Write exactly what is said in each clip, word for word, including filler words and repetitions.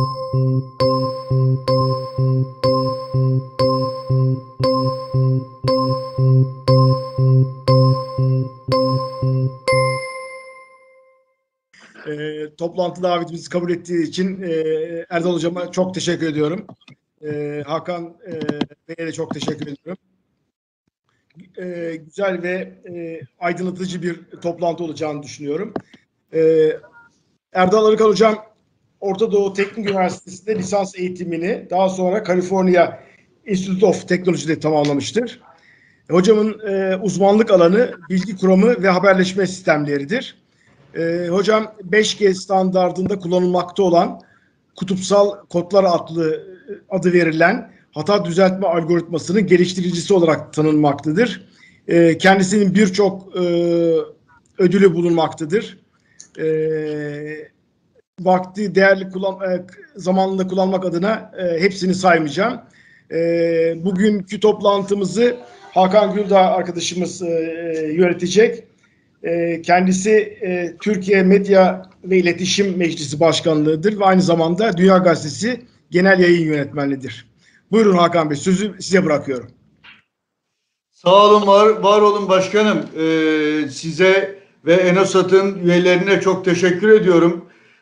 E, toplantı davetimizi kabul ettiği için e, Erdal Hocam'a çok teşekkür ediyorum. E, Hakan e, Bey'e de çok teşekkür ediyorum. E, güzel ve e, aydınlatıcı bir toplantı olacağını düşünüyorum. E, Erdal Arıkan Hocam Orta Doğu Teknik Üniversitesi'nde lisans eğitimini daha sonra California Institute of Technology'de tamamlamıştır. Hocamın e, uzmanlık alanı bilgi kuramı ve haberleşme sistemleridir. E, hocam beş G standardında kullanılmakta olan kutupsal kodlar adlı adı verilen hata düzeltme algoritmasının geliştiricisi olarak tanınmaktadır. E, kendisinin birçok e, ödülü bulunmaktadır. E, vakti değerli kullan, e, zamanında kullanmak adına e, hepsini saymayacağım. E, bugünkü toplantımızı Hakan Güldağ arkadaşımız e, yönetecek. E, kendisi e, Türkiye Medya ve İletişim Meclisi Başkanlığı'dır ve aynı zamanda Dünya Gazetesi Genel Yayın Yönetmenliğidir. Buyurun Hakan Bey, sözü size bırakıyorum. Sağ olun, var, var olun başkanım. Ee, size ve ENOSAT'ın üyelerine çok teşekkür ediyorum.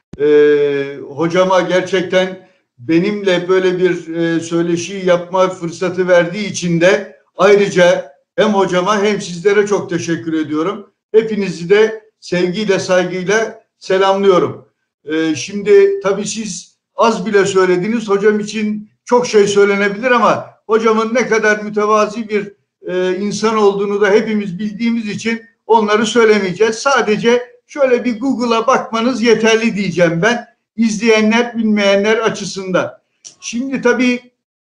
Ee, hocama gerçekten benimle böyle bir e, söyleşi yapma fırsatı verdiği için de ayrıca hem hocama hem sizlere çok teşekkür ediyorum. Hepinizi de sevgiyle, saygıyla selamlıyorum. Ee, şimdi tabii siz az bile söylediniz. Hocam için çok şey söylenebilir ama hocamın ne kadar mütevazi bir e, insan olduğunu da hepimiz bildiğimiz için onları söylemeyeceğiz. Sadece şöyle bir Google'a bakmanız yeterli diyeceğim ben. İzleyenler, bilmeyenler açısından. Şimdi tabii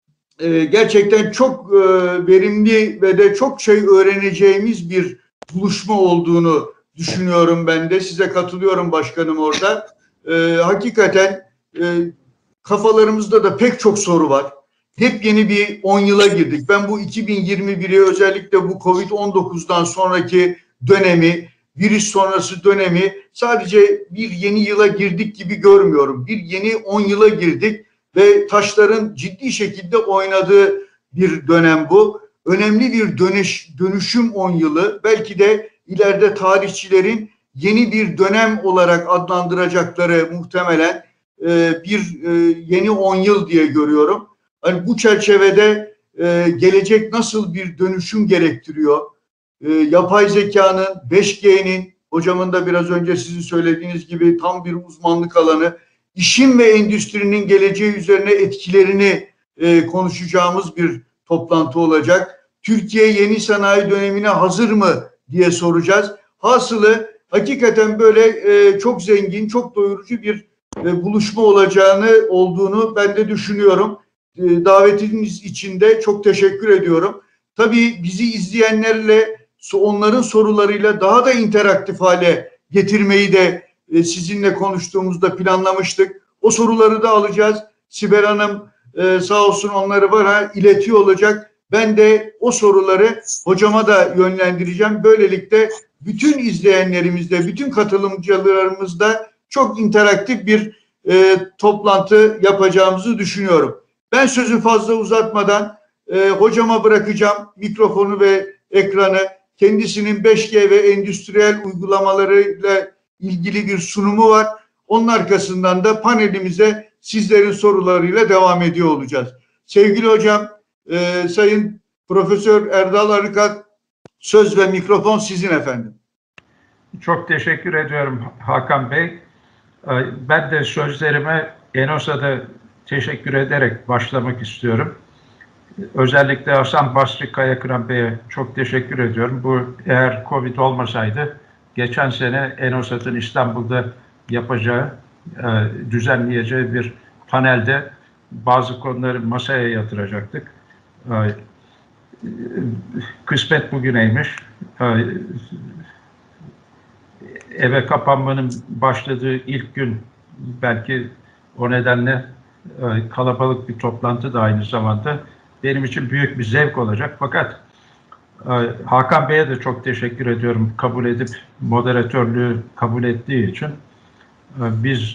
e, gerçekten çok e, verimli ve de çok şey öğreneceğimiz bir buluşma olduğunu düşünüyorum ben de. Size katılıyorum başkanım orada. E, hakikaten e, kafalarımızda da pek çok soru var. Hep yeni bir on yıla girdik. Ben bu iki bin yirmi biri özellikle bu Covid on dokuzdan sonraki dönemi, virüs sonrası dönemi sadece bir yeni yıla girdik gibi görmüyorum. Bir yeni on yıla girdik ve taşların ciddi şekilde oynadığı bir dönem bu. Önemli bir dönüş, dönüşüm on yılı. Belki de ileride tarihçilerin yeni bir dönem olarak adlandıracakları muhtemelen e, bir e, yeni on yıl diye görüyorum. Hani bu çerçevede e, gelecek nasıl bir dönüşüm gerektiriyor? E, yapay zekanın, beş G'nin, hocamın da biraz önce sizin söylediğiniz gibi tam bir uzmanlık alanı, işin ve endüstrinin geleceği üzerine etkilerini e, konuşacağımız bir toplantı olacak. Türkiye yeni sanayi dönemine hazır mı diye soracağız. Hasılı hakikaten böyle e, çok zengin, çok doyurucu bir e, buluşma olacağını olduğunu ben de düşünüyorum. E, davetiniz için de çok teşekkür ediyorum. Tabii bizi izleyenlerle, onların sorularıyla daha da interaktif hale getirmeyi de e, sizinle konuştuğumuzda planlamıştık. O soruları da alacağız. Sibel Hanım e, sağ olsun onları bana iletiyor olacak. Ben de o soruları hocama da yönlendireceğim. Böylelikle bütün izleyenlerimizde, bütün katılımcılarımızda çok interaktif bir e, toplantı yapacağımızı düşünüyorum. Ben sözü fazla uzatmadan e, hocama bırakacağım mikrofonu ve ekranı. Kendisinin beş G ve endüstriyel uygulamalarıyla ilgili bir sunumu var. Onun arkasından da panelimize sizlerin sorularıyla devam ediyor olacağız. Sevgili hocam, e, Sayın Profesör Erdal Arıkan, söz ve mikrofon sizin efendim. Çok teşekkür ediyorum Hakan Bey. Ben de sözlerime ENOSA'da teşekkür ederek başlamak istiyorum. Özellikle Hasan Basri Kayakıran Bey'e çok teşekkür ediyorum. Bu eğer Covid olmasaydı geçen sene ENOSAT'ın İstanbul'da yapacağı, düzenleyeceği bir panelde bazı konuları masaya yatıracaktık. Kısmet bugüneymiş. Eve kapanmanın başladığı ilk gün belki o nedenle kalabalık bir toplantı da aynı zamanda benim için büyük bir zevk olacak. Fakat Hakan Bey'e de çok teşekkür ediyorum kabul edip moderatörlüğü kabul ettiği için. Biz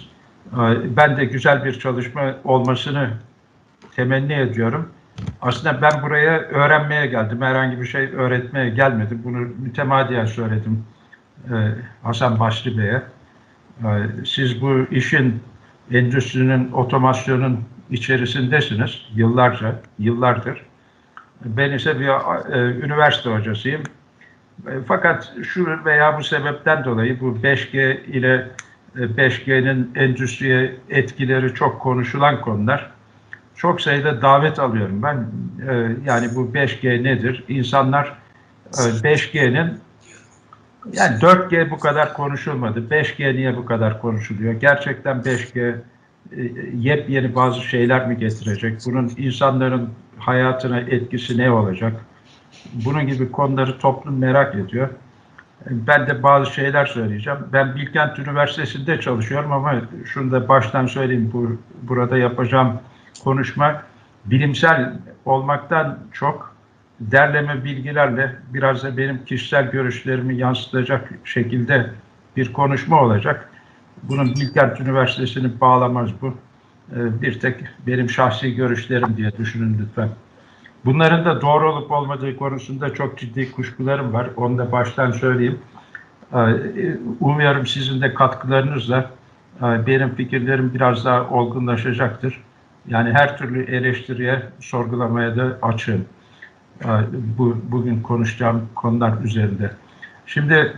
Ben de güzel bir çalışma olmasını temenni ediyorum. Aslında ben buraya öğrenmeye geldim. Herhangi bir şey öğretmeye gelmedim. Bunu mütemadiyen söyledim Hasan Basri Bey'e. Siz bu işin, endüstrinin, otomasyonun içerisindesiniz yıllarca, yıllardır. Ben ise bir e, üniversite hocasıyım. E, fakat şu veya bu sebepten dolayı bu beş G ile e, beş G'nin endüstriye etkileri çok konuşulan konular. Çok sayıda davet alıyorum ben. E, yani bu beş G nedir? İnsanlar e, beş G'nin yani dört G bu kadar konuşulmadı. beş G niye bu kadar konuşuluyor? Gerçekten beş G e, yepyeni bazı şeyler mi getirecek? Bunun insanların hayatına etkisi ne olacak? Bunun gibi konuları toplum merak ediyor. Ben de bazı şeyler söyleyeceğim. Ben Bilkent Üniversitesi'nde çalışıyorum ama şunu da baştan söyleyeyim. Bu, burada yapacağım konuşma bilimsel olmaktan çok derleme bilgilerle biraz da benim kişisel görüşlerimi yansıtacak şekilde bir konuşma olacak. Bunun Bilkent Üniversitesi'ni bağlamaz bu. Bir tek benim şahsi görüşlerim diye düşünün lütfen. Bunların da doğru olup olmadığı konusunda çok ciddi kuşkularım var. Onu da baştan söyleyeyim. Umuyorum sizin de katkılarınızla benim fikirlerim biraz daha olgunlaşacaktır. Yani her türlü eleştiriye, sorgulamaya da açığım. Bu, bugün konuşacağım konular üzerinde. Şimdi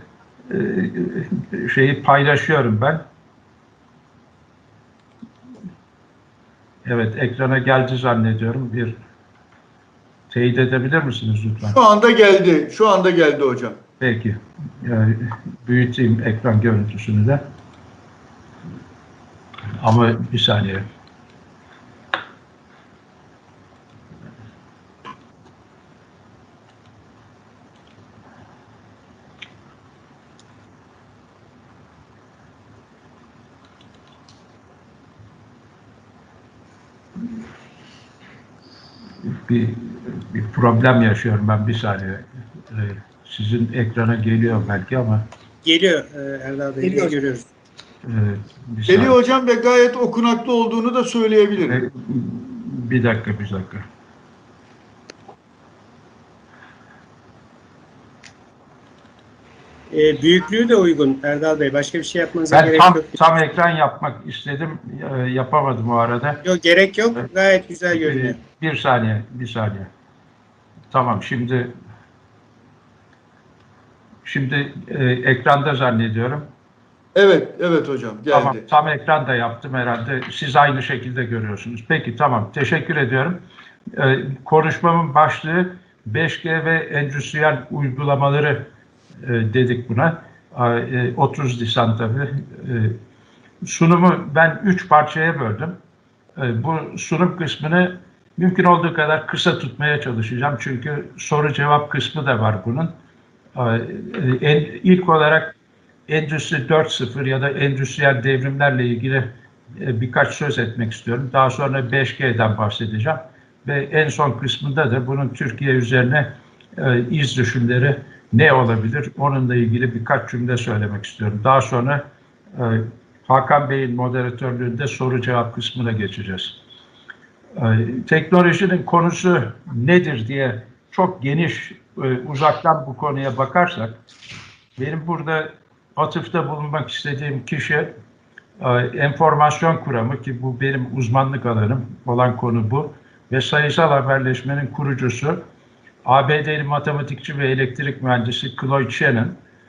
şeyi paylaşıyorum ben. Evet, ekrana geldi zannediyorum. Bir teyit edebilir misiniz lütfen? Şu anda geldi. Şu anda geldi hocam. Peki. Yani büyüteyim ekran görüntüsünü de. Ama bir saniye. Bir, bir problem yaşıyorum ben, bir saniye. Ee, sizin ekrana geliyor belki ama. Geliyor e, Erdal Bey. Geliyor. Görüyoruz. E, bir Geliyor saniye. hocam ve gayet okunaklı olduğunu da söyleyebilirim. E, bir dakika, bir dakika. E, büyüklüğü de uygun Erdal Bey. Başka bir şey yapmanıza Ben gerek tam, yok. tam ekran yapmak istedim. E, yapamadım o arada. Yok, gerek yok. Gayet güzel görünüyor. E, bir saniye, bir saniye. Tamam, şimdi şimdi e, ekranda zannediyorum. Evet, evet hocam geldi. Tamam, tam ekran da yaptım herhalde. Siz aynı şekilde görüyorsunuz. Peki, tamam. Teşekkür ediyorum. Ee, konuşmamın başlığı beş G ve endüstriyel uygulamaları e, dedik buna. E, otuz Nisan tabii. E, sunumu ben üç parçaya böldüm. E, bu sunum kısmını mümkün olduğu kadar kısa tutmaya çalışacağım. Çünkü soru cevap kısmı da var bunun. E, e, ilk olarak Endüstri dört nokta sıfır ya da endüstriyel devrimlerle ilgili birkaç söz etmek istiyorum. Daha sonra beş G'den bahsedeceğim. Ve en son kısmında da bunun Türkiye üzerine iz düşümleri ne olabilir? Onunla ilgili birkaç cümle söylemek istiyorum. Daha sonra Hakan Bey'in moderatörlüğünde soru cevap kısmına geçeceğiz. Teknolojinin konusu nedir diye çok geniş, uzaktan bu konuya bakarsak, benim burada atıfta bulunmak istediğim kişi enformasyon kuramı, ki bu benim uzmanlık alanım olan konu bu, ve sayısal haberleşmenin kurucusu A B D'li matematikçi ve elektrik mühendisi Claude Shannon.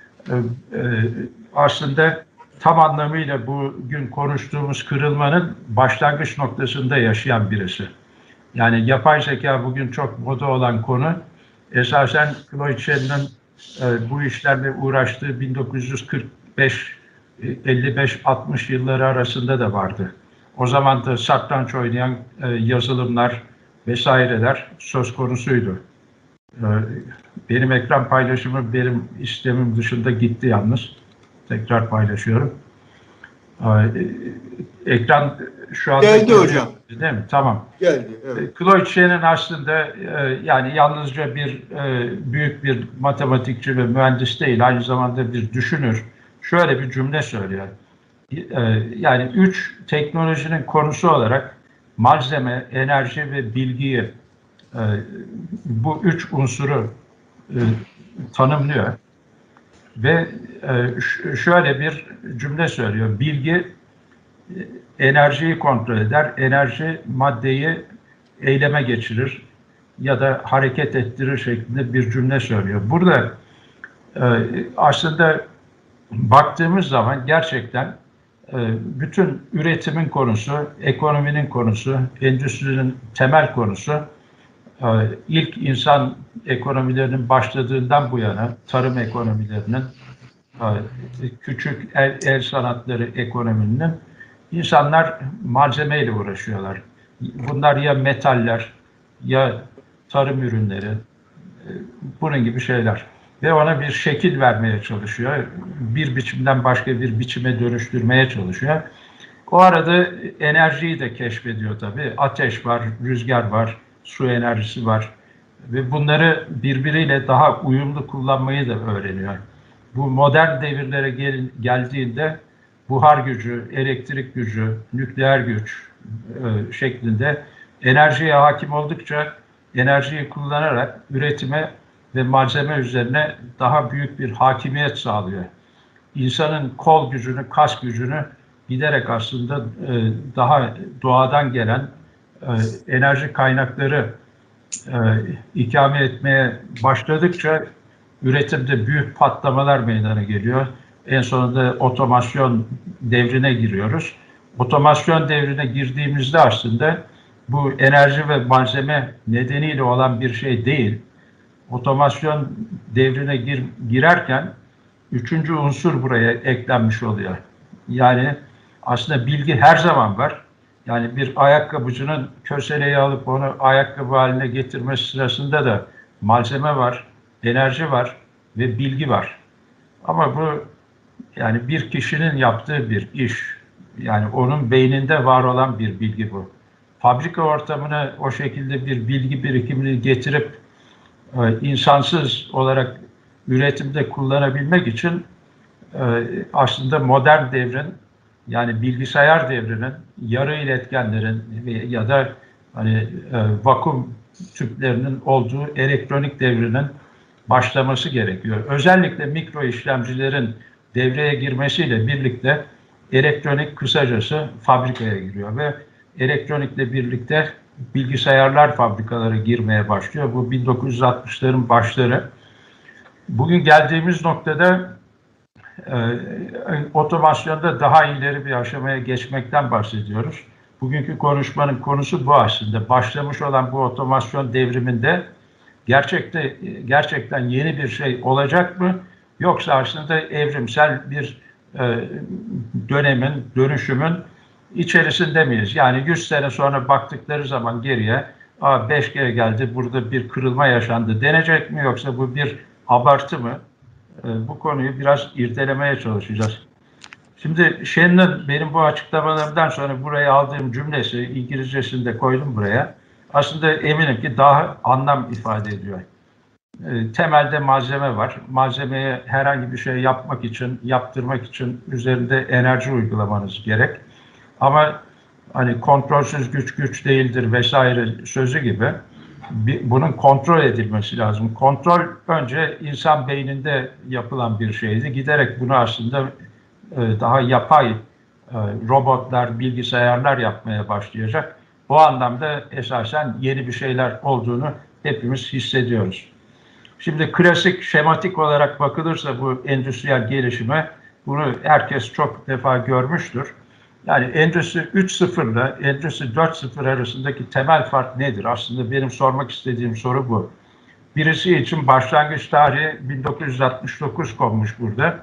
Aslında tam anlamıyla bugün konuştuğumuz kırılmanın başlangıç noktasında yaşayan birisi. Yani yapay zeka bugün çok moda olan konu. Esasen Claude Shannon'ın bu işlerle uğraştığı bin dokuz yüz kırk beş elli beş altmış yılları arasında da vardı. O zaman da satranç oynayan yazılımlar vesaireler söz konusuydu. Benim ekran paylaşımı benim istemim dışında gitti yalnız. Tekrar paylaşıyorum. Ekran şu anda geldi hocam. Değil mi? Tamam. Geldi. Evet. Claude Shannon aslında yani yalnızca bir büyük bir matematikçi ve mühendis değil, aynı zamanda bir düşünür. Şöyle bir cümle söylüyor. yani üç teknolojinin konusu olarak malzeme, enerji ve bilgiyi bu üç unsuru tanımlıyor ve şöyle bir cümle söylüyor: bilgi enerjiyi kontrol eder, enerji maddeyi eyleme geçirir ya da hareket ettirir şeklinde bir cümle söylüyor. Burada aslında baktığımız zaman gerçekten bütün üretimin konusu, ekonominin konusu, endüstrinin temel konusu, ilk insan ekonomilerinin başladığından bu yana tarım ekonomilerinin, küçük el, el sanatları ekonominin, insanlar malzemeyle uğraşıyorlar. Bunlar ya metaller ya tarım ürünleri, bunun gibi şeyler. Ve ona bir şekil vermeye çalışıyor. Bir biçimden başka bir biçime dönüştürmeye çalışıyor. O arada enerjiyi de keşfediyor tabii. Ateş var, rüzgar var, su enerjisi var. Ve bunları birbiriyle daha uyumlu kullanmayı da öğreniyor. Bu modern devirlere gel geldiğinde buhar gücü, elektrik gücü, nükleer güç e, şeklinde enerjiye hakim oldukça enerjiyi kullanarak üretime ve malzeme üzerine daha büyük bir hakimiyet sağlıyor. İnsanın kol gücünü, kas gücünü giderek aslında e, daha doğadan gelen e, enerji kaynakları e, ikame etmeye başladıkça üretimde büyük patlamalar meydana geliyor. En sonunda otomasyon devrine giriyoruz. Otomasyon devrine girdiğimizde aslında bu enerji ve malzeme nedeniyle olan bir şey değil. Otomasyon devrine gir, girerken üçüncü unsur buraya eklenmiş oluyor. Yani aslında bilgi her zaman var. Yani bir ayakkabıcının köseleyi alıp onu ayakkabı haline getirmesi sırasında da malzeme var, enerji var ve bilgi var. Ama bu yani bir kişinin yaptığı bir iş. Yani onun beyninde var olan bir bilgi bu. Fabrika ortamına o şekilde bir bilgi birikimini getirip insansız olarak üretimde kullanabilmek için aslında modern devrin, yani bilgisayar devrinin, yarı iletkenlerin ya da hani vakum tüplerinin olduğu elektronik devrinin başlaması gerekiyor. Özellikle mikro işlemcilerin devreye girmesiyle birlikte elektronik kısacası fabrikaya giriyor ve elektronikle birlikte bilgisayarlar fabrikalara girmeye başlıyor. Bu bin dokuz yüz altmışların başları. Bugün geldiğimiz noktada e, otomasyonda daha ileri bir aşamaya geçmekten bahsediyoruz. Bugünkü konuşmanın konusu bu aslında. Başlamış olan bu otomasyon devriminde gerçekte gerçekten yeni bir şey olacak mı? Yoksa aslında evrimsel bir e, dönemin, dönüşümün içerisinde miyiz? Yani yüz sene sonra baktıkları zaman geriye beş G geldi, burada bir kırılma yaşandı denecek mi? Yoksa bu bir abartı mı? E, bu konuyu biraz irdelemeye çalışacağız. Şimdi Shannon'ın benim bu açıklamalarımdan sonra buraya aldığım cümlesi, İngilizcesini de koydum buraya. Aslında eminim ki daha anlam ifade ediyor. E, temelde malzeme var. Malzemeye herhangi bir şey yapmak için, yaptırmak için üzerinde enerji uygulamanız gerek. Ama hani kontrolsüz güç güç değildir vesaire sözü gibi bir, bunun kontrol edilmesi lazım. Kontrol önce insan beyninde yapılan bir şeydi. Giderek bunu aslında e, daha yapay e, robotlar, bilgisayarlar yapmaya başlayacak. Bu anlamda esasen yeni bir şeyler olduğunu hepimiz hissediyoruz. Şimdi klasik, şematik olarak bakılırsa bu endüstriyel gelişime, bunu herkes çok defa görmüştür. Yani Endüstri üç nokta sıfır ile Endüstri dört nokta sıfır arasındaki temel fark nedir? Aslında benim sormak istediğim soru bu. Birisi için başlangıç tarihi bin dokuz yüz altmış dokuz konmuş burada.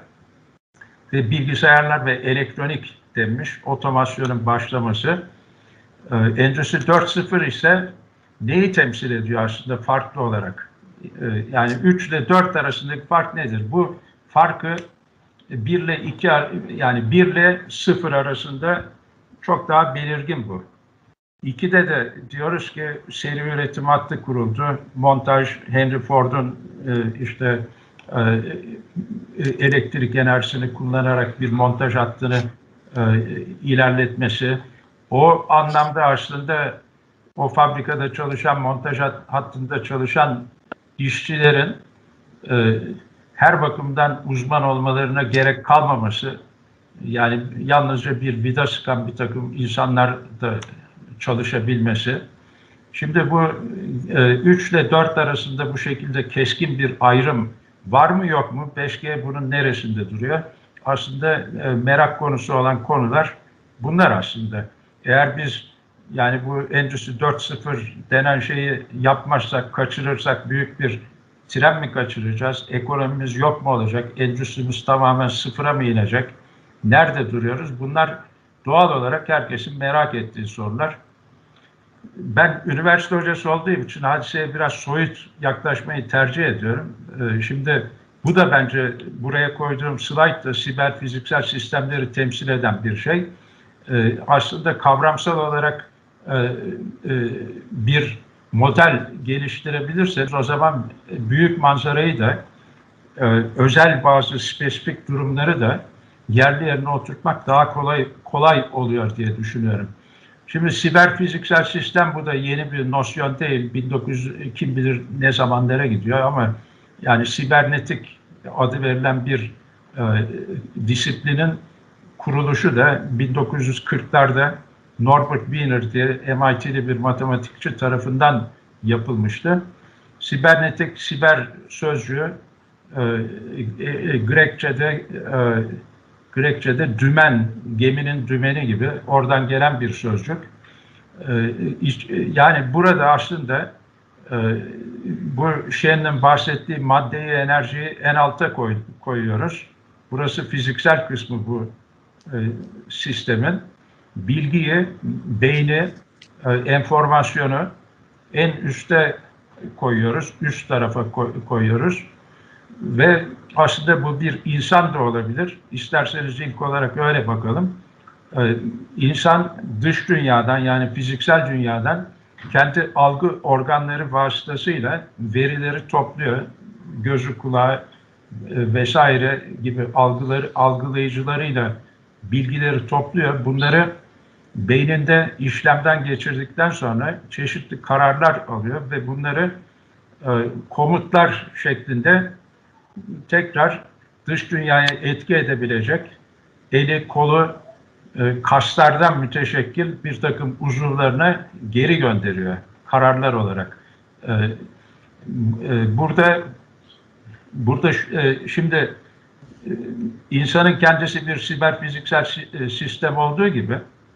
Ve bilgisayarlar ve elektronik denmiş, otomasyonun başlaması. Endüstri dört nokta sıfır ise neyi temsil ediyor aslında farklı olarak? Yani üç ile dört arasındaki fark nedir? Bu farkı bir ile iki, yani bir ile sıfır arasında çok daha belirgin bu. ikide de diyoruz ki seri üretim hattı kuruldu. Montaj, Henry Ford'un işte elektrik enerjisini kullanarak bir montaj hattını e, ilerletmesi, o anlamda aslında o fabrikada çalışan, montaj hat, hattında çalışan işçilerin e, her bakımdan uzman olmalarına gerek kalmaması, yani yalnızca bir vida sıkan bir takım insanlar da çalışabilmesi. Şimdi bu üç ile dört arasında bu şekilde keskin bir ayrım var mı yok mu? beş G bunun neresinde duruyor? Aslında e, merak konusu olan konular bunlar aslında. Eğer biz yani bu Endüstri dört nokta sıfır denen şeyi yapmazsak, kaçırırsak büyük bir tren mi kaçıracağız? Ekonomimiz yok mu olacak? Endüstrimiz tamamen sıfıra mı inecek? Nerede duruyoruz? Bunlar doğal olarak herkesin merak ettiği sorular. Ben üniversite hocası olduğum için hadiseye biraz soyut yaklaşmayı tercih ediyorum. Ee, şimdi bu da bence buraya koyduğum slide da siber fiziksel sistemleri temsil eden bir şey. Ee, aslında kavramsal olarak e, e, bir model geliştirebilirseniz o zaman büyük manzarayı da e, özel bazı spesifik durumları da yerli yerine oturtmak daha kolay kolay oluyor diye düşünüyorum. Şimdi siber fiziksel sistem bu da yeni bir nosyon değil. bin dokuz yüz kim bilir ne zamanlara gidiyor ama yani sibernetik adı verilen bir e, disiplinin kuruluşu da bin dokuz yüz kırklarda Norbert Wiener diye M I T'li bir matematikçi tarafından yapılmıştı. Sibernetik, siber sözcüğü e, e, Grekçe'de e, Grekçe'de dümen, geminin dümeni gibi oradan gelen bir sözcük. Ee, yani burada aslında e, bu Şen'in bahsettiği maddeyi, enerjiyi en alta koy, koyuyoruz. Burası fiziksel kısmı bu e, sistemin. Bilgiyi, beyni, e, enformasyonu en üste koyuyoruz, üst tarafa koy, koyuyoruz. Ve aslında bu bir insan da olabilir. İsterseniz ilk olarak öyle bakalım. Ee, insan dış dünyadan yani fiziksel dünyadan kendi algı organları vasıtasıyla verileri topluyor. Gözü, kulağı e, vesaire gibi algıları, algılayıcılarıyla bilgileri topluyor. Bunları beyninde işlemden geçirdikten sonra çeşitli kararlar alıyor ve bunları e, komutlar şeklinde tekrar dış dünyaya etki edebilecek eli, kolu, e, kaslardan müteşekkil bir takım uzuvlarına geri gönderiyor kararlar olarak. E, e, burada burada e, şimdi e, insanın kendisi bir siber fiziksel sistem olduğu gibi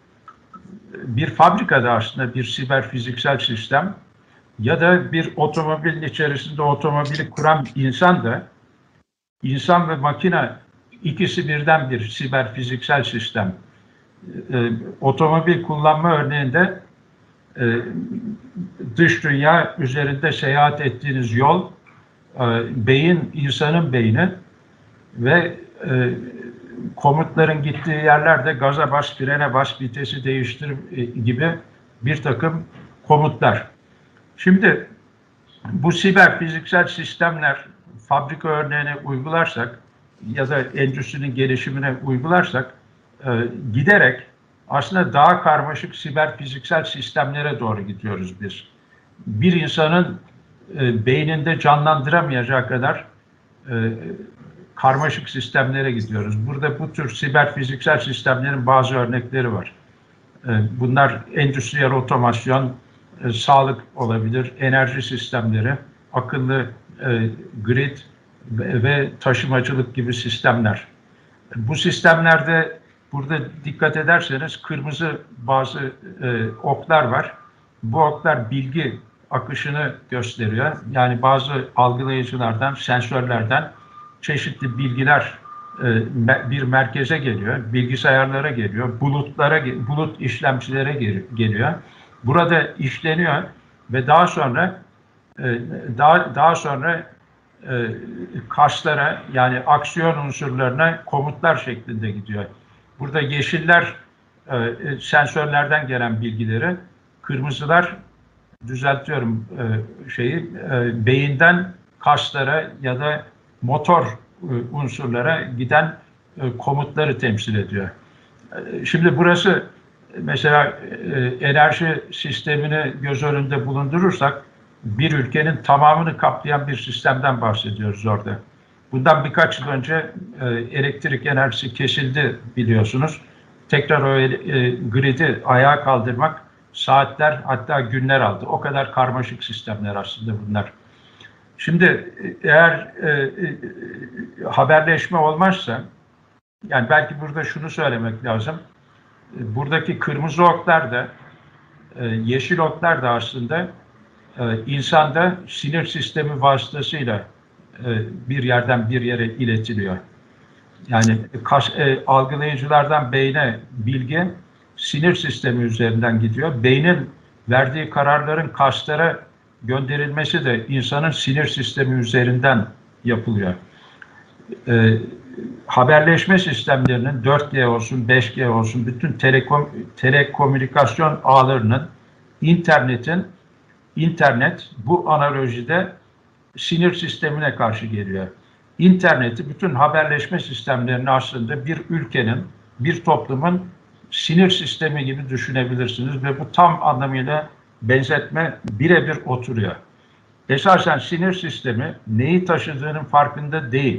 bir fabrikada aslında bir siber fiziksel sistem ya da bir otomobilin içerisinde otomobili kuran insan da İnsan ve makine ikisi birden bir siber fiziksel sistem. E, otomobil kullanma örneğinde e, dış dünya üzerinde seyahat ettiğiniz yol, e, beyin, insanın beyni ve e, komutların gittiği yerlerde gaza bas, frene bas, vitesi değiştir e, gibi bir takım komutlar. Şimdi bu siber fiziksel sistemler fabrika örneğine uygularsak ya da endüstrinin gelişimine uygularsak e, giderek aslında daha karmaşık siber fiziksel sistemlere doğru gidiyoruz biz. Bir insanın e, beyninde canlandıramayacağı kadar e, karmaşık sistemlere gidiyoruz. Burada bu tür siber fiziksel sistemlerin bazı örnekleri var. E, bunlar endüstriyel otomasyon, e, sağlık olabilir, enerji sistemleri, akıllı e, grid ve, ve taşımacılık gibi sistemler. Bu sistemlerde burada dikkat ederseniz kırmızı bazı e, oklar var. Bu oklar bilgi akışını gösteriyor. Yani bazı algılayıcılardan, sensörlerden çeşitli bilgiler e, bir merkeze geliyor, bilgisayarlara geliyor, bulutlara, bulut işlemcilere geliyor. Burada işleniyor ve daha sonra e, daha daha sonra e, kaslara yani aksiyon unsurlarına komutlar şeklinde gidiyor. Burada yeşiller e, sensörlerden gelen bilgileri, kırmızılar düzeltiyorum e, şeyi e, beyinden kaslara ya da motor e, unsurlara giden e, komutları temsil ediyor. Şimdi burası mesela enerji sistemini göz önünde bulundurursak bir ülkenin tamamını kaplayan bir sistemden bahsediyoruz orada. Bundan birkaç yıl önce elektrik enerjisi kesildi biliyorsunuz. Tekrar o gridi ayağa kaldırmak saatler hatta günler aldı. O kadar karmaşık sistemler aslında bunlar. Şimdi eğer e, e, haberleşme olmazsa, yani belki burada şunu söylemek lazım. Buradaki kırmızı oklar da, e, yeşil oklar da aslında e, insanda sinir sistemi vasıtasıyla e, bir yerden bir yere iletiliyor. Yani kas, e, algılayıcılardan beyne bilgi sinir sistemi üzerinden gidiyor. Beynin verdiği kararların kaslara gönderilmesi de insanın sinir sistemi üzerinden yapılıyor. E, haberleşme sistemlerinin dört G olsun, beş G olsun, bütün telekom, telekomünikasyon ağlarının, internetin, internet bu analojide sinir sistemine karşı geliyor. İnterneti, bütün haberleşme sistemlerini aslında bir ülkenin, bir toplumun sinir sistemi gibi düşünebilirsiniz ve bu tam anlamıyla benzetme birebir oturuyor. Esasen sinir sistemi neyi taşıdığının farkında değil.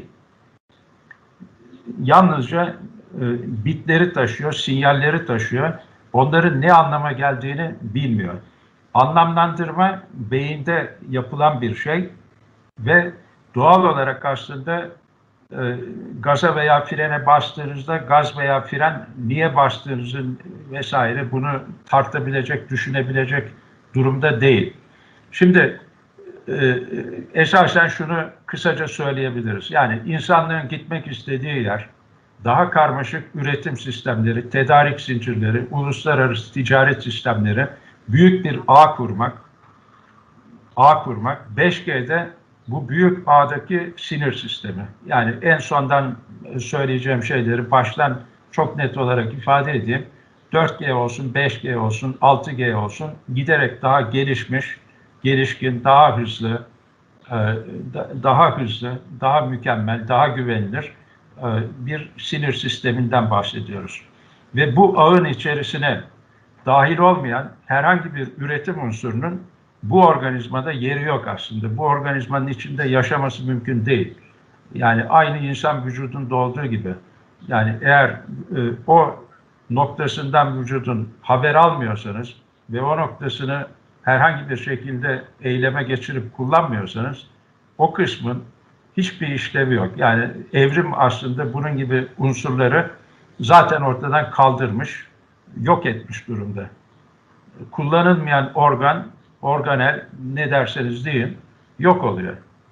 Yalnızca e, bitleri taşıyor, sinyalleri taşıyor. Onların ne anlama geldiğini bilmiyor. Anlamlandırma beyinde yapılan bir şey ve doğal olarak aslında e, gaza veya frene bastığınızda gaz veya fren niye bastığınızın vesaire bunu tartabilecek, düşünebilecek durumda değil. Şimdi e, esasen şunu kısaca söyleyebiliriz. Yani insanlığın gitmek istediği yer daha karmaşık üretim sistemleri, tedarik zincirleri, uluslararası ticaret sistemleri, büyük bir ağ kurmak, ağ kurmak, beş G'de bu büyük ağdaki sinir sistemi. Yani en sondan söyleyeceğim şeyleri baştan çok net olarak ifade edeyim. dört G olsun, beş G olsun, altı G olsun giderek daha gelişmiş, gelişkin, daha hızlı, daha hızlı, daha mükemmel, daha güvenilir bir sinir sisteminden bahsediyoruz. Ve bu ağın içerisine dahil olmayan herhangi bir üretim unsurunun bu organizmada yeri yok aslında. Bu organizmanın içinde yaşaması mümkün değil. Yani aynı insan vücudunda olduğu gibi. Yani eğer e, o noktasından vücudun haber almıyorsanız ve o noktasını herhangi bir şekilde eyleme geçirip kullanmıyorsanız o kısmın hiçbir işlevi yok. Yani evrim aslında bunun gibi unsurları zaten ortadan kaldırmış, yok etmiş durumda. Kullanılmayan organ, organel ne derseniz deyin, yok oluyor.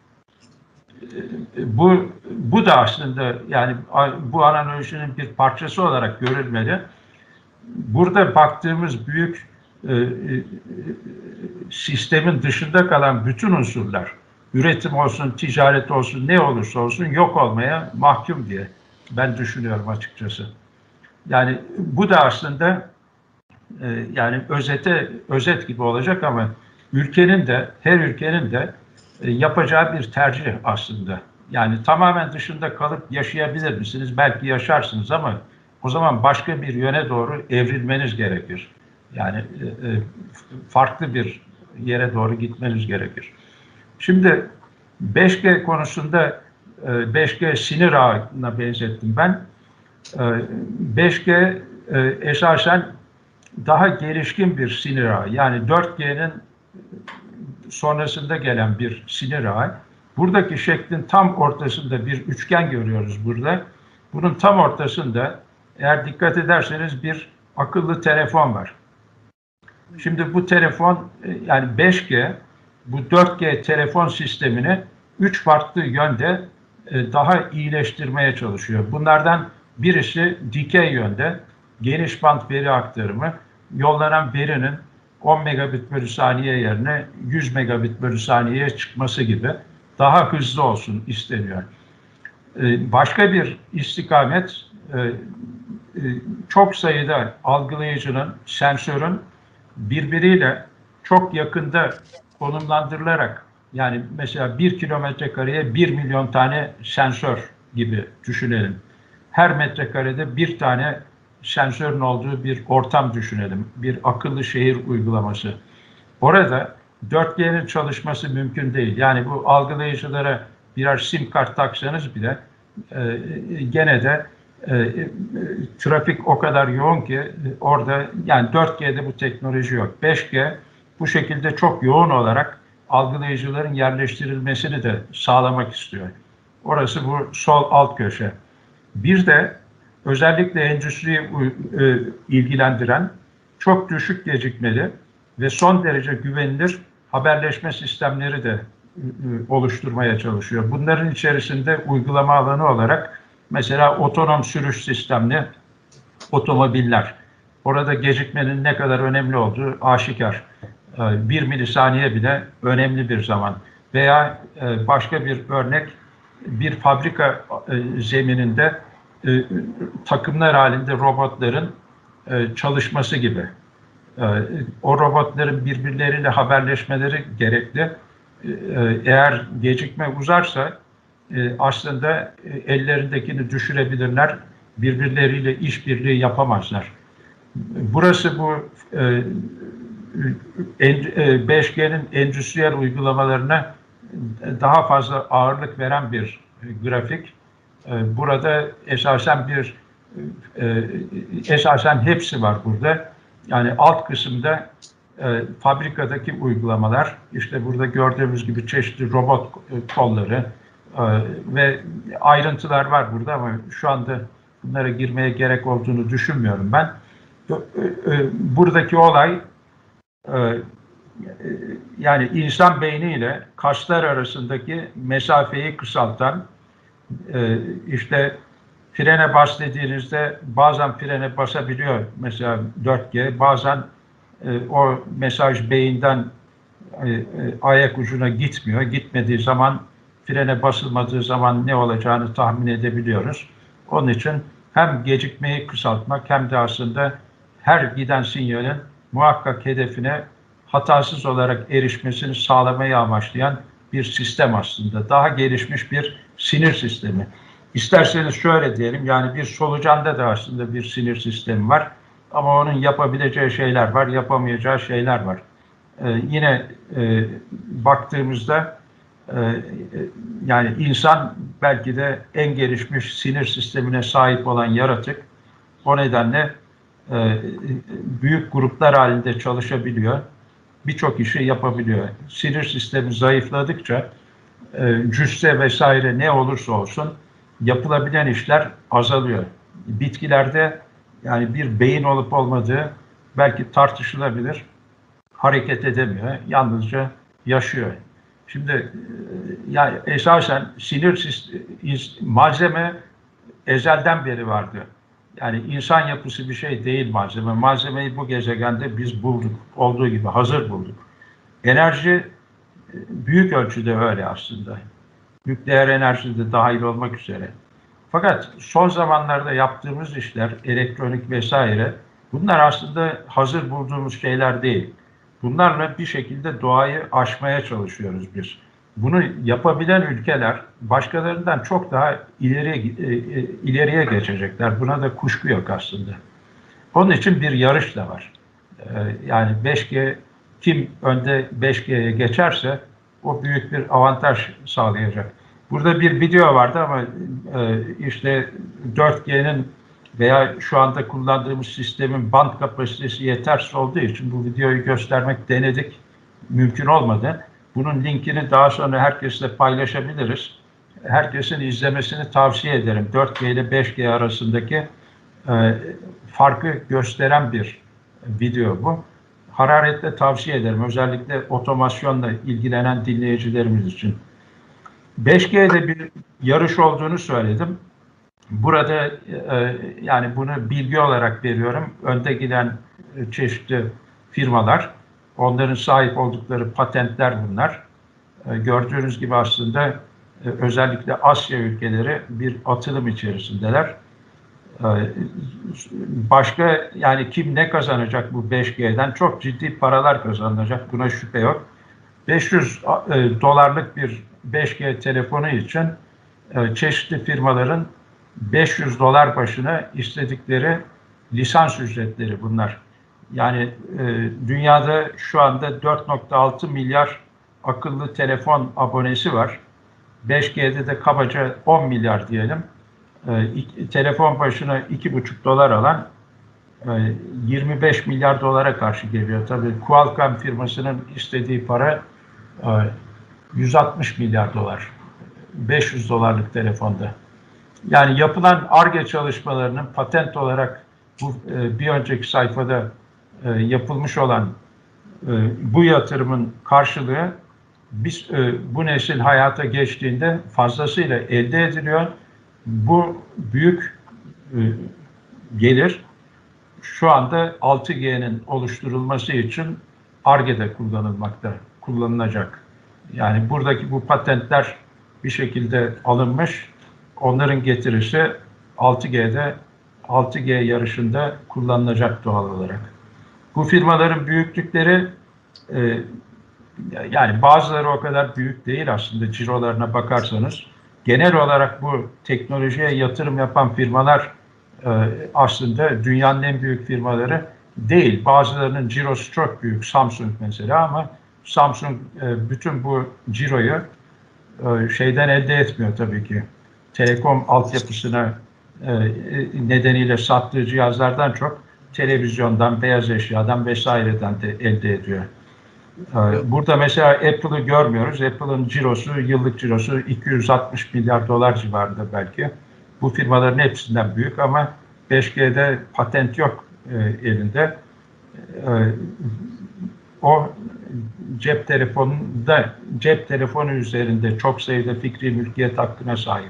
Bu, bu da aslında yani bu analojinin bir parçası olarak görülmeli. Burada baktığımız büyük e, e, sistemin dışında kalan bütün unsurlar, üretim olsun, ticaret olsun, ne olursa olsun yok olmaya mahkum diye ben düşünüyorum açıkçası. Yani bu da aslında e, yani özete, özet gibi olacak ama ülkenin de, her ülkenin de e, yapacağı bir tercih aslında. Yani tamamen dışında kalıp yaşayabilir misiniz? Belki yaşarsınız ama o zaman başka bir yöne doğru evrilmeniz gerekir. Yani e, e, farklı bir yere doğru gitmeniz gerekir. Şimdi beş G konusunda e, beş G sinir ağına benzettim ben. E, beş G e, esasen daha gelişkin bir sinir ağı. Yani dört G'nin sonrasında gelen bir sinir ağı. Buradaki şeklin tam ortasında bir üçgen görüyoruz burada. Bunun tam ortasında eğer dikkat ederseniz bir akıllı telefon var. Şimdi bu telefon yani beş G bu dört G telefon sistemini üç farklı yönde daha iyileştirmeye çalışıyor. Bunlardan birisi dikey yönde geniş band veri aktarımı, yollanan verinin on megabit bölü saniye yerine yüz megabit bölü saniyeye çıkması gibi daha hızlı olsun isteniyor. Başka bir istikamet çok sayıda algılayıcının, sensörün birbiriyle çok yakında konumlandırılarak yani mesela bir kilometre kareye bir milyon tane sensör gibi düşünelim. Her metrekarede bir tane sensörün olduğu bir ortam düşünelim. Bir akıllı şehir uygulaması. Orada dört G'nin çalışması mümkün değil. Yani bu algılayıcılara birer sim kart taksanız bile e, gene de e, e, trafik o kadar yoğun ki e, orada yani dört G'de bu teknoloji yok. beş G bu şekilde çok yoğun olarak algılayıcıların yerleştirilmesini de sağlamak istiyor. Orası bu sol alt köşe. Bir de özellikle endüstriyi e, ilgilendiren çok düşük gecikmeli ve son derece güvenilir haberleşme sistemleri de e, oluşturmaya çalışıyor. Bunların içerisinde uygulama alanı olarak mesela otonom sürüş sistemli otomobiller. Orada gecikmenin ne kadar önemli olduğu aşikar. E, bir milisaniye bile önemli bir zaman. Veya e, başka bir örnek, bir fabrika e, zemininde e, takımlar halinde robotların e, çalışması gibi. E, o robotların birbirleriyle haberleşmeleri gerekli. E, eğer gecikme uzarsa e, aslında e, ellerindekini düşürebilirler, birbirleriyle işbirliği yapamazlar. Burası bu e, e, beş G'nin endüstriyel uygulamalarına daha fazla ağırlık veren bir grafik. Burada esasen bir esasen hepsi var burada. Yani alt kısımda fabrikadaki uygulamalar, işte burada gördüğümüz gibi çeşitli robot kolları ve ayrıntılar var burada ama şu anda bunlara girmeye gerek olduğunu düşünmüyorum ben. Buradaki olay yani insan beyniyle kaslar arasındaki mesafeyi kısaltan, işte frene bas dediğinizde bazen frene basabiliyor mesela dört G, bazen o mesaj beyinden ayak ucuna gitmiyor. Gitmediği zaman, frene basılmadığı zaman ne olacağını tahmin edebiliyoruz. Onun için hem gecikmeyi kısaltmak hem de aslında her giden sinyalin muhakkak hedefine hatasız olarak erişmesini sağlamayı amaçlayan bir sistem aslında. Daha gelişmiş bir sinir sistemi. İsterseniz şöyle diyelim, yani bir solucanda da aslında bir sinir sistemi var. Ama onun yapabileceği şeyler var, yapamayacağı şeyler var. Ee, yine e, baktığımızda e, yani insan belki de en gelişmiş sinir sistemine sahip olan yaratık. O nedenle e, büyük gruplar halinde çalışabiliyor. Birçok işi yapabiliyor. Sinir sistemi zayıfladıkça e, cüsse vesaire ne olursa olsun yapılabilen işler azalıyor. Bitkilerde yani bir beyin olup olmadığı belki tartışılabilir. Hareket edemiyor. Yalnızca yaşıyor. Şimdi yani esasen sinir sistemi, malzeme ezelden beri vardı. Yani insan yapısı bir şey değil malzeme. Malzemeyi bu gezegende biz bulduk. Olduğu gibi hazır bulduk. Enerji büyük ölçüde öyle aslında. Nükleer enerji de dahil olmak üzere. Fakat son zamanlarda yaptığımız işler, elektronik vesaire, bunlar aslında hazır bulduğumuz şeyler değil. Bunlarla bir şekilde doğayı aşmaya çalışıyoruz biz. Bunu yapabilen ülkeler başkalarından çok daha ileriye, ileriye geçecekler. Buna da kuşku yok aslında. Onun için bir yarış da var. Yani beş G, kim önde beş G'ye geçerse o büyük bir avantaj sağlayacak. Burada bir video vardı ama işte dört G'nin veya şu anda kullandığımız sistemin band kapasitesi yetersiz olduğu için bu videoyu göstermek denedik. Mümkün olmadı. Bunun linkini daha sonra herkesle paylaşabiliriz. Herkesin izlemesini tavsiye ederim. dört G ile beş G arasındaki e, farkı gösteren bir video bu. Hararetle tavsiye ederim. Özellikle otomasyonla ilgilenen dinleyicilerimiz için. beş G'de bir yarış olduğunu söyledim. Burada e, yani bunu bilgi olarak veriyorum. Önde giden çeşitli firmalar, onların sahip oldukları patentler bunlar. E, gördüğünüz gibi aslında e, özellikle Asya ülkeleri bir atılım içerisindeler. E, başka yani kim ne kazanacak bu beş G'den? Çok ciddi paralar kazanılacak. Buna şüphe yok. beş yüz e, dolarlık bir beş G telefonu için e, çeşitli firmaların beş yüz dolar başına istedikleri lisans ücretleri bunlar. Yani e, dünyada şu anda dört nokta altı milyar akıllı telefon abonesi var. beş G'de de kabaca on milyar diyelim. E, iki, telefon başına iki buçuk dolar alan e, yirmi beş milyar dolara karşı geliyor. Tabii Qualcomm firmasının istediği para e, yüz altmış milyar dolar. beş yüz dolarlık telefonda. Yani yapılan Ar-Ge çalışmalarının patent olarak bu e, bir önceki sayfada e, yapılmış olan e, bu yatırımın karşılığı biz e, bu nesil hayata geçtiğinde fazlasıyla elde ediliyor. Bu büyük e, gelir şu anda altı G'nin oluşturulması için Ar-Ge'de kullanılmakta, kullanılacak. Yani buradaki bu patentler bir şekilde alınmış, onların getirisi altı G'de, altı G yarışında kullanılacak doğal olarak. Bu firmaların büyüklükleri e, yani bazıları o kadar büyük değil aslında cirolarına bakarsanız. Genel olarak bu teknolojiye yatırım yapan firmalar e, aslında dünyanın en büyük firmaları değil. Bazılarının cirosu çok büyük, Samsung mesela, ama Samsung e, bütün bu ciroyu e, şeyden elde etmiyor tabii ki. Telekom altyapısına e, nedeniyle sattığı cihazlardan çok televizyondan, beyaz eşyadan vesaireden de elde ediyor. Burada mesela Apple'ı görmüyoruz. Apple'ın cirosu, yıllık cirosu iki yüz altmış milyar dolar civarında belki. Bu firmaların hepsinden büyük ama beş G'de patent yok e, elinde. E, o cep telefonunda, cep telefonu üzerinde çok sayıda fikri mülkiyet hakkına sahip.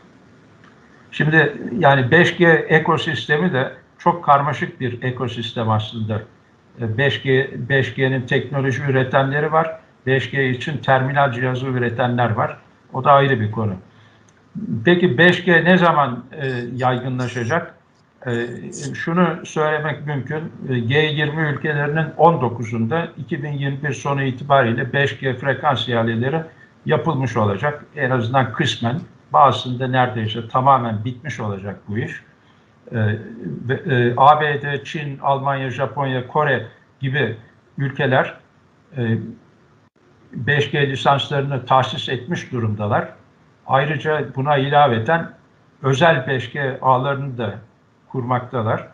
Şimdi yani beş G ekosistemi de çok karmaşık bir ekosistem aslında. beş G, beş G'nin teknoloji üretenleri var. beş G için terminal cihazı üretenler var. O da ayrı bir konu. Peki beş G ne zaman e, yaygınlaşacak? E, şunu söylemek mümkün. E, G yirmi ülkelerinin on dokuzunda iki bin yirmi bir sonu itibariyle beş G frekans ihaleleri yapılmış olacak. En azından kısmen. Bazısında neredeyse tamamen bitmiş olacak bu iş. Ee, e, A B D, Çin, Almanya, Japonya, Kore gibi ülkeler e, beş G lisanslarını tahsis etmiş durumdalar. Ayrıca buna ilaveten özel beş G ağlarını da kurmaktalar.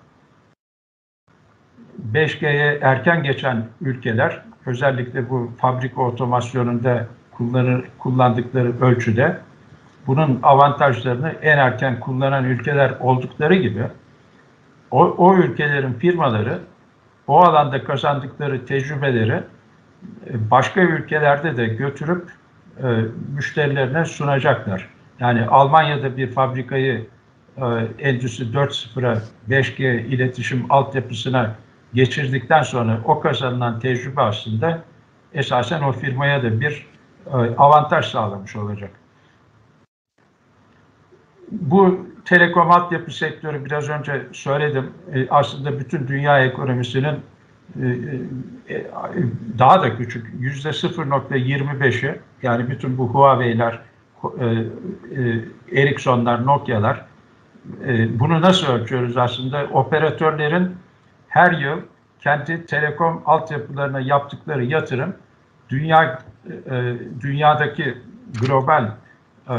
beş G'ye erken geçen ülkeler, özellikle bu fabrika otomasyonunda kullanır, kullandıkları ölçüde bunun avantajlarını en erken kullanan ülkeler oldukları gibi o, o ülkelerin firmaları o alanda kazandıkları tecrübeleri başka ülkelerde de götürüp e, müşterilerine sunacaklar. Yani Almanya'da bir fabrikayı e, Endüstri dört nokta sıfıra beş G iletişim altyapısına geçirdikten sonra o kazanılan tecrübe aslında esasen o firmaya da bir e, avantaj sağlamış olacak. Bu telekom altyapı sektörü biraz önce söyledim. E, aslında bütün dünya ekonomisinin e, e, daha da küçük yüzde sıfır nokta yirmi beşi, yani bütün bu Huawei'ler, e, e, Ericsson'lar, Nokia'lar, e, bunu nasıl ölçüyoruz aslında? Operatörlerin her yıl kendi telekom altyapılarına yaptıkları yatırım dünya e, dünyadaki global e,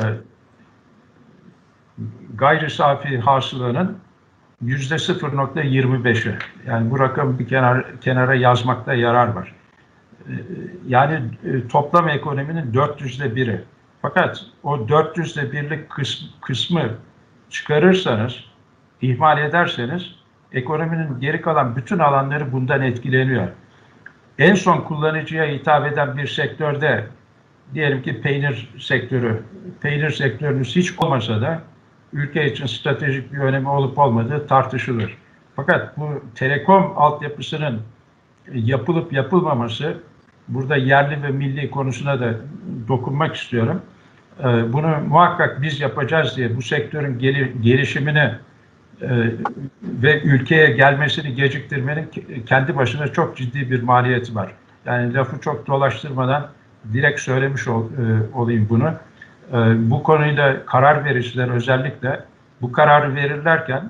gayri safi hasılanın yüzde sıfır nokta yirmi beşi. Yani bu rakamı bir kenar, kenara yazmakta yarar var. Yani toplam ekonominin dört yüzde biri. Fakat o dört yüzde birlik kısmı, kısmı çıkarırsanız, ihmal ederseniz ekonominin geri kalan bütün alanları bundan etkileniyor. En son kullanıcıya hitap eden bir sektörde, diyelim ki peynir sektörü, peynir sektörünüz hiç olmasa da ülke için stratejik bir önemi olup olmadığı tartışılır. Fakat bu telekom altyapısının yapılıp yapılmaması, burada yerli ve milli konusuna da dokunmak istiyorum. Bunu muhakkak biz yapacağız diye bu sektörün gelişimini ve ülkeye gelmesini geciktirmenin kendi başına çok ciddi bir maliyeti var. Yani lafı çok dolaştırmadan direkt söylemiş ol, olayım bunu. Bu konuyla karar vericiler özellikle bu kararı verirlerken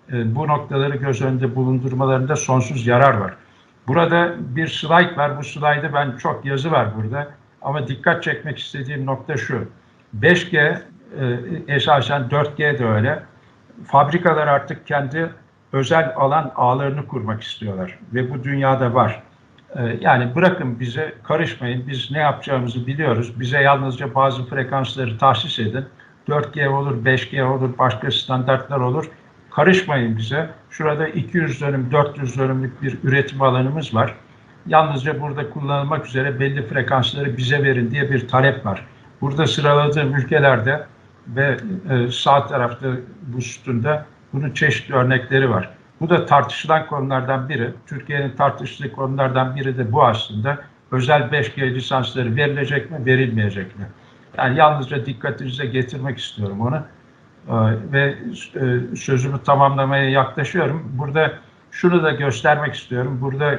e, bu noktaları göz önünde bulundurmalarında sonsuz yarar var. Burada bir slide var. Bu slide'ı ben çok yazı var burada. Ama dikkat çekmek istediğim nokta şu. beş G e, esasen dört G de öyle. Fabrikalar artık kendi özel alan ağlarını kurmak istiyorlar. Ve bu dünyada var. E, yani bırakın bize, karışmayın. Biz ne yapacağımızı biliyoruz. Bize yalnızca bazı frekansları tahsis edin. dört G olur, beş G olur, başka standartlar olur. Karışmayın bize. Şurada iki yüz dönüm, dört yüz dönümlük bir üretim alanımız var. Yalnızca burada kullanılmak üzere belli frekansları bize verin diye bir talep var. Burada sıraladığım ülkelerde ve e, sağ tarafta bu sütunda bunun çeşitli örnekleri var. Bu da tartışılan konulardan biri. Türkiye'nin tartıştığı konulardan biri de bu aslında. Özel beş G lisansları verilecek mi, verilmeyecek mi? Yani yalnızca dikkatinize getirmek istiyorum onu. Ve sözümü tamamlamaya yaklaşıyorum. Burada şunu da göstermek istiyorum. Burada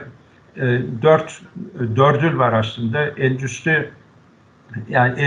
dört dördül var aslında. Endüstri yani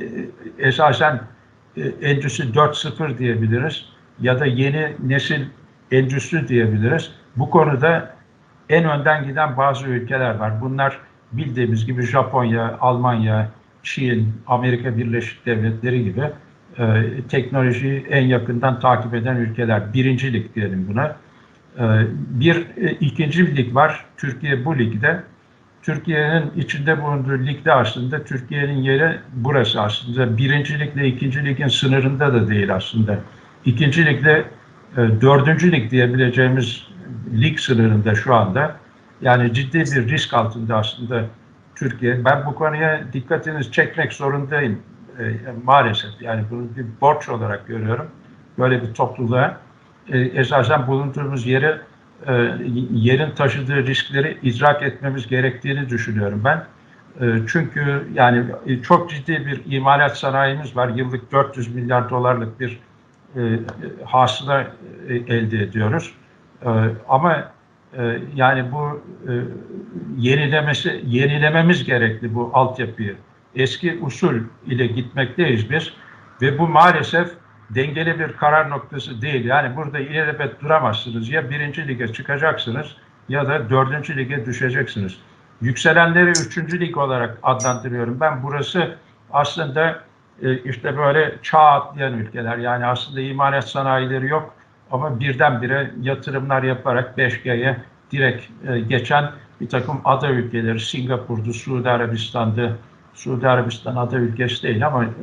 esasen endüstri dört nokta sıfır diyebiliriz ya da yeni nesil endüstri diyebiliriz. Bu konuda en önden giden bazı ülkeler var. Bunlar bildiğimiz gibi Japonya, Almanya, Çin, Amerika Birleşik Devletleri gibi e, teknolojiyi en yakından takip eden ülkeler. Birincilik diyelim buna. E, bir e, ikinci lig var. Türkiye bu ligde. Türkiye'nin içinde bulunduğu ligde aslında Türkiye'nin yeri burası aslında. Birinci ligle ikinci ligin sınırında da değil aslında. İkinci ligle e, dördüncü lig diyebileceğimiz lig sınırında şu anda. Yani ciddi bir risk altında aslında Türkiye. Ben bu konuya dikkatinizi çekmek zorundayım e, maalesef. Yani bunu bir borç olarak görüyorum. Böyle bir topluluğa e, esasen bulunduğumuz yeri e, yerin taşıdığı riskleri idrak etmemiz gerektiğini düşünüyorum ben. E, çünkü yani e, çok ciddi bir imalat sanayimiz var. Yıllık dört yüz milyar dolarlık bir e, hasıla e, elde ediyoruz. E, ama e, yani bu e, yenilemesi, yenilememiz gerekli bu altyapıyı. Eski usul ile gitmekteyiz biz ve bu maalesef dengeli bir karar noktası değil. Yani burada ilelebet duramazsınız. Ya birinci lige çıkacaksınız ya da dördüncü lige düşeceksiniz. Yükselenleri üçüncü lig olarak adlandırıyorum. Ben burası aslında e, işte böyle çağ atlayan ülkeler. Yani aslında imalat sanayileri yok ama birdenbire yatırımlar yaparak beş G'ye direkt e, geçen bir takım ada ülkeleri, Singapur'du, Suudi Arabistan'dı. Suudi Arabistan ada ülkesi değil ama e,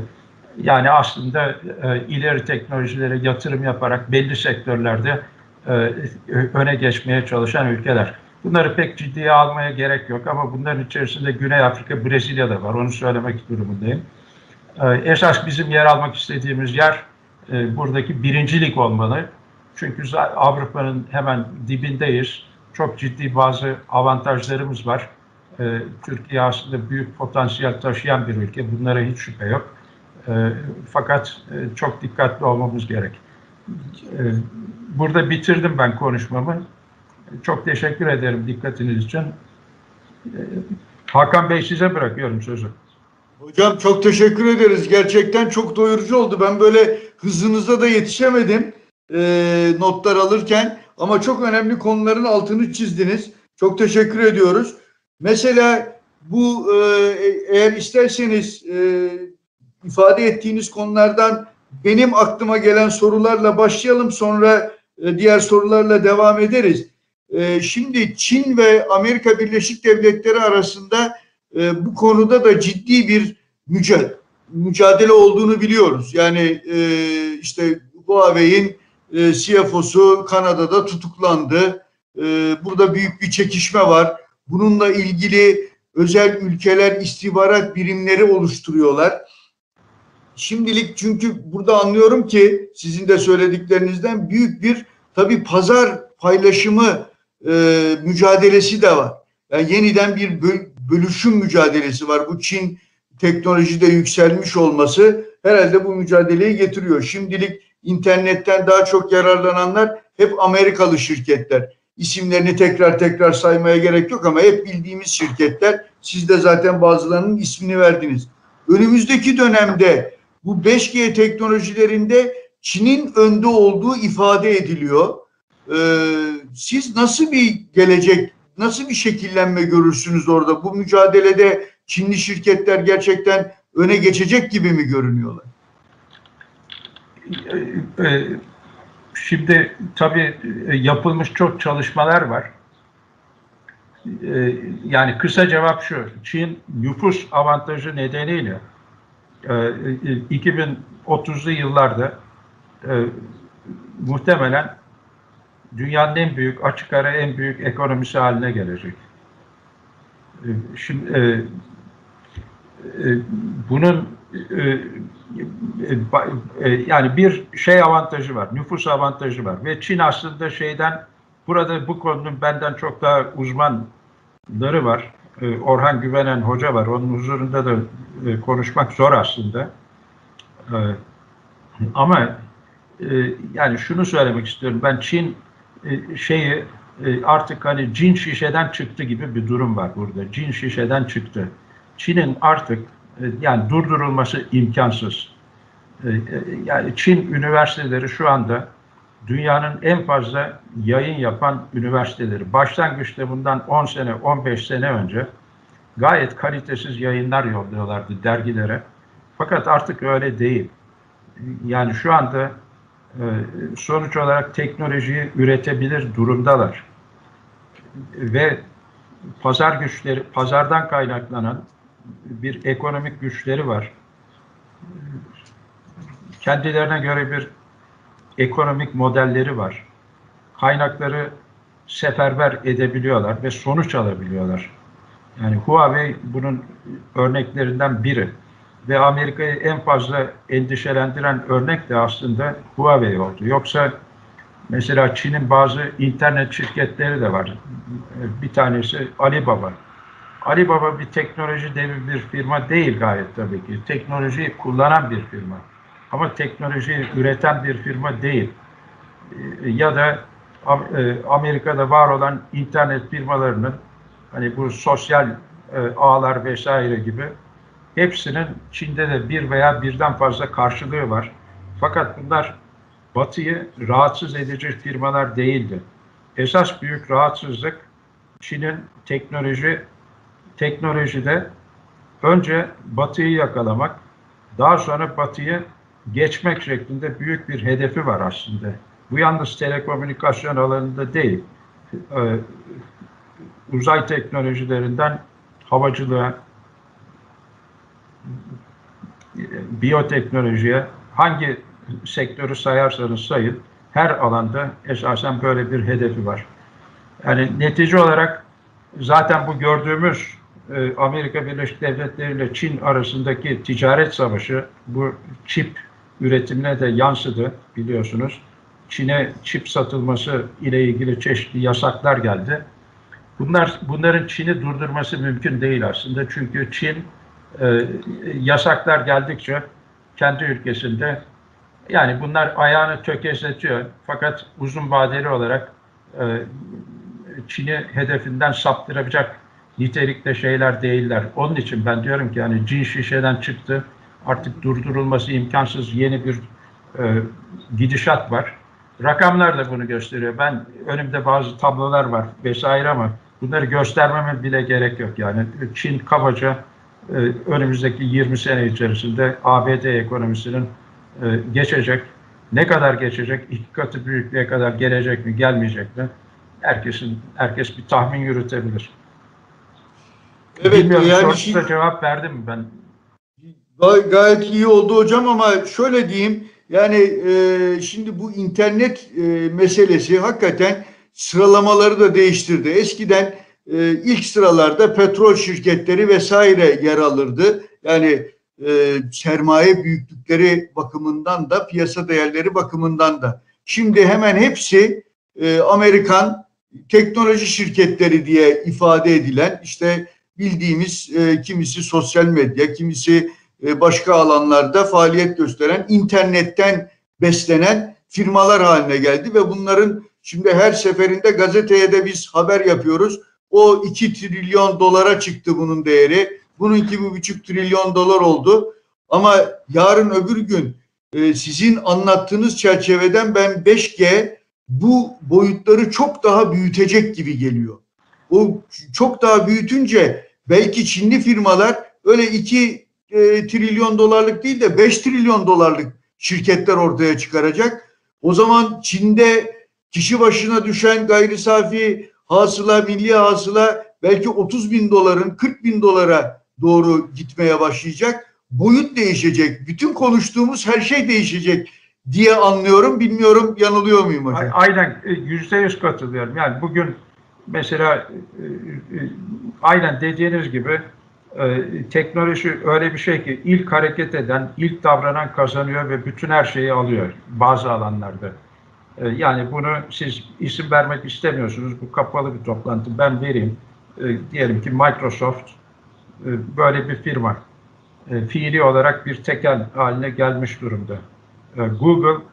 yani aslında e, ileri teknolojilere yatırım yaparak belli sektörlerde e, öne geçmeye çalışan ülkeler. Bunları pek ciddiye almaya gerek yok ama bunların içerisinde Güney Afrika, Brezilya da var. Onu söylemek durumundayım. E, esas bizim yer almak istediğimiz yer e, buradaki birincilik olmalı. Çünkü Avrupa'nın hemen dibindeyiz. Çok ciddi bazı avantajlarımız var. E, Türkiye aslında büyük potansiyel taşıyan bir ülke. Bunlara hiç şüphe yok. E, fakat e, çok dikkatli olmamız gerek. E, burada bitirdim ben konuşmamı. Çok teşekkür ederim dikkatiniz için. E, Hakan Bey size bırakıyorum sözü. Hocam çok teşekkür ederiz. Gerçekten çok doyurucu oldu. Ben böyle hızınıza da yetişemedim e, notlar alırken. Ama çok önemli konuların altını çizdiniz. Çok teşekkür ediyoruz. Mesela bu e, eğer isterseniz e, ifade ettiğiniz konulardan benim aklıma gelen sorularla başlayalım. Sonra e, diğer sorularla devam ederiz. E, şimdi Çin ve Amerika Birleşik Devletleri arasında e, bu konuda da ciddi bir mücadele, mücadele olduğunu biliyoruz. Yani e, işte Huawei'in e, C F O'su Kanada'da tutuklandı. E, burada büyük bir çekişme var. Bununla ilgili özel ülkeler istihbarat birimleri oluşturuyorlar. Şimdilik çünkü burada anlıyorum ki sizin de söylediklerinizden büyük bir tabii pazar paylaşımı e, mücadelesi de var. Yani yeniden bir böl bölüşüm mücadelesi var. Bu Çin teknolojide yükselmiş olması herhalde bu mücadeleyi getiriyor. Şimdilik internetten daha çok yararlananlar hep Amerikalı şirketler. İsimlerini tekrar tekrar saymaya gerek yok ama hep bildiğimiz şirketler. Siz de zaten bazılarının ismini verdiniz. Önümüzdeki dönemde bu beş G teknolojilerinde Çin'in önde olduğu ifade ediliyor. E, siz nasıl bir gelecek, nasıl bir şekillenme görürsünüz orada? Bu mücadelede Çinli şirketler gerçekten öne geçecek gibi mi görünüyorlar? Şimdi tabii yapılmış çok çalışmalar var. Yani kısa cevap şu: Çin nüfus avantajı nedeniyle iki bin otuzlu yıllarda muhtemelen dünyanın en büyük, açık ara en büyük ekonomisi haline gelecek. Şimdi bunun yani bir şey avantajı var, nüfus avantajı var ve Çin aslında şeyden, burada bu konunun benden çok daha uzmanları var. Orhan Güvenen Hoca var, onun huzurunda da konuşmak zor aslında. Ama yani şunu söylemek istiyorum, ben Çin şeyi artık hani cin şişeden çıktı gibi bir durum var burada. Cin şişeden çıktı. Çin'in artık yani durdurulması imkansız. Yani Çin üniversiteleri şu anda dünyanın en fazla yayın yapan üniversiteleri. Başlangıçta bundan on sene, on beş sene önce gayet kalitesiz yayınlar yolluyorlardı dergilere. Fakat artık öyle değil. Yani şu anda sonuç olarak teknolojiyi üretebilir durumdalar. Ve pazar güçleri, pazardan kaynaklanan bir ekonomik güçleri var. Kendilerine göre bir ekonomik modelleri var. Kaynakları seferber edebiliyorlar ve sonuç alabiliyorlar. Yani Huawei bunun örneklerinden biri. Ve Amerika'yı en fazla endişelendiren örnek de aslında Huawei oldu. Yoksa mesela Çin'in bazı internet şirketleri de var. Bir tanesi Alibaba. Alibaba bir teknoloji devi bir firma değil gayet tabii ki. Teknolojiyi kullanan bir firma. Ama teknolojiyi üreten bir firma değil. Ya da Amerika'da var olan internet firmalarının hani bu sosyal ağlar vesaire gibi hepsinin Çin'de de bir veya birden fazla karşılığı var. Fakat bunlar Batı'yı rahatsız edici firmalar değildi. Esas büyük rahatsızlık Çin'in teknoloji teknolojide önce Batı'yı yakalamak, daha sonra Batı'yı geçmek şeklinde büyük bir hedefi var aslında. Bu yalnız telekomünikasyon alanında değil. Ee, uzay teknolojilerinden havacılığa, biyoteknolojiye, hangi sektörü sayarsanız sayın, her alanda esasen böyle bir hedefi var. Yani netice olarak zaten bu gördüğümüz e, Amerika Birleşik Devletleri ile Çin arasındaki ticaret savaşı bu çip üretimine de yansıdı biliyorsunuz. Çin'e çip satılması ile ilgili çeşitli yasaklar geldi. Bunlar bunların Çin'i durdurması mümkün değil aslında. Çünkü Çin e, yasaklar geldikçe kendi ülkesinde yani bunlar ayağını tökezletiyor. Fakat uzun vadeli olarak e, Çin'i hedefinden saptıracak nitelikte şeyler değiller. Onun için ben diyorum ki yani cin şişeden çıktı. Artık durdurulması imkansız yeni bir e, gidişat var. Rakamlar da bunu gösteriyor. Ben önümde bazı tablolar var vesaire ama bunları göstermeme bile gerek yok. Yani Çin kabaca e, önümüzdeki yirmi sene içerisinde A B D ekonomisinin e, geçecek. Ne kadar geçecek? İki katı büyüklüğe kadar gelecek mi, gelmeyecek mi? Herkesin herkes bir tahmin yürütebilir. Evet, bilmiyorum, yani şimdi cevap verdim mi ben? Gay gayet iyi oldu hocam ama şöyle diyeyim, yani e, şimdi bu internet e, meselesi hakikaten sıralamaları da değiştirdi. Eskiden e, ilk sıralarda petrol şirketleri vesaire yer alırdı. Yani e, sermaye büyüklükleri bakımından da piyasa değerleri bakımından da. Şimdi hemen hepsi e, Amerikan teknoloji şirketleri diye ifade edilen, işte bildiğimiz e, kimisi sosyal medya, kimisi e, başka alanlarda faaliyet gösteren, internetten beslenen firmalar haline geldi ve bunların şimdi her seferinde gazeteye de biz haber yapıyoruz. O iki trilyon dolara çıktı bunun değeri. Bununki bir buçuk trilyon dolar oldu. Ama yarın öbür gün e, sizin anlattığınız çerçeveden ben beş G bu boyutları çok daha büyütecek gibi geliyor. O çok daha büyütünce belki Çinli firmalar öyle iki e, trilyon dolarlık değil de beş trilyon dolarlık şirketler ortaya çıkaracak. O zaman Çin'de kişi başına düşen gayri safi hasıla, milli hasıla belki otuz bin doların kırk bin dolara doğru gitmeye başlayacak. Boyut değişecek. Bütün konuştuğumuz her şey değişecek diye anlıyorum. Bilmiyorum, yanılıyor muyum hocam? Aynen, yüzde yüz katılıyorum. Yani bugün mesela aynen dediğiniz gibi teknoloji öyle bir şey ki ilk hareket eden, ilk davranan kazanıyor ve bütün her şeyi alıyor bazı alanlarda. Yani bunu siz isim vermek istemiyorsunuz. Bu kapalı bir toplantı. Ben vereyim. Diyelim ki Microsoft böyle bir firma. Fiili olarak bir tekel haline gelmiş durumda. Google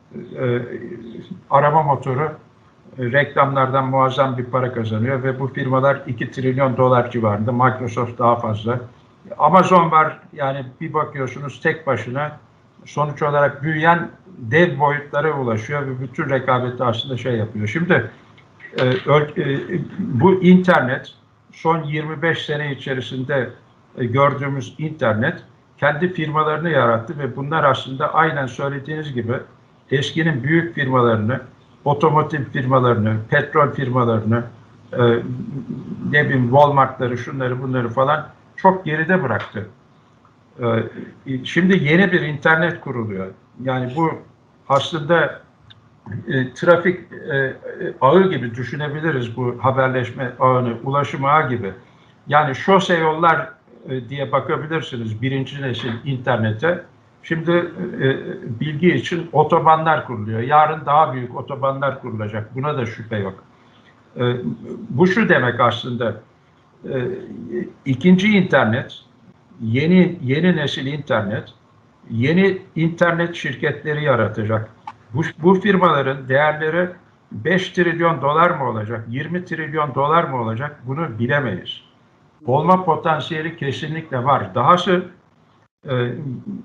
arama motoru reklamlardan muazzam bir para kazanıyor ve bu firmalar iki trilyon dolar civarında. Microsoft daha fazla. Amazon var, yani bir bakıyorsunuz tek başına sonuç olarak büyüyen dev boyutlara ulaşıyor ve bütün rekabeti aslında şey yapıyor. Şimdi e, e, bu internet son yirmi beş sene içerisinde e, gördüğümüz internet kendi firmalarını yarattı ve bunlar aslında aynen söylediğiniz gibi eskinin büyük firmalarını, otomotiv firmalarını, petrol firmalarını, e, ne bileyim Walmart'ları, şunları bunları falan çok geride bıraktı. E, şimdi yeni bir internet kuruluyor. Yani bu aslında e, trafik e, ağı gibi düşünebiliriz, bu haberleşme ağını, ulaşım ağı gibi. Yani şose yollar e, diye bakabilirsiniz birinci nesil internete. Şimdi e, bilgi için otobanlar kuruluyor. Yarın daha büyük otobanlar kurulacak. Buna da şüphe yok. E, bu şu demek aslında, e, ikinci internet, yeni yeni nesil internet, yeni internet şirketleri yaratacak. Bu, bu firmaların değerleri beş trilyon dolar mı olacak, yirmi trilyon dolar mı olacak, bunu bilemeyiz. Olma potansiyeli kesinlikle var. Dahası e, e,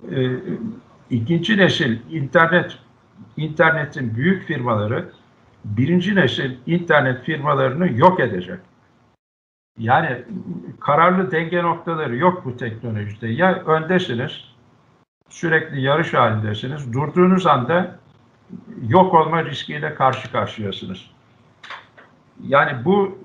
ikinci nesil internet, internetin büyük firmaları birinci nesil internet firmalarını yok edecek. Yani kararlı denge noktaları yok bu teknolojide. Ya öndesiniz, sürekli yarış halindesiniz, durduğunuz anda yok olma riskiyle karşı karşıyasınız. Yani bu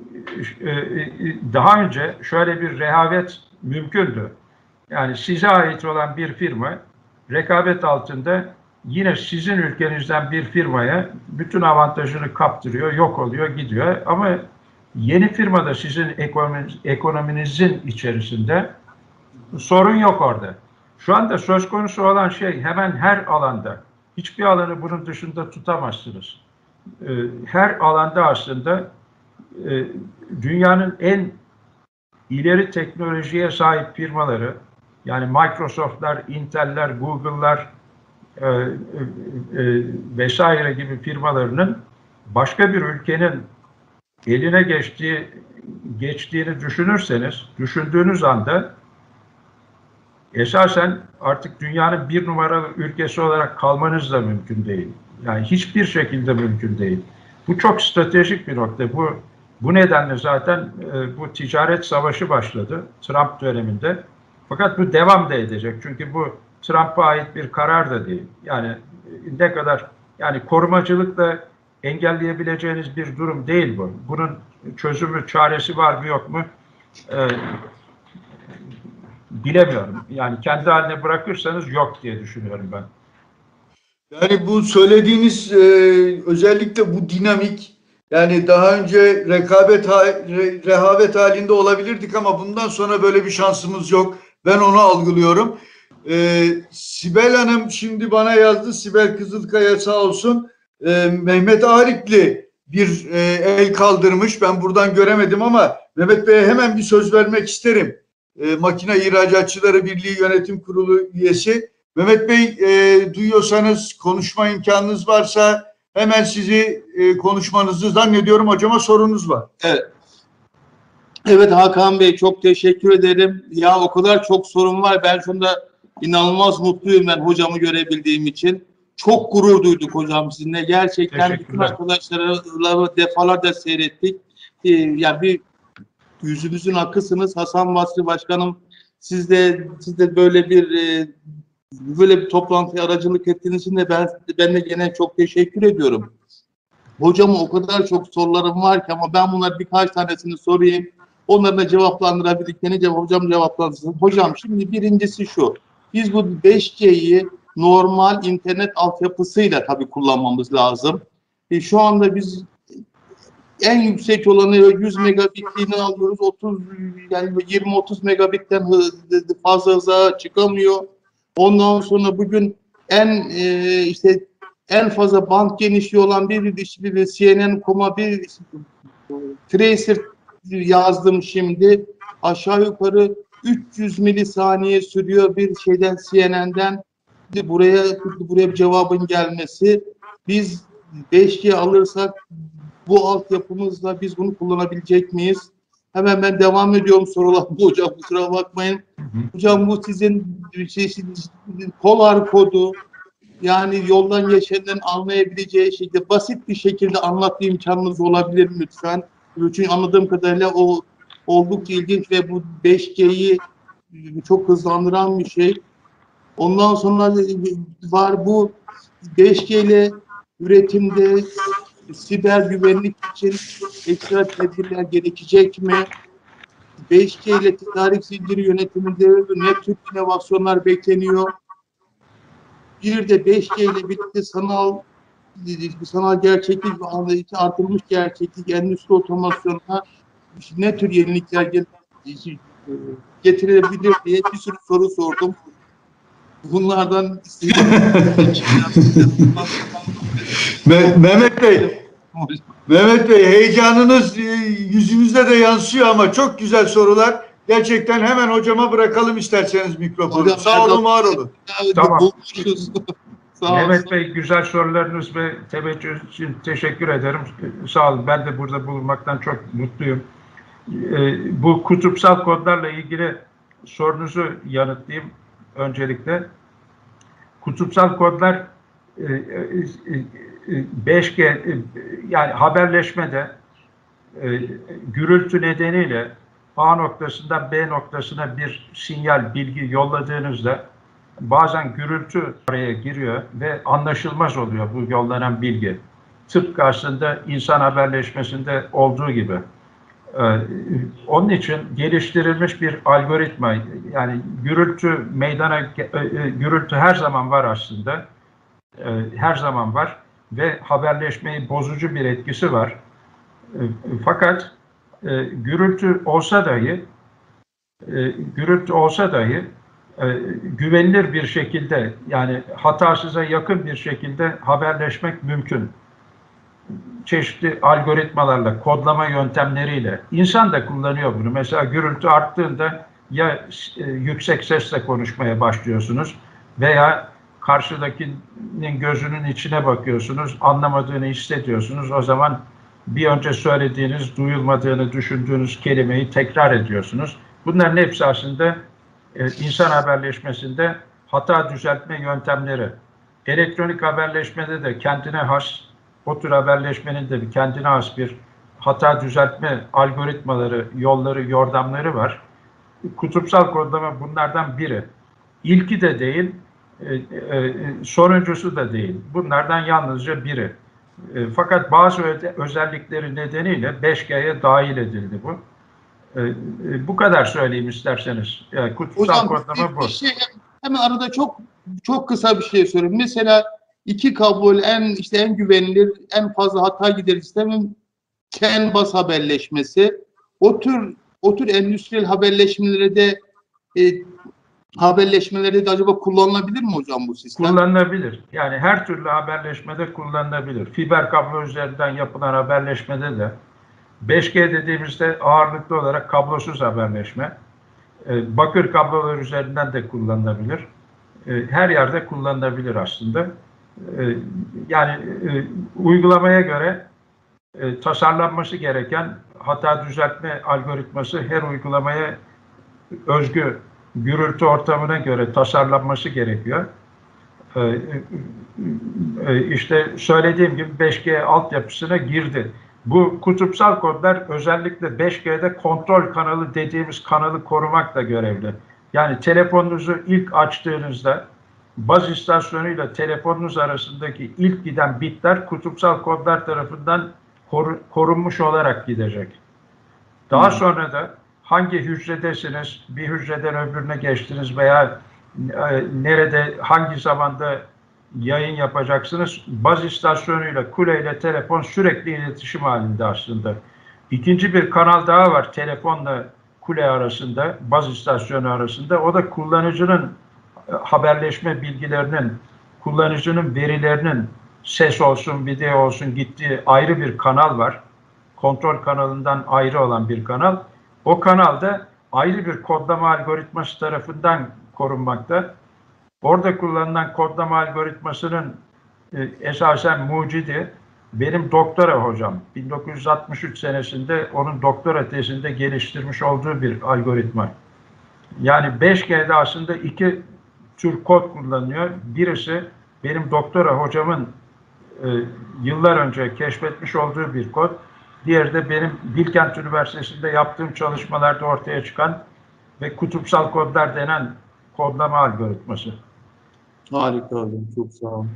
daha önce şöyle bir rehavet mümkündü. Yani size ait olan bir firma rekabet altında yine sizin ülkenizden bir firmaya bütün avantajını kaptırıyor, yok oluyor, gidiyor. Ama yeni firmada sizin ekonominiz, ekonominizin içerisinde sorun yok orada. Şu anda söz konusu olan şey hemen her alanda. Hiçbir alanı bunun dışında tutamazsınız. Her alanda aslında dünyanın en ileri teknolojiye sahip firmaları, yani Microsoft'lar, Intel'ler, Google'lar e, e, vesaire gibi firmalarının başka bir ülkenin eline geçtiği geçtiğini düşünürseniz, düşündüğünüz anda esasen artık dünyanın bir numaralı ülkesi olarak kalmanız da mümkün değil. Yani hiçbir şekilde mümkün değil. Bu çok stratejik bir nokta. Bu bu nedenle zaten e, bu ticaret savaşı başladı Trump döneminde. Fakat bu devam da edecek. Çünkü bu Trump'a ait bir karar da değil. Yani ne kadar, yani korumacılıkla engelleyebileceğiniz bir durum değil bu. Bunun çözümü, çaresi var mı yok mu? Ee, bilemiyorum. Yani kendi haline bırakırsanız yok diye düşünüyorum ben. Yani bu söylediğiniz e, özellikle bu dinamik, yani daha önce rekabet re, rehavet halinde olabilirdik ama bundan sonra böyle bir şansımız yok. Ben onu algılıyorum. Ee, Sibel Hanım şimdi bana yazdı. Sibel Kızılkaya sağ olsun. Ee, Mehmet Arikli bir e, el kaldırmış. Ben buradan göremedim ama Mehmet Bey'e hemen bir söz vermek isterim. Ee, Makine İhracatçıları Birliği Yönetim Kurulu üyesi. Mehmet Bey, e, duyuyorsanız, konuşma imkanınız varsa hemen sizi e, konuşmanızı zannediyorum. Hocama sorunuz var. Evet. Evet Hakan Bey, çok teşekkür ederim. Ya o kadar çok sorun var. Ben şunda İnanılmaz mutluyum ben hocamı görebildiğim için. Çok gurur duyduk hocam sizinle. Gerçekten bütün arkadaşlarla defalarca seyrettik. Ee, yani bir yüzümüzün akısınız. Hasan Basri Başkanım, siz de siz de böyle bir e, böyle bir toplantıya aracılık ettiğiniz için de ben ben de gene çok teşekkür ediyorum. Hocama o kadar çok sorularım var ki ama ben bunlar birkaç tanesini sorayım. Onları da cevaplandırabildiklerini cevap, hocam cevaplansın. Hocam şimdi birincisi şu. Biz bu beş G'yi normal internet altyapısıyla tabii kullanmamız lazım. E, şu anda biz en yüksek olanı yüz megabitliğini alıyoruz. otuz yani yirmi otuz megabitten fazla hıza çıkamıyor. Ondan sonra bugün en e, işte en fazla band genişliği olan bir dişli ve C N N nokta com'a bir tracer yazdım şimdi. Aşağı yukarı üç yüz milisaniye sürüyor bir şeyden C N N'den buraya buraya bir cevabın gelmesi. Biz beş G alırsak bu altyapımızla biz bunu kullanabilecek miyiz? Hemen ben devam ediyorum sorular bu hocam, kusura bakmayın. Hocam bu sizin şey, Polar kodu, yani yoldan geçenden anlayabileceği şekilde basit bir şekilde anlatma imkanınız olabilir mi lütfen? Çünkü anladığım kadarıyla o oldukça ilginç ve bu beş G'yi çok hızlandıran bir şey. Ondan sonra var bu beş G ile üretimde siber güvenlik için ekstra tedbirler gerekecek mi? beş G ile tedarik zinciri yönetiminde ne tür inovasyonlar bekleniyor? Bir de beş G ile birlikte sanal sanal gerçeklik ve artırılmış gerçeklik, endüstri otomasyonuna ne tür yenilikler getirebilir diye bir sürü soru sordum. Bunlardan Mehmet Bey, Mehmet Bey heyecanınız yüzünüzde de yansıyor ama çok güzel sorular. Gerçekten hemen hocama bırakalım isterseniz mikrofonu. Hocam, sağ olun, var olun. Tamam. Sağ Mehmet Bey, güzel sorularınız ve teveccüh için teşekkür ederim. Sağ olun. Ben de burada bulunmaktan çok mutluyum. Bu kutupsal kodlarla ilgili sorunuzu yanıtlayayım öncelikle. Kutupsal kodlar beş G yani haberleşmede gürültü nedeniyle A noktasından B noktasına bir sinyal, bilgi yolladığınızda bazen gürültü araya giriyor ve anlaşılmaz oluyor bu yollanan bilgi. Tıpkı aslında insan haberleşmesinde olduğu gibi. Ee, onun için geliştirilmiş bir algoritma, yani gürültü meydana, e, gürültü her zaman var aslında, e, her zaman var ve haberleşmeyi bozucu bir etkisi var. E, fakat e, gürültü olsa dahi, e, gürültü olsa dahi e, güvenilir bir şekilde, yani hatasıza yakın bir şekilde haberleşmek mümkün. Çeşitli algoritmalarla, kodlama yöntemleriyle. İnsan da kullanıyor bunu. Mesela gürültü arttığında ya e, yüksek sesle konuşmaya başlıyorsunuz veya karşıdakinin gözünün içine bakıyorsunuz, anlamadığını hissediyorsunuz. O zaman bir önce söylediğiniz, duyulmadığını düşündüğünüz kelimeyi tekrar ediyorsunuz. Bunların hepsi aslında e, insan haberleşmesinde hata düzeltme yöntemleri. Elektronik haberleşmede de kendine has, o tür haberleşmenin de bir kendine has bir hata düzeltme algoritmaları, yolları, yordamları var. Kutupsal kodlama bunlardan biri. İlki de değil, e, e, sonuncusu da değil. Bunlardan yalnızca biri. E, fakat bazı özellikleri nedeniyle beş G'ye dahil edildi bu. E, e, bu kadar söyleyeyim isterseniz. Yani kutupsal hocam, kodlama bu. Bir şey, hemen arada çok çok kısa bir şey söyleyeyim. Mesela İki kabul en işte en güvenilir, en fazla hata giderici sistemin CAN bus haberleşmesi. O tür o tür endüstriyel haberleşmelere de e, haberleşmelerde de acaba kullanılabilir mi hocam bu sistem? Kullanılabilir. Yani her türlü haberleşmede kullanılabilir. Fiber kablo üzerinden yapılan haberleşmede de beş G dediğimizde ağırlıklı olarak kablosuz haberleşme. E, bakır kablolar üzerinden de kullanılabilir. E, her yerde kullanılabilir aslında. Yani e, uygulamaya göre e, tasarlanması gereken hata düzeltme algoritması her uygulamaya özgü gürültü ortamına göre tasarlanması gerekiyor. Ee, işte söylediğim gibi beş G altyapısına girdi. Bu kutupsal kodlar özellikle beş G'de kontrol kanalı dediğimiz kanalı korumakla görevli. Yani telefonunuzu ilk açtığınızda baz istasyonuyla telefonunuz arasındaki ilk giden bitler kutupsal kodlar tarafından koru, korunmuş olarak gidecek. Daha sonra da hangi hücredesiniz, bir hücreden öbürüne geçtiniz veya e, nerede, hangi zamanda yayın yapacaksınız, baz istasyonuyla, kuleyle telefon sürekli iletişim halinde aslında. İkinci bir kanal daha var telefonla kule arasında, baz istasyonu arasında. O da kullanıcının haberleşme bilgilerinin, kullanıcının verilerinin ses olsun, video olsun gittiği ayrı bir kanal var. Kontrol kanalından ayrı olan bir kanal. O kanalda ayrı bir kodlama algoritması tarafından korunmakta. Orada kullanılan kodlama algoritmasının e, esasen mucidi benim doktora hocam. bin dokuz yüz altmış üç senesinde onun doktora tezinde geliştirmiş olduğu bir algoritma. Yani beş G'de aslında iki tür kod kullanıyor. Birisi benim doktora hocamın e, yıllar önce keşfetmiş olduğu bir kod. Diğeri de benim Bilkent Üniversitesi'nde yaptığım çalışmalarda ortaya çıkan ve kutupsal kodlar denen kodlama algoritması. Harika hocam, çok sağ olun.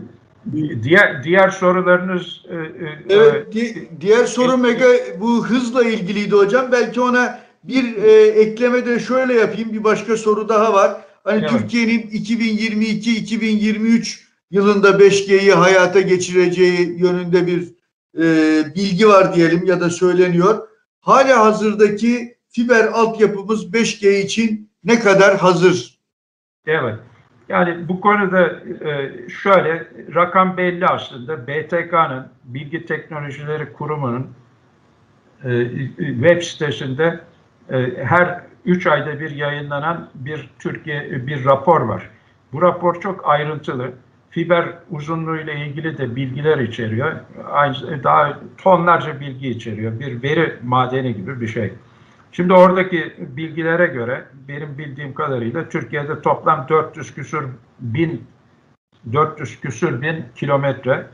Diğer diğer sorularınız e, Evet, e, di- diğer soru mega bu hızla ilgiliydi hocam. Belki ona bir e, ekleme de şöyle yapayım. Bir başka soru daha var. Hani Evet. Türkiye'nin iki bin yirmi iki iki bin yirmi üç yılında beş G'yi hayata geçireceği yönünde bir e, bilgi var diyelim ya da söyleniyor. Hala hazırdaki fiber altyapımız beş G için ne kadar hazır? Evet. Yani bu konuda e, şöyle rakam belli aslında. B T K'nın Bilgi Teknolojileri Kurumu'nun e, web sitesinde e, her üç ayda bir yayınlanan bir Türkiye bir rapor var. Bu rapor çok ayrıntılı. Fiber uzunluğu ile ilgili de bilgiler içeriyor. Aynı, daha tonlarca bilgi içeriyor. Bir veri madeni gibi bir şey. Şimdi oradaki bilgilere göre benim bildiğim kadarıyla Türkiye'de toplam dört yüz küsür bin dört yüz küsür bin kilometre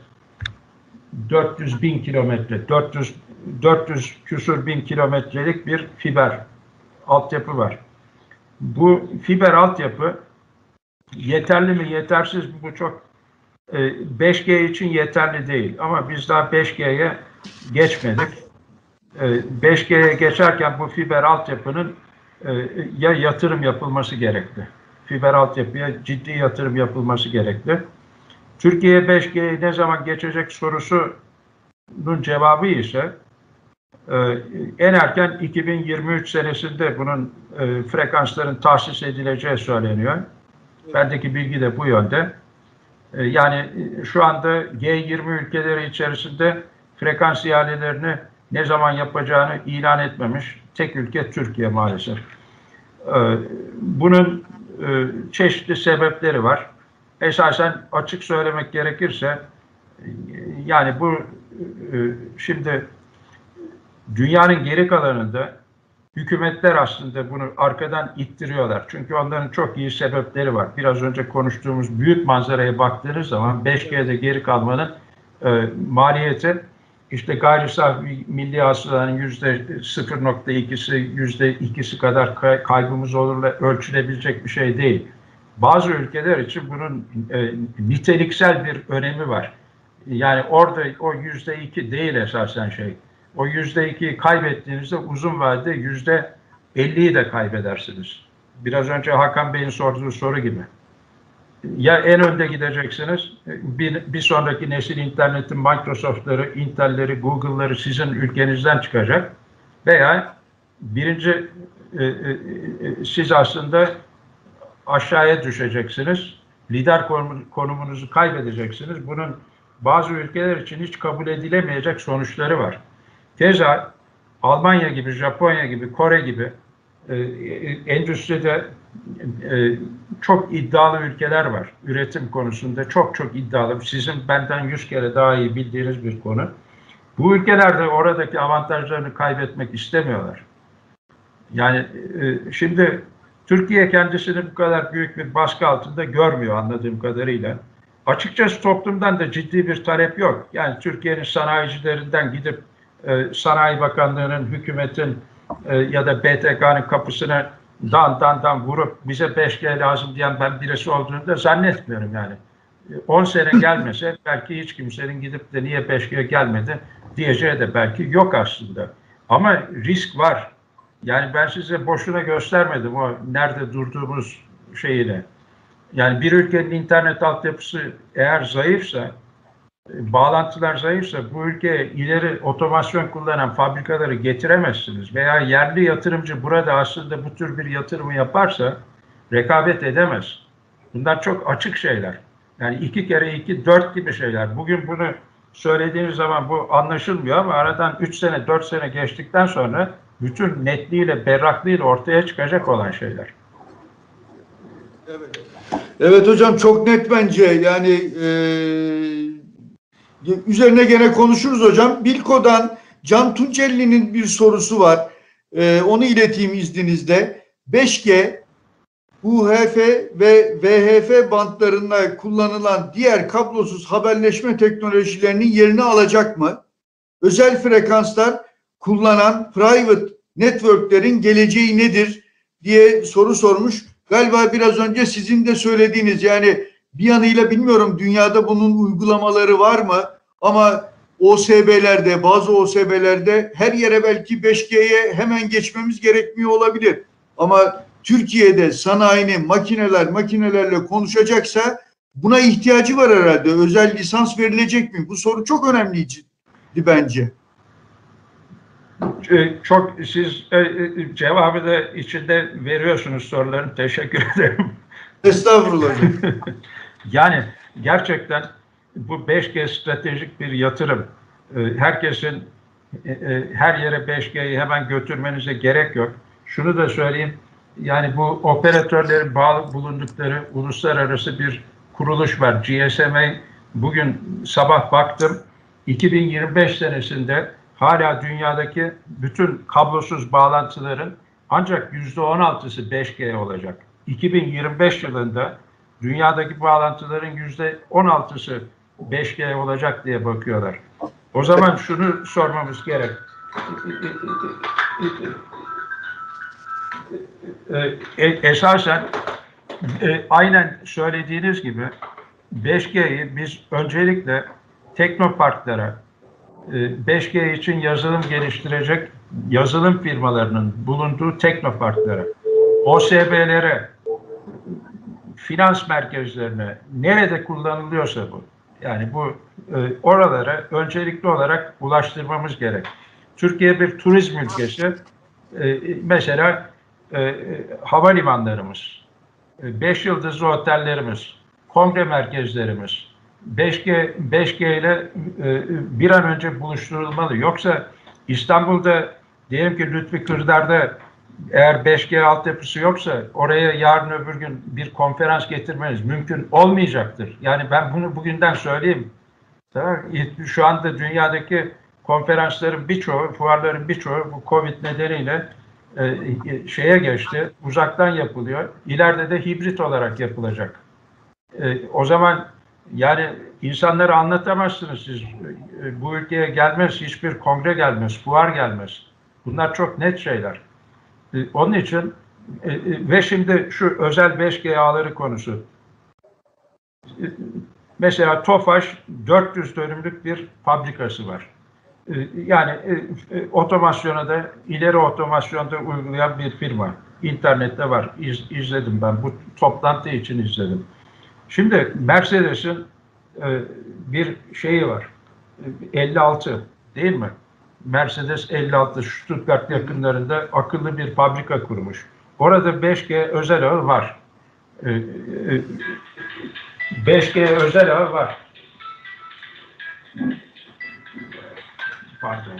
dört yüz bin kilometre dört yüz dört yüz küsür bin kilometrelik bir fiber altyapı var. Bu fiber altyapı yeterli mi yetersiz mi bu çok e, beş G için yeterli değil ama biz daha beş G'ye geçmedik. beş G'ye geçerken bu fiber altyapının ya yatırım yapılması gerekli. Fiber altyapıya ciddi yatırım yapılması gerekli. Türkiye beş G'ye ne zaman geçecek sorusunun cevabı ise en erken iki bin yirmi üç senesinde bunun frekansların tahsis edileceği söyleniyor. Bendeki bilgi de bu yönde. Yani şu anda G yirmi ülkeleri içerisinde frekans ihalelerini ne zaman yapacağını ilan etmemiş tek ülke Türkiye maalesef. Bunun çeşitli sebepleri var. Esasen açık söylemek gerekirse yani bu şimdi dünyanın geri kalanında hükümetler aslında bunu arkadan ittiriyorlar. Çünkü onların çok iyi sebepleri var. Biraz önce konuştuğumuz büyük manzaraya baktığınız zaman beş G'de geri kalmanın maliyeti İşte gayri safi milli hasılanın yüzde sıfır nokta ikisi, yüzde ikisi kadar kaybımız olurla ölçülebilecek bir şey değil. Bazı ülkeler için bunun e, niteliksel bir önemi var. Yani orada o yüzde iki değil esasen şey. O yüzde ikiyi kaybettiğinizde uzun vadede yüzde elliyi de kaybedersiniz. Biraz önce Hakan Bey'in sorduğu soru gibi. Ya en önde gideceksiniz, bir, bir sonraki nesil internetin Microsoft'ları, Intel'leri, Google'ları sizin ülkenizden çıkacak veya birinci e, e, siz aslında aşağıya düşeceksiniz, lider konumunuzu kaybedeceksiniz. Bunun bazı ülkeler için hiç kabul edilemeyecek sonuçları var. Keza Almanya gibi, Japonya gibi, Kore gibi e, endüstride e, çok iddialı ülkeler var. Üretim konusunda çok çok iddialı. Sizin benden yüz kere daha iyi bildiğiniz bir konu. Bu ülkeler de oradaki avantajlarını kaybetmek istemiyorlar. Yani e, şimdi Türkiye kendisini bu kadar büyük bir baskı altında görmüyor anladığım kadarıyla. Açıkçası toplumdan da ciddi bir talep yok. Yani Türkiye'nin sanayicilerinden gidip e, Sanayi Bakanlığı'nın, hükümetin e, ya da B T K'nın kapısına dan dan dan vurup bize beş G lazım diyen ben birisi olduğunu da zannetmiyorum yani. on sene gelmese belki hiç kimsenin gidip de niye beş G gelmedi diyeceği de belki yok aslında. Ama risk var. Yani ben size boşuna göstermedim o nerede durduğumuz şeyini. Yani bir ülkenin internet altyapısı eğer zayıfsa, bağlantılar zayıfsa bu ülkeye ileri otomasyon kullanan fabrikaları getiremezsiniz. Veya yerli yatırımcı burada aslında bu tür bir yatırımı yaparsa rekabet edemez. Bunlar çok açık şeyler. Yani iki kere iki, dört gibi şeyler. Bugün bunu söylediğiniz zaman bu anlaşılmıyor ama aradan üç sene, dört sene geçtikten sonra bütün netliğiyle, berraklığıyla ortaya çıkacak olan şeyler. Evet. Evet hocam çok net bence. Yani e, üzerine gene konuşuruz hocam. Bilko'dan Can Tunçelli'nin bir sorusu var. E, onu ileteyim izninizle. beş G U H F ve V H F bantlarında kullanılan diğer kablosuz haberleşme teknolojilerinin yerini alacak mı? Özel frekanslar kullanan private networklerin geleceği nedir diye soru sormuş. Galiba biraz önce sizin de söylediğiniz, yani bir yanıyla bilmiyorum dünyada bunun uygulamaları var mı? Ama O S B'lerde, bazı O S B'lerde her yere belki beş G'ye hemen geçmemiz gerekmiyor olabilir. Ama Türkiye'de sanayinin makineler makinelerle konuşacaksa buna ihtiyacı var herhalde. Özel lisans verilecek mi? Bu soru çok önemliydi bence. Çok siz cevabı da içinde veriyorsunuz soruların. Teşekkür ederim. Estağfurullah. Yani gerçekten bu beş G stratejik bir yatırım. Herkesin her yere beş G'yi hemen götürmenize gerek yok. Şunu da söyleyeyim. Yani bu operatörlerin bağlı bulundukları uluslararası bir kuruluş var. G S M A. Bugün sabah baktım. iki bin yirmi beş senesinde hala dünyadaki bütün kablosuz bağlantıların ancak yüzde on altısı beş G olacak. iki bin yirmi beş yılında dünyadaki bağlantıların yüzde on altısı beş G olacak diye bakıyorlar. O zaman şunu sormamız gerek. Esasen aynen söylediğiniz gibi beş G'yi biz öncelikle teknoparklara, beş G için yazılım geliştirecek yazılım firmalarının bulunduğu teknoparklara, O S B'lere, finans merkezlerine, nerede kullanılıyorsa bu, yani bu oralara öncelikli olarak ulaştırmamız gerek. Türkiye bir turizm ülkesi. Mesela havalimanlarımız, beş yıldızlı otellerimiz, kongre merkezlerimiz, beş G beş G ile e, bir an önce buluşturulmalı. Yoksa İstanbul'da diyelim ki Lütfi Kırdar'da eğer beş G altyapısı yoksa oraya yarın öbür gün bir konferans getirmeniz mümkün olmayacaktır. Yani ben bunu bugünden söyleyeyim. Tamam. Şu anda dünyadaki konferansların birçoğu, fuarların birçoğu bu Covid nedeniyle e, şeye geçti. Uzaktan yapılıyor. İleride de hibrit olarak yapılacak. E, o zaman yani insanlara anlatamazsınız siz. Bu ülkeye gelmez, hiçbir kongre gelmez, fuar gelmez. Bunlar çok net şeyler. Onun için ve şimdi şu özel beş G ağları konusu. Mesela Tofaş dört yüz dönümlük bir fabrikası var. Yani otomasyona da ileri otomasyonda uygulayan bir firma. İnternette var. İz, izledim ben. Bu toplantı için izledim. Şimdi Mercedes'in e, bir şeyi var. elli altı değil mi? Mercedes elli altı Stuttgart yakınlarında akıllı bir fabrika kurmuş. Orada beş G özel ağı var. E, e, beş G özel ağı var. Pardon.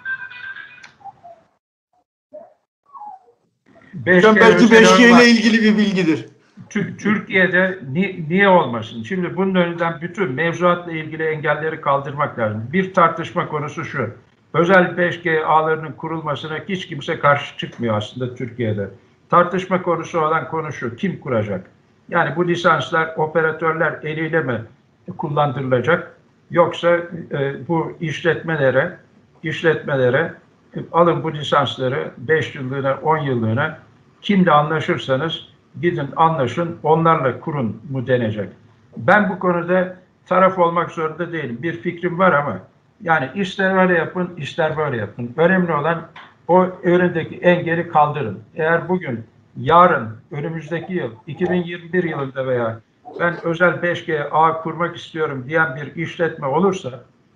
Hocam belki beş G ile ilgili bir bilgidir. Türkiye'de ni, niye olmasın? Şimdi bunun önünden bütün mevzuatla ilgili engelleri kaldırmak lazım. Bir tartışma konusu şu. Özel beş G ağlarının kurulmasına hiç kimse karşı çıkmıyor aslında Türkiye'de. Tartışma konusu olan konu şu: kim kuracak? Yani bu lisanslar operatörler eliyle mi kullandırılacak? Yoksa e, bu işletmelere, işletmelere e, alın bu lisansları beş yıllığına, on yıllığına, kimle anlaşırsanız gidin anlaşın, onlarla kurun mu denecek? Ben bu konuda taraf olmak zorunda değilim. Bir fikrim var ama yani ister öyle yapın, ister böyle yapın. Önemli olan o önündeki engeli kaldırın. Eğer bugün, yarın, önümüzdeki yıl, iki bin yirmi bir yılında veya ben özel beş G ağ kurmak istiyorum diyen bir işletme olursa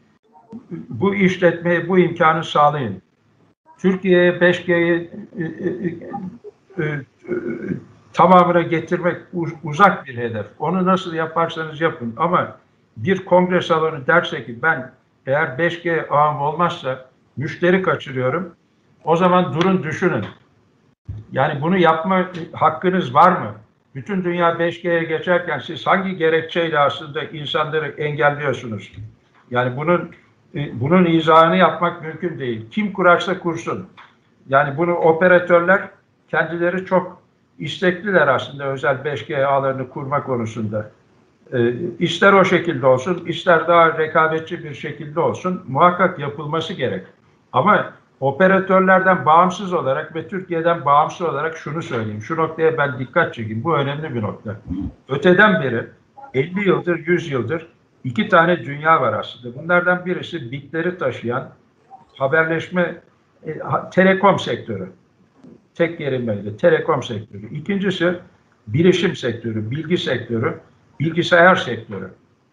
bu işletmeye bu imkanı sağlayın. Türkiye'ye beş G'yi e, e, e, tamamına getirmek uzak bir hedef. Onu nasıl yaparsanız yapın. Ama bir kongre salonu derse ki ben eğer beş G ağım olmazsa müşteri kaçırıyorum, o zaman durun düşünün. Yani bunu yapma hakkınız var mı? Bütün dünya beş G'ye geçerken siz hangi gerekçeyle aslında insanları engelliyorsunuz? Yani bunun bunun izahını yapmak mümkün değil. Kim kurarsa kursun. Yani bunu operatörler kendileri çok istekliler aslında özel beş G ağlarını kurma konusunda. Ee, ister o şekilde olsun, ister daha rekabetçi bir şekilde olsun, muhakkak yapılması gerek. Ama operatörlerden bağımsız olarak ve Türkiye'den bağımsız olarak şunu söyleyeyim. Şu noktaya ben dikkat çekeyim. Bu önemli bir nokta. Öteden beri elli yıldır, yüz yıldır iki tane dünya var aslında. Bunlardan birisi bitleri taşıyan haberleşme, e, telekom sektörü. Tek kelimeyle telekom sektörü. İkincisi bilişim sektörü, bilgi sektörü, bilgisayar sektörü.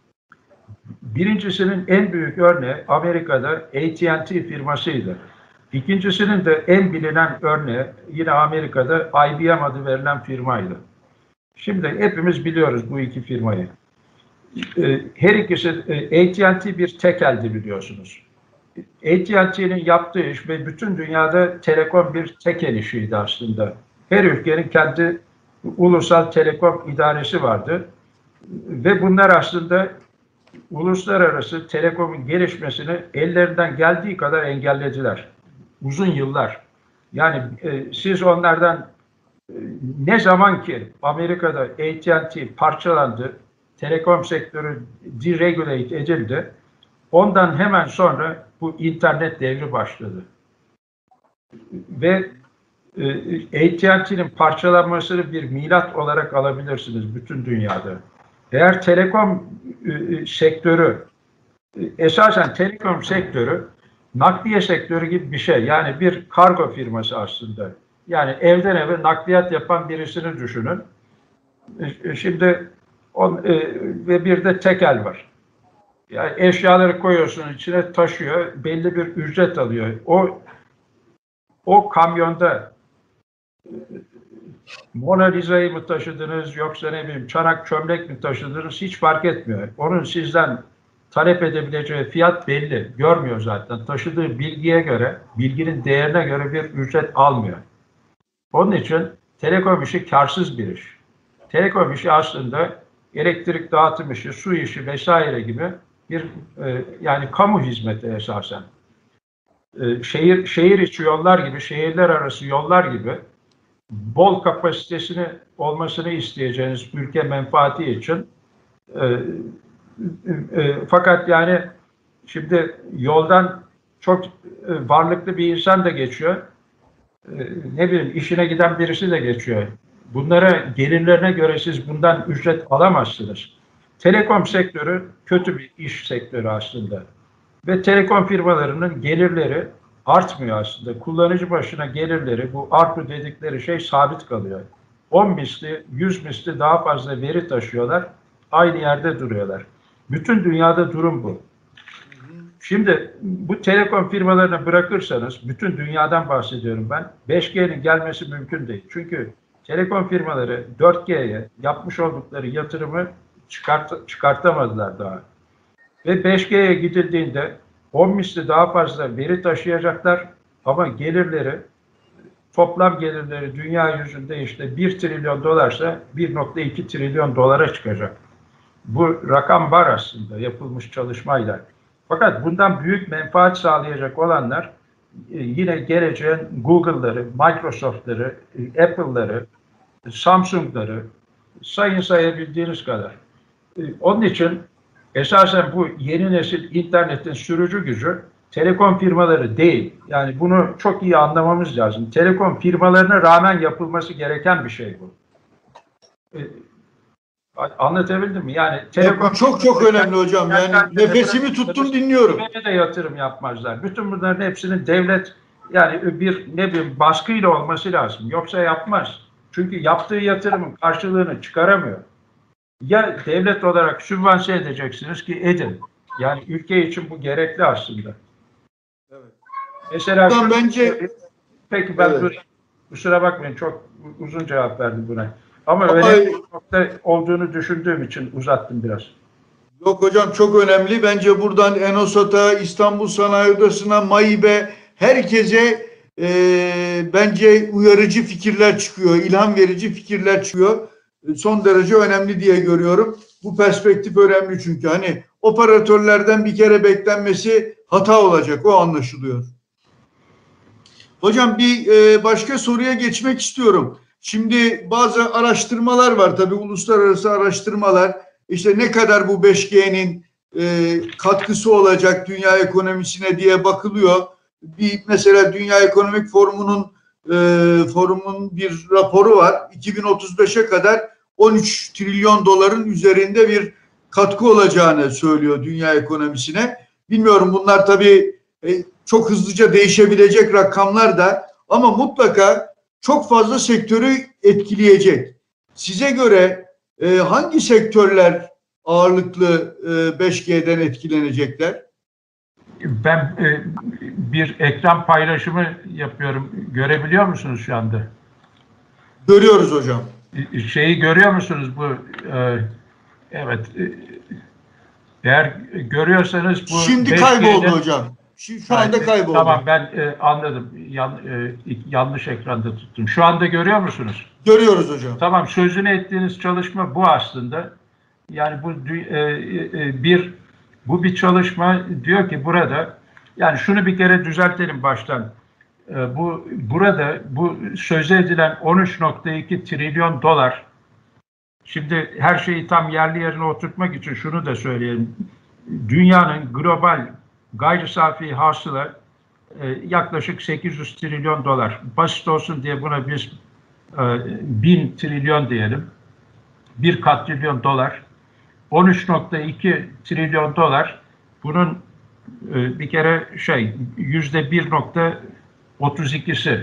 Birincisinin en büyük örneği Amerika'da A T and T firmasıydı. İkincisinin de en bilinen örneği yine Amerika'da I B M adı verilen firmaydı. Şimdi hepimiz biliyoruz bu iki firmayı. Her ikisi A T and T bir tekeldi biliyorsunuz. A T and T'nin yaptığı iş ve bütün dünyada telekom bir tekel işiydi aslında. Her ülkenin kendi ulusal telekom idaresi vardı. Ve bunlar aslında uluslararası telekomun gelişmesini ellerinden geldiği kadar engellediler. Uzun yıllar. Yani e, siz onlardan e, ne zaman ki Amerika'da A T and T parçalandı, telekom sektörü deregulate edildi, ondan hemen sonra bu internet devri başladı. Ve e, A T and T'nin parçalanmasını bir milat olarak alabilirsiniz bütün dünyada. Eğer telekom e, sektörü, e, esasen telekom sektörü nakliye sektörü gibi bir şey. Yani bir kargo firması aslında. Yani evden eve nakliyat yapan birisini düşünün. E, şimdi on, e, ve bir de tekel var. Yani eşyaları koyuyorsun içine, taşıyor, belli bir ücret alıyor. O o kamyonda e, Mona Lisa'yı mı taşıdınız yoksa ne bileyim çanak çömlek mi taşıdınız hiç fark etmiyor. Onun sizden talep edebileceği fiyat belli. Görmüyor zaten. Taşıdığı bilgiye göre, bilginin değerine göre bir ücret almıyor. Onun için telekom işi karsız bir iş. Telekom işi aslında elektrik dağıtım işi, su işi vesaire gibi bir e, yani kamu hizmeti esasen. E, şehir şehir içi yollar gibi, şehirler arası yollar gibi bol kapasitesini olmasını isteyeceğiniz ülke menfaati için e, e, fakat yani şimdi yoldan çok e, varlıklı bir insan da geçiyor. E, ne bileyim işine giden birisi de geçiyor. Bunlara gelirlerine göre siz bundan ücret alamazsınız. Telekom sektörü kötü bir iş sektörü aslında. Ve telekom firmalarının gelirleri artmıyor aslında. Kullanıcı başına gelirleri, bu A R P U dedikleri şey sabit kalıyor. on misli, yüz misli daha fazla veri taşıyorlar. Aynı yerde duruyorlar. Bütün dünyada durum bu. Şimdi bu telekom firmalarını bırakırsanız, bütün dünyadan bahsediyorum ben, beş G'nin gelmesi mümkün değil. Çünkü telekom firmaları dört G'ye yapmış oldukları yatırımı çıkart çıkartamadılar daha. Ve beş G'ye gidildiğinde on misli daha fazla veri taşıyacaklar ama gelirleri, toplam gelirleri dünya yüzünde işte bir trilyon dolarsa bir nokta iki trilyon dolara çıkacak. Bu rakam var aslında yapılmış çalışmayla. Fakat bundan büyük menfaat sağlayacak olanlar yine geleceğin Google'ları, Microsoft'ları, Apple'ları, Samsung'ları sayın sayabildiğiniz kadar. Onun için esasen bu yeni nesil internetin sürücü gücü telekom firmaları değil. Yani bunu çok iyi anlamamız lazım. Telekom firmalarına rağmen yapılması gereken bir şey bu. Anlatabildim mi? Yani telekom çok çok önemli hocam. Yani nefesimi tuttum, dinliyorum. Beni de yatırım yapmazlar. Bütün bunların hepsinin devlet yani bir ne bileyim baskıyla olması lazım. Yoksa yapmaz. Çünkü yaptığı yatırımın karşılığını çıkaramıyor. Ya devlet olarak sübvanse edeceksiniz ki edin. Yani ülke için bu gerekli aslında. Evet. Mesela şu, bence peki ben evet. dur, kusura bakmayın çok uzun cevap verdim buna. Ama önemli bir nokta olduğunu düşündüğüm için uzattım biraz. Yok hocam, çok önemli. Bence buradan Enosat'a, İstanbul Sanayi Odası'na, MAİB'e, herkese e, bence uyarıcı fikirler çıkıyor, ilham verici fikirler çıkıyor. E, son derece önemli diye görüyorum. Bu perspektif önemli çünkü hani operatörlerden bir kere beklenmesi hata olacak, o anlaşılıyor. Hocam bir e, başka soruya geçmek istiyorum. Şimdi bazı araştırmalar var tabii, uluslararası araştırmalar. İşte ne kadar bu beş G'nin e, katkısı olacak dünya ekonomisine diye bakılıyor. Bir mesela Dünya Ekonomik Forumu'nun e, forumun bir raporu var. iki bin otuz beşe kadar on üç trilyon doların üzerinde bir katkı olacağını söylüyor dünya ekonomisine. Bilmiyorum, bunlar tabii e, çok hızlıca değişebilecek rakamlar da, ama mutlaka çok fazla sektörü etkileyecek. Size göre e, hangi sektörler ağırlıklı e, beş G'den etkilenecekler? Ben e, bir ekran paylaşımı yapıyorum. Görebiliyor musunuz şu anda? Görüyoruz hocam. Şeyi görüyor musunuz bu? E, evet. E, eğer görüyorsanız bu şimdi kayboldu hocam. Şu, şu anda kayboldu. Tamam, ben e, anladım. Yan, e, yanlış ekranda tuttum. Şu anda görüyor musunuz? Görüyoruz hocam. Tamam, sözünü ettiğiniz çalışma bu aslında. Yani bu e, e, bir bu bir çalışma, diyor ki burada, yani şunu bir kere düzeltelim baştan. E, bu burada bu söz edilen on üç nokta iki trilyon dolar. Şimdi her şeyi tam yerli yerine oturtmak için şunu da söyleyelim. Dünyanın global gayri safi hasıla e, yaklaşık sekiz yüz trilyon dolar. Basit olsun diye buna biz e, bin trilyon diyelim. Bir katrilyon dolar. on üç nokta iki trilyon dolar. Bunun e, bir kere şey yüzde bir nokta otuz ikisi.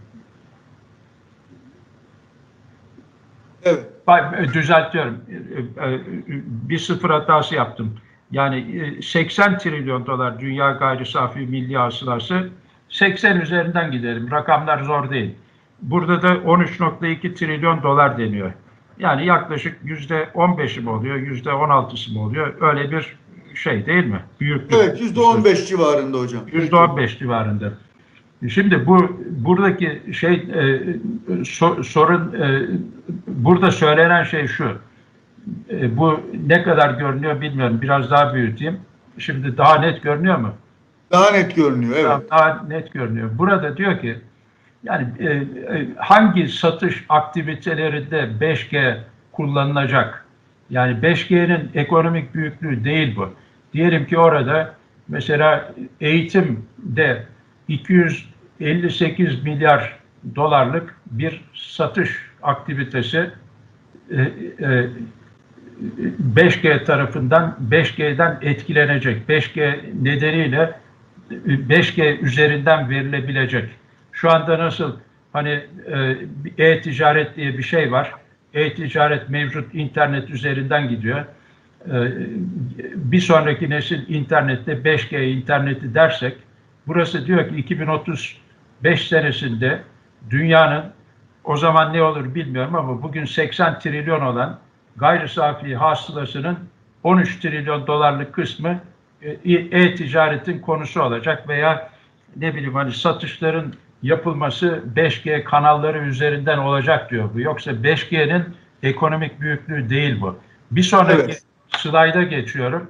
Evet. Düzeltiyorum. Bir sıfır hatası yaptım. Yani seksen trilyon dolar dünya gayri safi milli hasılası, seksen üzerinden gidelim. Rakamlar zor değil. Burada da on üç nokta iki trilyon dolar deniyor. Yani yaklaşık yüzde on beşi mi oluyor, yüzde on altısı mı oluyor? Öyle bir şey değil mi? Büyüklük. Evet, yüzde on beş civarında hocam. Yüzde on beş civarında. Şimdi bu buradaki şey e, so, sorun e, burada söylenen şey şu. E, bu ne kadar görünüyor bilmiyorum. Biraz daha büyüteyim. Şimdi daha net görünüyor mu? Daha net görünüyor. Evet. Daha, daha net görünüyor. Burada diyor ki yani e, e, hangi satış aktivitelerinde beş G kullanılacak? Yani beş G'nin ekonomik büyüklüğü değil bu. Diyelim ki orada mesela eğitimde iki yüz elli sekiz milyar dolarlık bir satış aktivitesi beş G tarafından beş G'den etkilenecek. beş G nedeniyle beş G üzerinden verilebilecek. Şu anda nasıl hani e-ticaret diye bir şey var. E-ticaret mevcut internet üzerinden gidiyor. Bir sonraki nesil internette beş G interneti dersek, burası diyor ki iki bin otuz beş senesinde dünyanın, o zaman ne olur bilmiyorum ama bugün seksen trilyon olan gayri safi hasılasının on üç trilyon dolarlık kısmı e-ticaretin konusu olacak veya ne bileyim hani satışların yapılması beş G kanalları üzerinden olacak diyor bu. Yoksa beş G'nin ekonomik büyüklüğü değil bu. Bir sonraki evet. slayda geçiyorum.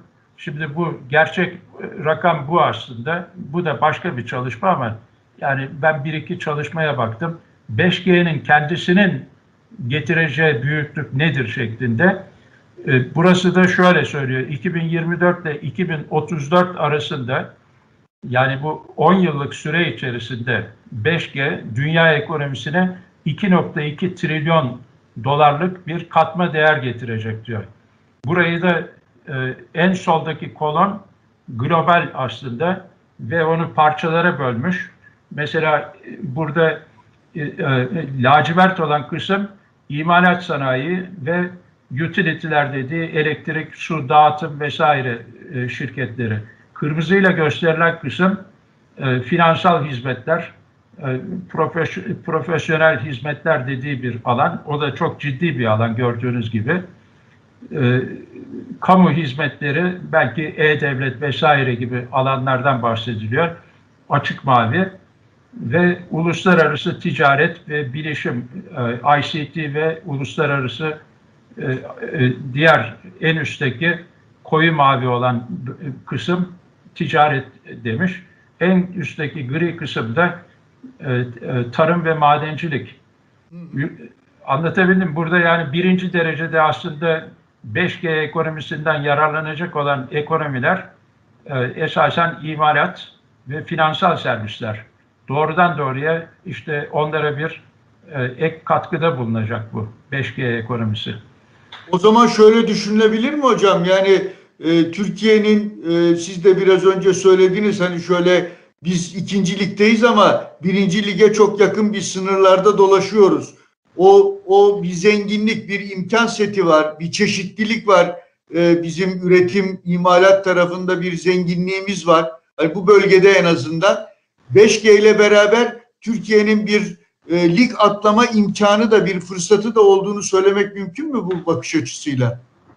Şimdi bu gerçek rakam bu aslında. Bu da başka bir çalışma ama yani ben bir iki çalışmaya baktım. beş G'nin kendisinin getireceği büyüklük nedir şeklinde. Burası da şöyle söylüyor. iki bin yirmi dört ile iki bin otuz dört arasında, yani bu on yıllık süre içerisinde beş G dünya ekonomisine iki nokta iki trilyon dolarlık bir katma değer getirecek diyor. Burayı da e, en soldaki kolon global aslında ve onu parçalara bölmüş. Mesela e, burada e, e, lacivert olan kısım imalat sanayi ve utility'ler dediği elektrik, su, dağıtım vesaire e, şirketleri. Kırmızıyla gösterilen kısım e, finansal hizmetler, e, profes profesyonel hizmetler dediği bir alan. O da çok ciddi bir alan gördüğünüz gibi. E, kamu hizmetleri, belki e-devlet vesaire gibi alanlardan bahsediliyor. Açık mavi ve uluslararası ticaret ve bilişim, e, I C T ve uluslararası e, e, diğer en üstteki koyu mavi olan kısım ticaret demiş. En üstteki gri kısımda e, e, tarım ve madencilik. Anlatabildim. Burada yani birinci derecede aslında beş G ekonomisinden yararlanacak olan ekonomiler e, esasen imalat ve finansal servisler. Doğrudan doğruya işte onlara bir e, ek katkıda bulunacak bu beş G ekonomisi. O zaman şöyle düşünülebilir mi hocam? Yani e, Türkiye'nin e, siz de biraz önce söylediğiniz, hani şöyle biz ikinci ligdeyiz ama birinci lige çok yakın bir sınırlarda dolaşıyoruz. O, o bir zenginlik, bir imkan seti var, bir çeşitlilik var. E, bizim üretim, imalat tarafında bir zenginliğimiz var. Yani bu bölgede en azından beş G ile beraber Türkiye'nin bir e, lig atlama imkanı da, bir fırsatı da olduğunu söylemek mümkün mü bu bakış açısıyla?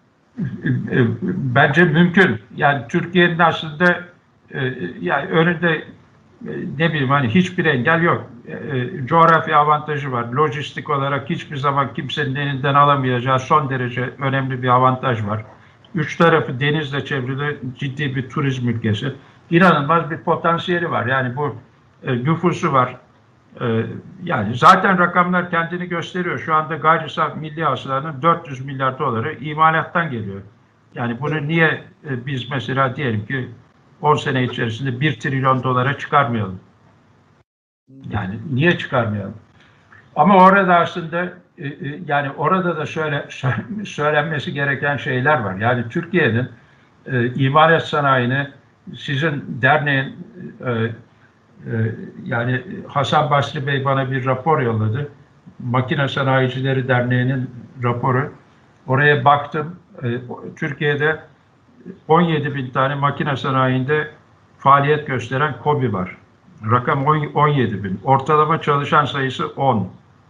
Bence mümkün. Yani Türkiye'nin aslında e, yani önünde e, ne bileyim hani hiçbir engel yok. E, coğrafya avantajı var. Lojistik olarak hiçbir zaman kimsenin elinden alamayacağı son derece önemli bir avantaj var. Üç tarafı denizle çevrili ciddi bir turizm ülkesi. İnanılmaz bir potansiyeli var. Yani bu e, nüfusu var. E, yani zaten rakamlar kendini gösteriyor. Şu anda gayri safi milli hasılanın dört yüz milyar doları imalattan geliyor. Yani bunu niye e, biz mesela diyelim ki on sene içerisinde bir trilyon dolara çıkarmayalım? Yani niye çıkarmayalım? Ama orada aslında e, e, yani orada da şöyle söylenmesi gereken şeyler var. Yani Türkiye'nin e, imalat sanayini, sizin derneğin e, e, yani Hasan Basri Bey bana bir rapor yolladı. Makine Sanayicileri Derneği'nin raporu. Oraya baktım. E, Türkiye'de on yedi bin tane makine sanayinde faaliyet gösteren KOBİ var. Rakam on yedi bin. Ortalama çalışan sayısı on.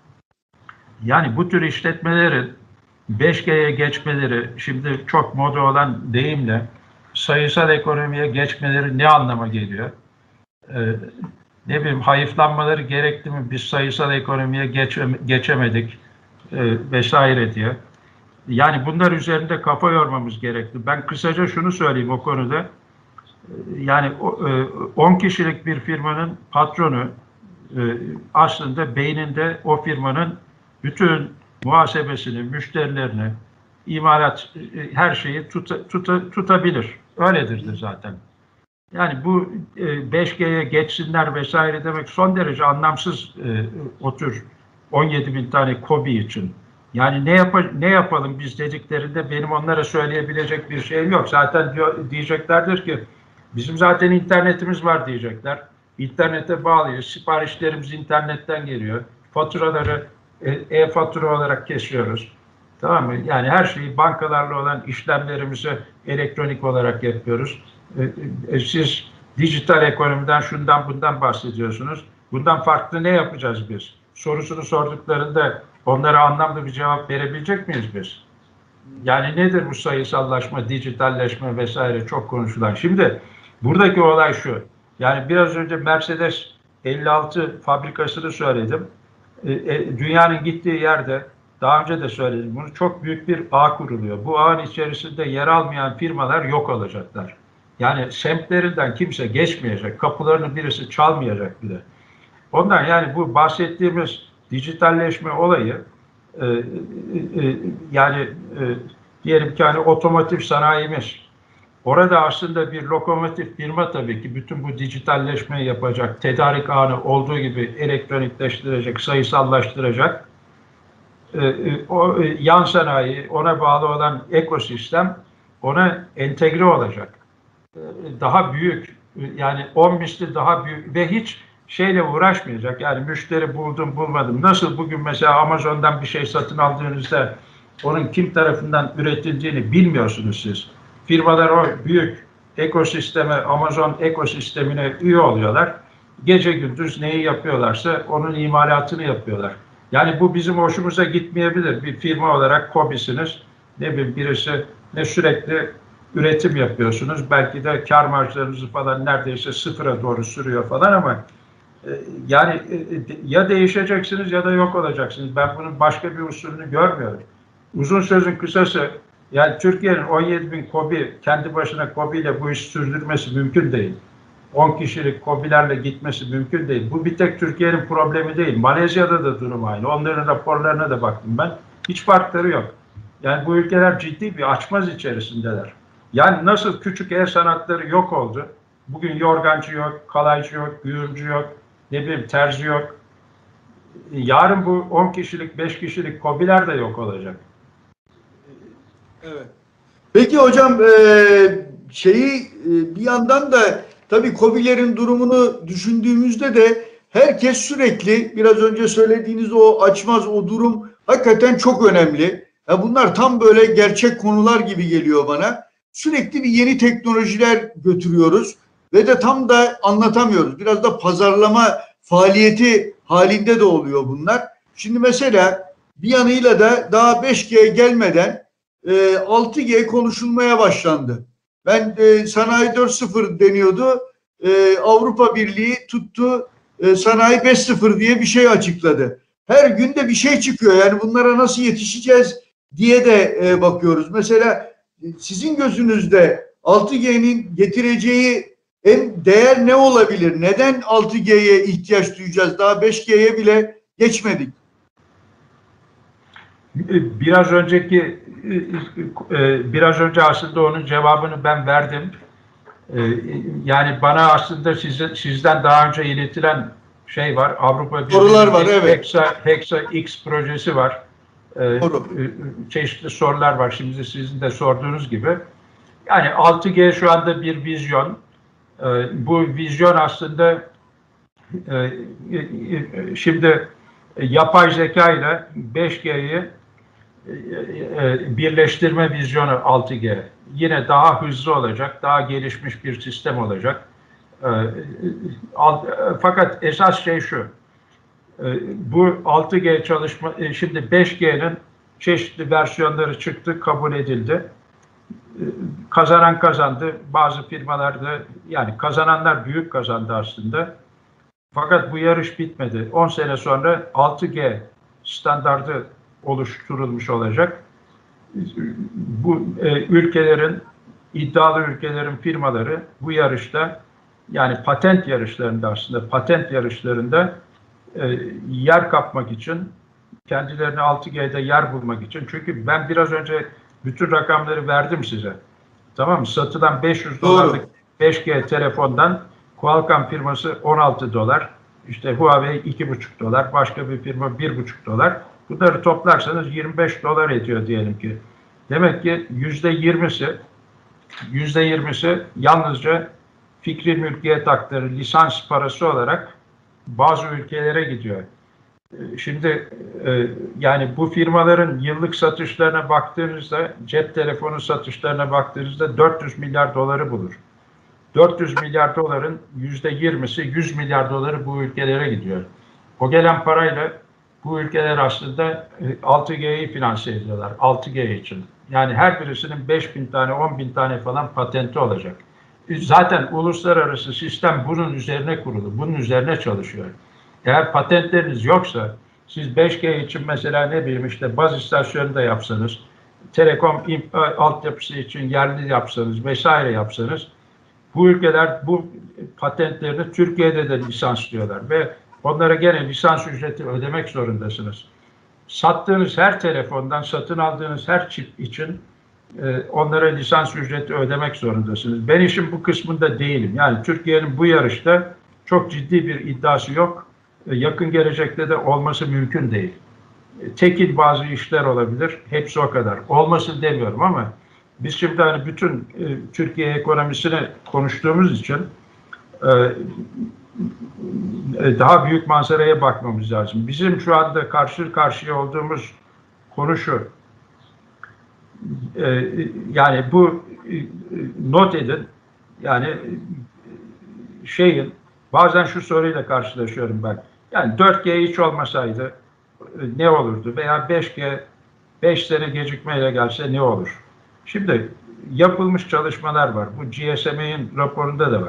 Yani bu tür işletmelerin beş G'ye geçmeleri, şimdi çok moda olan deyimle sayısal ekonomiye geçmeleri ne anlama geliyor? Ee, ne bileyim hayıflanmaları gerekli mi? Biz sayısal ekonomiye geçe, geçemedik e, vesaire diye. Yani bunlar üzerinde kafa yormamız gerekli. Ben kısaca şunu söyleyeyim o konuda. Yani on kişilik bir firmanın patronu aslında beyninde o firmanın bütün muhasebesini, müşterilerini, imalat, her şeyi tuta, tuta, tutabilir. Öyledir de zaten. Yani bu beş G'ye geçsinler vesaire demek son derece anlamsız o tür on yedi bin tane KOBİ için. Yani ne, yap ne yapalım biz dediklerinde benim onlara söyleyebilecek bir şeyim yok. Zaten diyor, diyeceklerdir ki bizim zaten internetimiz var diyecekler. İnternete bağlıyız. Siparişlerimiz internetten geliyor. Faturaları e-fatura olarak kesiyoruz. Tamam mı? Yani her şeyi bankalarla olan işlemlerimizi elektronik olarak yapıyoruz. Siz dijital ekonomiden şundan bundan bahsediyorsunuz. Bundan farklı ne yapacağız biz? Sorusunu sorduklarında onlara anlamlı bir cevap verebilecek miyiz biz? Yani nedir bu sayısallaşma, dijitalleşme vesaire çok konuşulan. Şimdi buradaki olay şu. Yani biraz önce Mercedes elli altı fabrikasını söyledim. E, e, dünyanın gittiği yerde daha önce de söyledim bunu, çok büyük bir ağ kuruluyor. Bu ağın içerisinde yer almayan firmalar yok olacaklar. Yani semtlerinden kimse geçmeyecek, kapılarını birisi çalmayacak bile. Ondan yani bu bahsettiğimiz dijitalleşme olayı e, e, e, yani e, diyelim ki hani otomotiv sanayimiz, orada aslında bir lokomotif firma tabii ki bütün bu dijitalleşmeyi yapacak, tedarik ağını olduğu gibi elektronikleştirecek, sayısallaştıracak. E, e, o e, yan sanayi, ona bağlı olan ekosistem ona entegre olacak. E, daha büyük, e, yani on misli daha büyük ve hiç şeyle uğraşmayacak. Yani müşteri buldum bulmadım. Nasıl bugün mesela Amazon'dan bir şey satın aldığınızda onun kim tarafından üretildiğini bilmiyorsunuz siz. Firmalar o büyük ekosisteme, Amazon ekosistemine üye oluyorlar. Gece gündüz neyi yapıyorlarsa onun imalatını yapıyorlar. Yani bu bizim hoşumuza gitmeyebilir. Bir firma olarak KOBİ'siniz. Ne bileyim birisi ne sürekli üretim yapıyorsunuz. Belki de kar marjlarınızı falan neredeyse sıfıra doğru sürüyor falan ama e, yani e, ya değişeceksiniz ya da yok olacaksınız. Ben bunun başka bir usulünü görmüyorum. Uzun sözün kısası, yani Türkiye'nin on yedi bin KOBİ kendi başına KOBİ ile bu işi sürdürmesi mümkün değil. on kişilik KOBİ'lerle gitmesi mümkün değil. Bu bir tek Türkiye'nin problemi değil. Malezya'da da durum aynı. Onların raporlarına da baktım ben. Hiç farkları yok. Yani bu ülkeler ciddi bir açmaz içerisindeler. Yani nasıl küçük el sanatları yok oldu. Bugün yorgancı yok, kalaycı yok, güğümcü yok, ne bileyim terzi yok. Yarın bu on kişilik, beş kişilik KOBİ'ler de yok olacak. Evet. Peki hocam e, şeyi e, bir yandan da tabii KOBİ'lerin durumunu düşündüğümüzde de herkes sürekli biraz önce söylediğiniz o açmaz o durum hakikaten çok önemli. Ya bunlar tam böyle gerçek konular gibi geliyor bana. Sürekli bir yeni teknolojiler götürüyoruz ve de tam da anlatamıyoruz. Biraz da pazarlama faaliyeti halinde de oluyor bunlar. Şimdi mesela bir yanıyla da daha beş G gelmeden e, altı G konuşulmaya başlandı. Ben e, sanayi dört nokta sıfır deniyordu. E, Avrupa Birliği tuttu e, sanayi beş nokta sıfır diye bir şey açıkladı. Her günde bir şey çıkıyor. Yani bunlara nasıl yetişeceğiz diye de e, bakıyoruz. Mesela e, sizin gözünüzde altı G'nin getireceği en değer ne olabilir? Neden altı G'ye ihtiyaç duyacağız? Daha beş G'ye bile geçmedik. Biraz önceki biraz önce aslında onun cevabını ben verdim. Yani bana aslında sizin, sizden daha önce iletilen şey var. Avrupa Sorular var, evet. Hexa, Hexa X projesi var. Doğru. Çeşitli sorular var. Şimdi sizin de sorduğunuz gibi. Yani altı G şu anda bir vizyon. Bu vizyon aslında şimdi yapay zeka ile beş G'yi birleştirme vizyonu altı G. Yine daha hızlı olacak, daha gelişmiş bir sistem olacak. Fakat esas şey şu, bu altı G çalışma, şimdi beş G'nin çeşitli versiyonları çıktı, kabul edildi. Kazanan kazandı, bazı firmalarda, yani kazananlar büyük kazandı aslında. Fakat bu yarış bitmedi. on sene sonra altı G standardı oluşturulmuş olacak. Bu e, ülkelerin, iddialı ülkelerin firmaları bu yarışta, yani patent yarışlarında aslında, patent yarışlarında e, yer kapmak için, kendilerine altı G'de yer bulmak için. Çünkü ben biraz önce bütün rakamları verdim size. Tamam mı? Satılan beş yüz dolarlık beş G telefondan Qualcomm firması on altı dolar, işte Huawei iki buçuk dolar, başka bir firma bir buçuk dolar. Bunları toplarsanız yirmi beş dolar ediyor diyelim ki. Demek ki yüzde yirmisi, yüzde yirmisi yalnızca fikri mülkiyet hakları, lisans parası olarak bazı ülkelere gidiyor. Şimdi yani bu firmaların yıllık satışlarına baktığınızda, cep telefonu satışlarına baktığınızda dört yüz milyar doları bulur. dört yüz milyar doların yüzde yirmisi, yüz milyar doları bu ülkelere gidiyor. O gelen parayla bu ülkeler aslında altı G'yi finanse ediyorlar, altı G için. Yani her birisinin beş bin tane, on bin tane falan patenti olacak. Zaten uluslararası sistem bunun üzerine kurulu, bunun üzerine çalışıyor. Eğer patentleriniz yoksa, Siz beş G için mesela ne bileyim işte baz istasyonu da yapsanız, telekom altyapısı için yerli yapsanız vesaire yapsanız, bu ülkeler bu patentlerini Türkiye'de de lisanslıyorlar ve onlara gene lisans ücreti ödemek zorundasınız. Sattığınız her telefondan, satın aldığınız her çip için e, onlara lisans ücreti ödemek zorundasınız. Ben işin bu kısmında değilim. Yani Türkiye'nin bu yarışta çok ciddi bir iddiası yok. E, yakın gelecekte de olması mümkün değil. E, tekil bazı işler olabilir. Hepsi o kadar. Olmasın demiyorum ama biz şimdi hani bütün e, Türkiye ekonomisini konuştuğumuz için e, daha büyük manzaraya bakmamız lazım. Bizim şu anda karşı karşıya olduğumuz konu şu. Ee, yani bu not edin. Yani şeyin bazen şu soruyla karşılaşıyorum ben. Yani dört G hiç olmasaydı ne olurdu? Veya beş G beş sene gecikmeyle gelse ne olur? Şimdi yapılmış çalışmalar var. Bu G S M A'nin raporunda da var.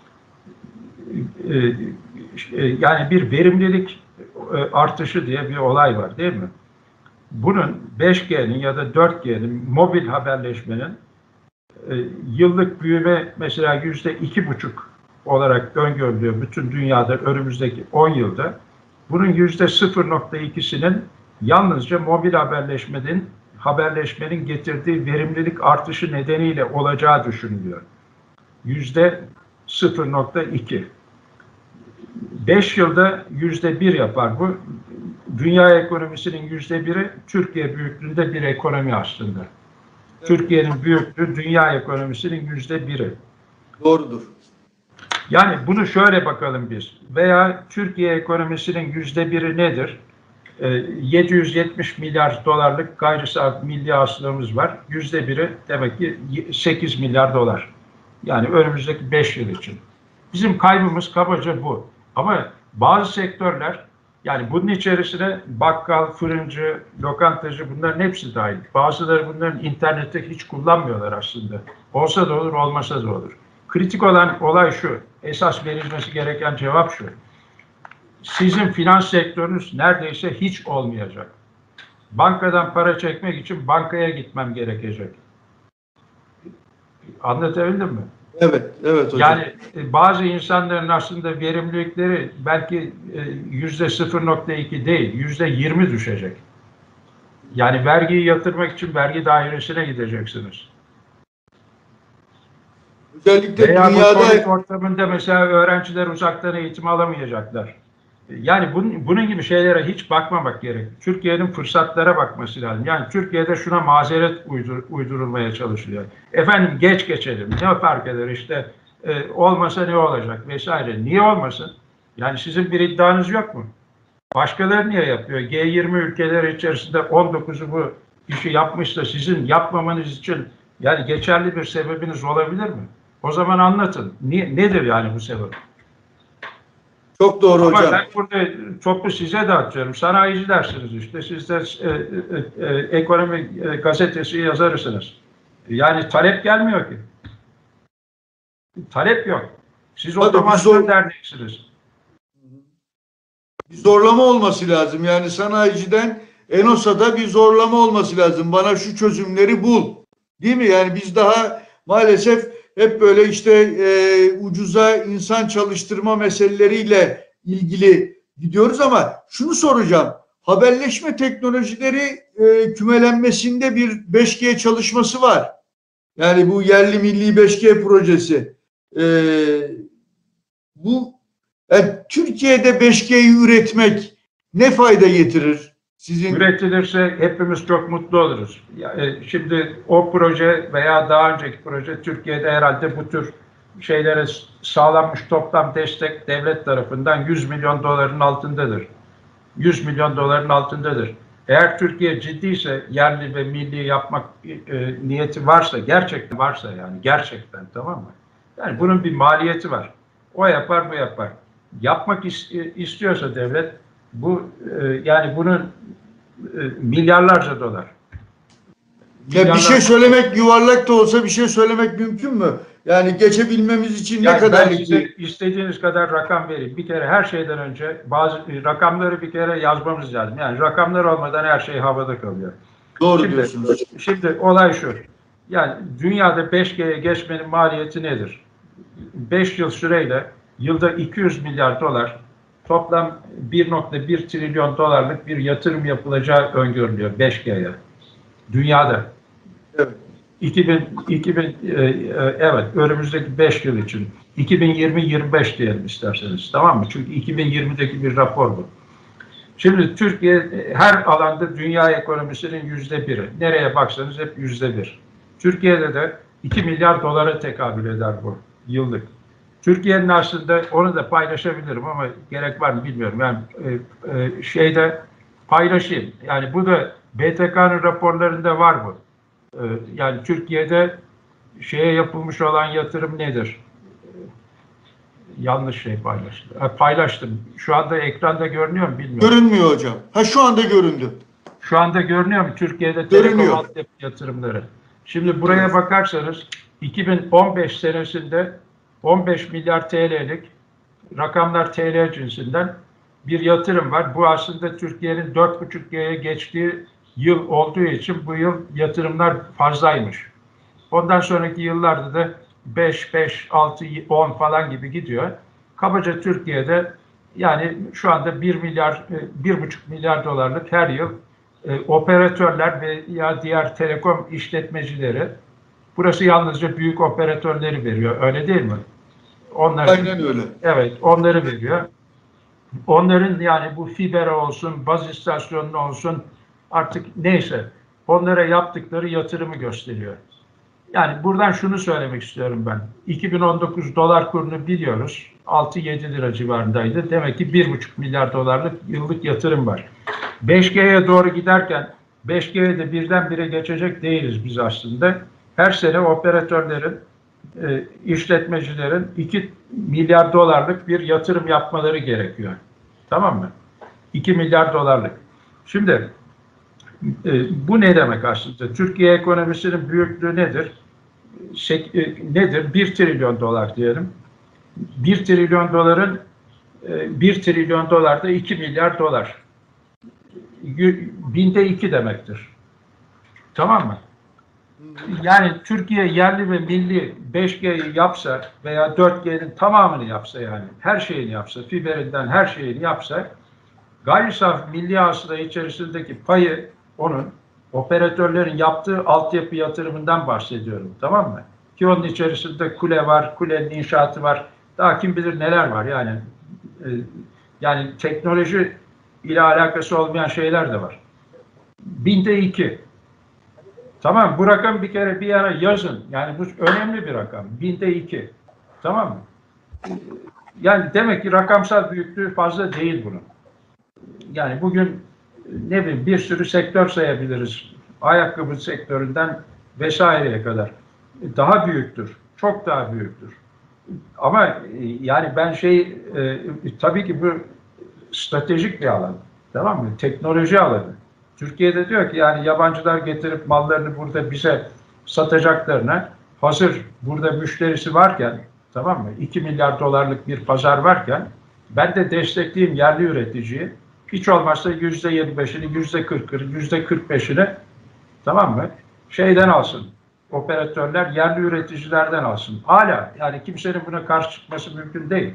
Yani bir verimlilik artışı diye bir olay var değil mi? Bunun beş G'nin ya da dört G'nin mobil haberleşmenin yıllık büyüme mesela yüzde iki buçuk olarak öngörülüyor bütün dünyada önümüzdeki on yılda. Bunun yüzde sıfır nokta ikisinin yalnızca mobil haberleşmenin haberleşmenin getirdiği verimlilik artışı nedeniyle olacağı düşünülüyor. Yüzde sıfır nokta iki. Beş yılda yüzde bir yapar bu. Dünya ekonomisinin yüzde biri Türkiye büyüklüğünde bir ekonomi aslında. Evet. Türkiye'nin büyüklüğü dünya ekonomisinin yüzde biri. Doğrudur. Yani bunu şöyle bakalım biz. Veya Türkiye ekonomisinin yüzde biri nedir? Ee, yedi yüz yetmiş milyar dolarlık gayri safi milli hasılamız var. Yüzde biri demek ki sekiz milyar dolar. Yani önümüzdeki beş yıl için. Bizim kaybımız kabaca bu. Ama bazı sektörler, yani bunun içerisine bakkal, fırıncı, lokantacı bunların hepsi dahil. Bazıları bunların internette hiç kullanmıyorlar aslında. Olsa da olur, olmasa da olur. Kritik olan olay şu, esas verilmesi gereken cevap şu. Sizin finans sektörünüz neredeyse hiç olmayacak. Bankadan para çekmek için bankaya gitmem gerekecek. Anlatabildim mi? Evet, evet hocam. Yani bazı insanların aslında verimlilikleri belki yüzde sıfır nokta iki değil, yüzde yirmi düşecek. Yani vergiyi yatırmak için vergi dairesine gideceksiniz. Özellikle Veya dünyada... bu Covid ortamında mesela öğrenciler uzaktan eğitim alamayacaklar. Yani bunun, bunun gibi şeylere hiç bakmamak gerek. Türkiye'nin fırsatlara bakması lazım. Yani Türkiye'de şuna mazeret uydur, uydurulmaya çalışılıyor. Efendim geç geçelim. Ne fark eder işte e, olmasa ne olacak vesaire. Niye olmasın? Yani sizin bir iddianız yok mu? Başkaları niye yapıyor? G yirmi ülkeleri içerisinde on dokuzu bu işi yapmışsa sizin yapmamanız için yani geçerli bir sebebiniz olabilir mi? O zaman anlatın. Niye, nedir yani bu sebep? Çok doğru Ama hocam. ben burada topu size dağıtıyorum. Sanayici dersiniz işte. Siz de e, e, e, ekonomi e, gazetesi yazarısınız. Yani talep gelmiyor ki. Talep yok. Siz Hadi otomasyon zor... derneksiniz. Bir zorlama olması lazım. Yani sanayiciden ENOSA'da bir zorlama olması lazım. Bana şu çözümleri bul. Değil mi? Yani biz daha maalesef hep böyle işte e, ucuza insan çalıştırma meseleleriyle ilgili gidiyoruz ama şunu soracağım. Haberleşme teknolojileri e, kümelenmesinde bir beş G çalışması var. Yani bu yerli milli beş G projesi. E, bu yani Türkiye'de beş G'yi üretmek ne fayda getirir? Sizin... Üretilirse hepimiz çok mutlu oluruz. Yani şimdi o proje veya daha önceki proje Türkiye'de herhalde bu tür şeylere sağlanmış toplam destek devlet tarafından yüz milyon doların altındadır. yüz milyon doların altındadır. Eğer Türkiye ciddiyse yerli ve milli yapmak e, niyeti varsa, gerçekten varsa yani gerçekten tamam mı? Yani bunun bir maliyeti var. O yapar, bu yapar. Yapmak is- istiyorsa devlet bu e, yani bunun milyarlarca dolar. Ya bir şey söylemek, yuvarlak da olsa bir şey söylemek mümkün mü? Yani geçebilmemiz için Yani ne kadar ben size istediğiniz kadar rakam vereyim. Bir kere her şeyden önce bazı rakamları bir kere yazmamız lazım. Yani rakamlar olmadan her şey havada kalıyor. doğru Şimdi, diyorsunuz. şimdi olay şu. Yani dünyada beş G'ye geçmenin maliyeti nedir? beş yıl süreyle yılda iki yüz milyar dolar, toplam bir nokta bir trilyon dolarlık bir yatırım yapılacağı öngörülüyor beş G'ye. Dünyada. Evet. iki bin, iki bin e, e, evet önümüzdeki beş yıl için iki bin yirmi yirmi beş diyelim isterseniz, tamam mı? Çünkü iki bin yirmideki bir rapor bu. Şimdi Türkiye her alanda dünya ekonomisinin yüzde biri. Nereye baksanız hep yüzde bir. Türkiye'de de iki milyar dolara tekabül eder bu yıllık. Türkiye'nin aslında onu da paylaşabilirim ama gerek var mı bilmiyorum. Yani e, e, şeyde paylaşayım. Yani bu da B T K'nın raporlarında var bu. E, yani Türkiye'de şeye yapılmış olan yatırım nedir? Yanlış şey paylaştım. Ha, paylaştım. Şu anda ekranda görünüyor mu bilmiyorum. Görünmüyor hocam. Ha şu anda göründü. Şu anda görünüyor mu Türkiye'de Görünüyor. telekom altyapı yatırımları? Şimdi buraya bakarsanız iki bin on beş senesinde on beş milyar T L'lik, rakamlar T L cinsinden bir yatırım var. Bu aslında Türkiye'nin dört buçuk G'ye geçtiği yıl olduğu için bu yıl yatırımlar fazlaymış. Ondan sonraki yıllarda da beş, beş, altı, on falan gibi gidiyor. Kabaca Türkiye'de yani şu anda bir milyar, bir buçuk milyar dolarlık her yıl e, operatörler ve ya diğer telekom işletmecileri, burası yalnızca büyük operatörleri veriyor, öyle değil mi? Onlar, Aynen öyle. evet, onları veriyor. Onların yani bu fiber olsun, baz istasyonu olsun, artık neyse onlara yaptıkları yatırımı gösteriyor. Yani buradan şunu söylemek istiyorum ben. iki bin on dokuz dolar kurunu biliyoruz. altı yedi lira civarındaydı. Demek ki bir buçuk milyar dolarlık yıllık yatırım var. beş G'ye doğru giderken beş G'ye de birdenbire geçecek değiliz biz aslında. Her sene operatörlerin, e, işletmecilerin iki milyar dolarlık bir yatırım yapmaları gerekiyor. Tamam mı? iki milyar dolarlık. Şimdi e, bu ne demek aslında? Türkiye ekonomisinin büyüklüğü nedir? Şek, e, nedir? bir trilyon dolar diyelim. bir trilyon doların e, bir trilyon dolar da iki milyar dolar. Binde iki demektir. Tamam mı? Yani Türkiye yerli ve milli beş G'yi yapsa veya dört G'nin tamamını yapsa, yani her şeyini yapsa, fiberinden her şeyini yapsa, gayri safi milli hasıla içerisindeki payı, onun operatörlerin yaptığı altyapı yatırımından bahsediyorum, tamam mı? Ki onun içerisinde kule var, kulenin inşaatı var, daha kim bilir neler var yani. E, yani teknoloji ile alakası olmayan şeyler de var. Binde iki. Tamam, bu rakam bir kere bir yana yazın. Yani bu önemli bir rakam. Binde iki. Tamam mı? Yani demek ki rakamsal büyüklüğü fazla değil bunun. Yani bugün ne bileyim bir sürü sektör sayabiliriz. Ayakkabı sektöründen vesaireye kadar. Daha büyüktür. Çok daha büyüktür. Ama yani ben şey e, tabii ki bu stratejik bir alan. Tamam mı? Teknoloji alanı. Türkiye'de diyor ki yani yabancılar getirip mallarını burada bize satacaklarına, hazır burada müşterisi varken, tamam mı? iki milyar dolarlık bir pazar varken ben de destekleyeyim yerli üreticiyi. Hiç olmazsa yüzde yirmi beşini, yüzde kırkını, yüzde kırk beşini, tamam mı? Şeyden alsın. Operatörler yerli üreticilerden alsın. Hala yani kimsenin buna karşı çıkması mümkün değil.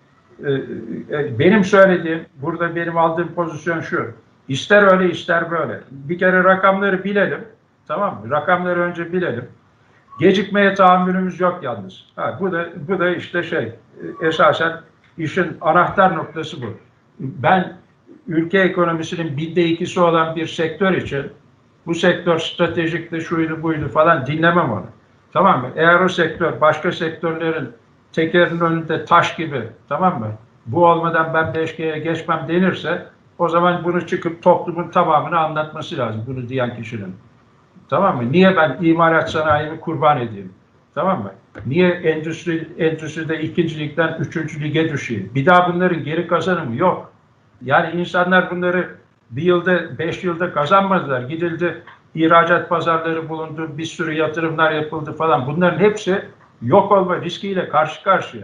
Ee, benim söylediğim, burada benim aldığım pozisyon şu. İster öyle ister böyle. Bir kere rakamları bilelim. Tamam mı? Rakamları önce bilelim. Gecikmeye tahammülümüz yok yalnız. Ha, bu da bu da işte şey, esasen işin anahtar noktası bu. Ben ülke ekonomisinin binde ikisi olan bir sektör için bu sektör stratejikti, şuydu buydu falan dinlemem onu. Tamam mı? Eğer o sektör başka sektörlerin tekerinin önünde taş gibi, tamam mı? Bu olmadan ben beş G'ye geçmem denirse, o zaman bunu çıkıp toplumun tamamını anlatması lazım, bunu diyen kişinin. Tamam mı? Niye ben imalat sanayimi kurban edeyim? Tamam mı? Niye endüstri, endüstride ikincilikten üçüncü lige düşeyim? Bir daha bunların geri kazanımı yok. Yani insanlar bunları bir yılda, beş yılda kazanmadılar. Gidildi, ihracat pazarları bulundu, bir sürü yatırımlar yapıldı falan. Bunların hepsi yok olma riskiyle karşı karşıya.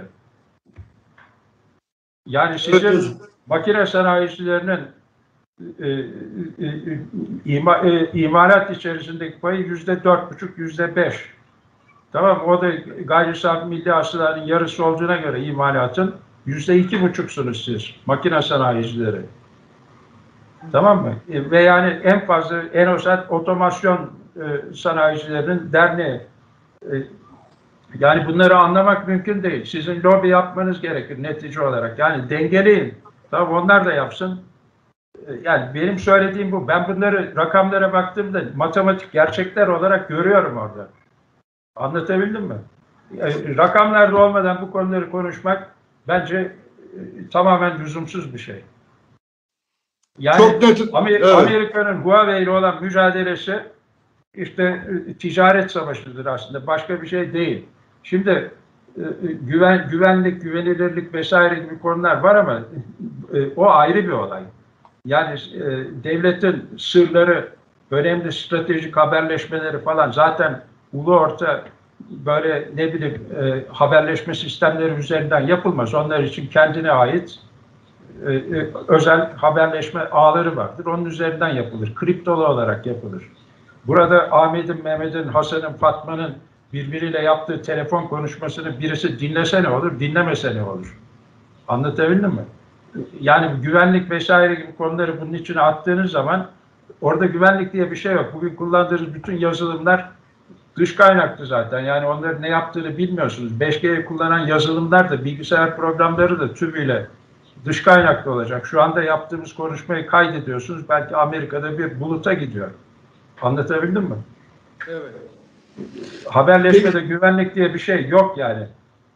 Yani sizin Evet. makine sanayicilerinin e, e, e, ima, e, imalat içerisindeki payı yüzde dört buçuk, yüzde beş. Tamam, o da gayri safi milli hasılanın yarısı olduğuna göre imalatın yüzde iki buçuksunuz siz makine sanayicileri. Tamam mı? E, ve yani en fazla Enosat Otomasyon e, Sanayicilerinin Derneği. E, yani bunları anlamak mümkün değil. Sizin lobi yapmanız gerekir netice olarak. Yani dengeleyin. Tamam, onlar da yapsın. E, yani benim söylediğim bu. Ben bunları rakamlara baktığımda matematik gerçekler olarak görüyorum orada. Anlatabildim mi? E, rakamlarda olmadan bu konuları konuşmak bence e, tamamen lüzumsuz bir şey. Yani Çok net. Amer Evet. Amerika'nın Huawei ile olan mücadelesi işte e, ticaret savaşıdır aslında. Başka bir şey değil. Şimdi e, güven, güvenlik, güvenilirlik vesaire gibi konular var ama e, o ayrı bir olay. Yani e, devletin sırları, önemli stratejik haberleşmeleri falan zaten ulu orta böyle ne bileyim e, haberleşme sistemleri üzerinden yapılmaz. Onlar için kendine ait e, e, özel haberleşme ağları vardır. Onun üzerinden yapılır. Kriptolu olarak yapılır. Burada Ahmet'in, Mehmet'in, Hasan'ın, Fatma'nın birbiriyle yaptığı telefon konuşmasını birisi dinlese ne olur, dinlemese ne olur? Anlatabildim mi? Yani güvenlik vesaire gibi konuları bunun içine attığınız zaman orada güvenlik diye bir şey yok. Bugün kullandığınız bütün yazılımlar dış kaynaklı zaten. Yani onların ne yaptığını bilmiyorsunuz. beş G'yi kullanan yazılımlar da, bilgisayar programları da tümüyle dış kaynaklı olacak. Şu anda yaptığımız konuşmayı kaydediyorsunuz. Belki Amerika'da bir buluta gidiyor. Anlatabildim mi? Evet. Haberleşmede Peki, güvenlik diye bir şey yok yani.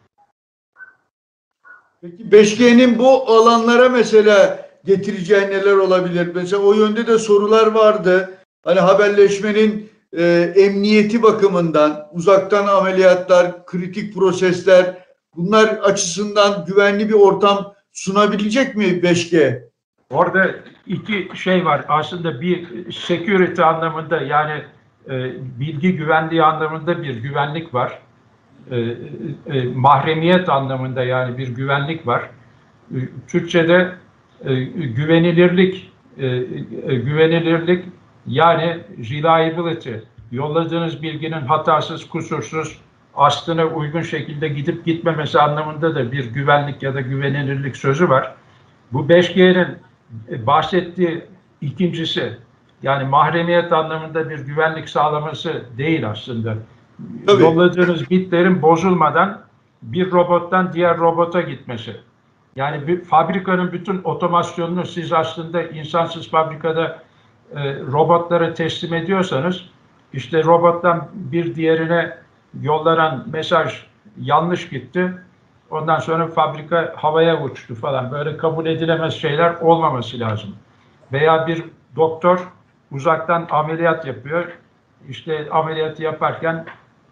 peki beş G'nin bu alanlara mesela getireceği neler olabilir? Mesela o yönde de sorular vardı. Hani haberleşmenin e, emniyeti bakımından uzaktan ameliyatlar, kritik prosesler, bunlar açısından güvenli bir ortam sunabilecek mi beş G? Orada iki şey var. Aslında bir security anlamında, yani e, bilgi güvenliği anlamında bir güvenlik var. E, e, mahremiyet anlamında yani bir güvenlik var. E, Türkçe'de e, güvenilirlik e, e, güvenilirlik yani reliability. Yolladığınız bilginin hatasız, kusursuz, aslına uygun şekilde gidip gitmemesi anlamında da bir güvenlik ya da güvenilirlik sözü var. Bu beş G'nin bahsettiği ikincisi, yani mahremiyet anlamında bir güvenlik sağlaması değil aslında. Tabii. Yolladığınız bitlerin bozulmadan bir robottan diğer robota gitmesi. Yani bir fabrikanın bütün otomasyonunu siz aslında insansız fabrikada e, robotlara teslim ediyorsanız, işte robottan bir diğerine yollanan mesaj yanlış gitti. Ondan sonra fabrika havaya uçtu falan. Böyle kabul edilemez şeyler olmaması lazım. Veya bir doktor uzaktan ameliyat yapıyor. İşte ameliyatı yaparken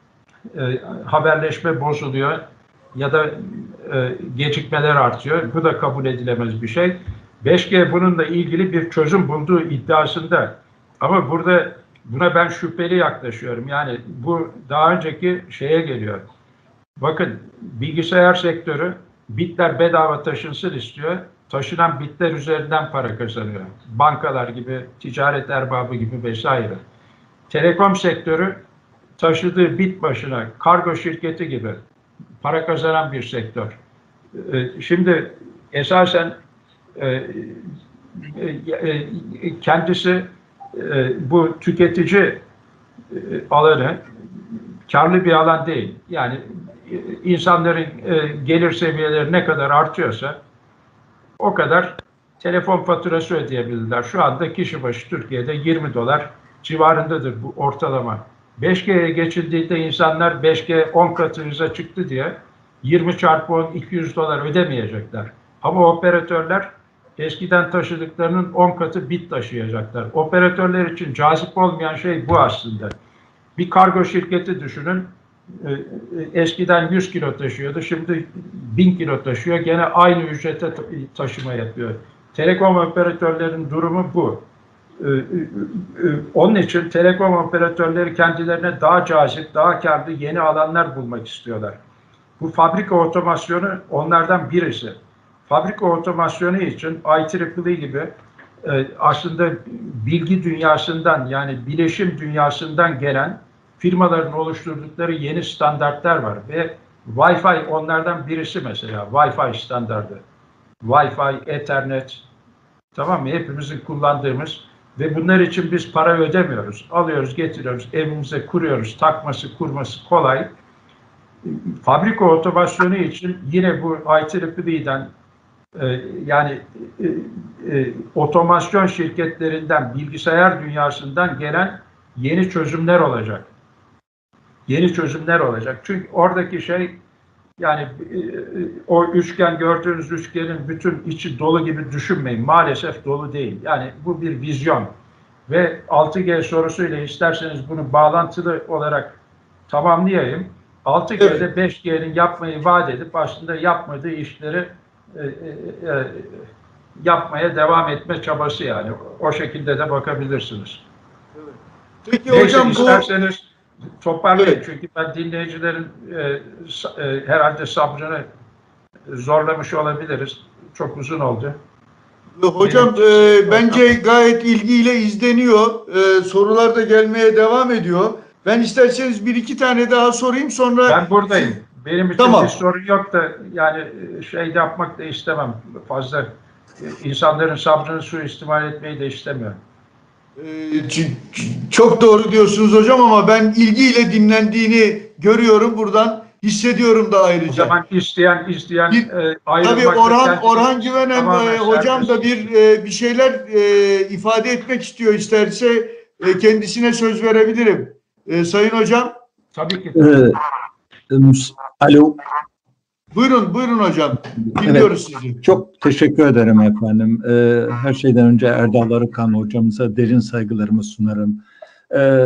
e, haberleşme bozuluyor ya da e, gecikmeler artıyor. Bu da kabul edilemez bir şey. beş G bununla ilgili bir çözüm bulduğu iddiasında. Ama burada buna ben şüpheli yaklaşıyorum. Yani bu daha önceki şeye geliyor. Bakın, bilgisayar sektörü bitler bedava taşınsın istiyor. Taşınan bitler üzerinden para kazanıyor. Bankalar gibi, ticaret erbabı gibi vesaire. Telekom sektörü taşıdığı bit başına kargo şirketi gibi para kazanan bir sektör. Şimdi esasen kendisi bu tüketici alanı karlı bir alan değil. Yani insanların gelir seviyeleri ne kadar artıyorsa o kadar telefon faturası ödeyebilirler. Şu anda kişi başı Türkiye'de yirmi dolar civarındadır bu ortalama. beş G'ye geçildiğinde insanlar beş G on katı hıza çıktı diye yirmi çarpı on iki yüz dolar ödemeyecekler. Ama operatörler eskiden taşıdıklarının on katı bit taşıyacaklar. Operatörler için cazip olmayan şey bu aslında. Bir kargo şirketi düşünün. Eskiden yüz kilo taşıyordu. Şimdi bin kilo taşıyor. Gene aynı ücrete taşıma yapıyor. Telekom operatörlerin durumu bu. Onun için telekom operatörleri kendilerine daha cazip, daha karlı yeni alanlar bulmak istiyorlar. Bu fabrika otomasyonu onlardan birisi. Fabrika otomasyonu için I triple E gibi aslında bilgi dünyasından, yani bileşim dünyasından gelen firmaların oluşturdukları yeni standartlar var ve Wi-Fi onlardan birisi mesela. Wi-Fi standardı. Wi-Fi, Ethernet, tamam mı? Hepimizin kullandığımız ve bunlar için biz para ödemiyoruz. Alıyoruz, getiriyoruz, evimize kuruyoruz. Takması, kurması kolay. Fabrika otomasyonu için yine bu I triple E'den e, yani e, e, otomasyon şirketlerinden, bilgisayar dünyasından gelen yeni çözümler olacak. Yeni çözümler olacak. Çünkü oradaki şey, yani e, o üçgen, gördüğünüz üçgenin bütün içi dolu gibi düşünmeyin. Maalesef dolu değil. Yani bu bir vizyon. Ve altı G sorusuyla isterseniz bunu bağlantılı olarak tamamlayayım. altı G'de evet. beş G'nin yapmayı vaat edip aslında yapmadığı işleri e, e, e, yapmaya devam etme çabası yani. O şekilde de bakabilirsiniz. Evet. Peki Neyse, hocam bu... isterseniz toparlayın. Evet. Çünkü ben dinleyicilerin e, e, herhalde sabrını zorlamış olabiliriz. Çok uzun oldu. Hocam e, bence gayet ilgiyle izleniyor. E, sorular da gelmeye devam ediyor. Ben isterseniz bir iki tane daha sorayım, sonra... Ben buradayım. Benim için tamam. bir sorun yok da yani şey yapmak da istemem. Fazla insanların sabrını suistimal etmeyi de istemiyorum. Çok doğru diyorsunuz hocam, ama ben ilgiyle dinlendiğini görüyorum buradan, hissediyorum da ayrıca. O zaman isteyen isteyen bir, e, ayrılmak. Tabii Orhan Orhan Güvenen e, hocam serbest. da bir e, bir şeyler e, ifade etmek istiyor, isterse e, kendisine söz verebilirim. E, Sayın hocam. Tabii ki. Ee, alo. Buyurun, buyurun hocam. Dinliyoruz evet. Sizi. Çok teşekkür ederim efendim. Ee, her şeyden önce Erdal Arıkan hocamıza derin saygılarımı sunarım. Ee,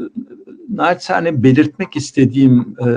naçizane belirtmek istediğim, e,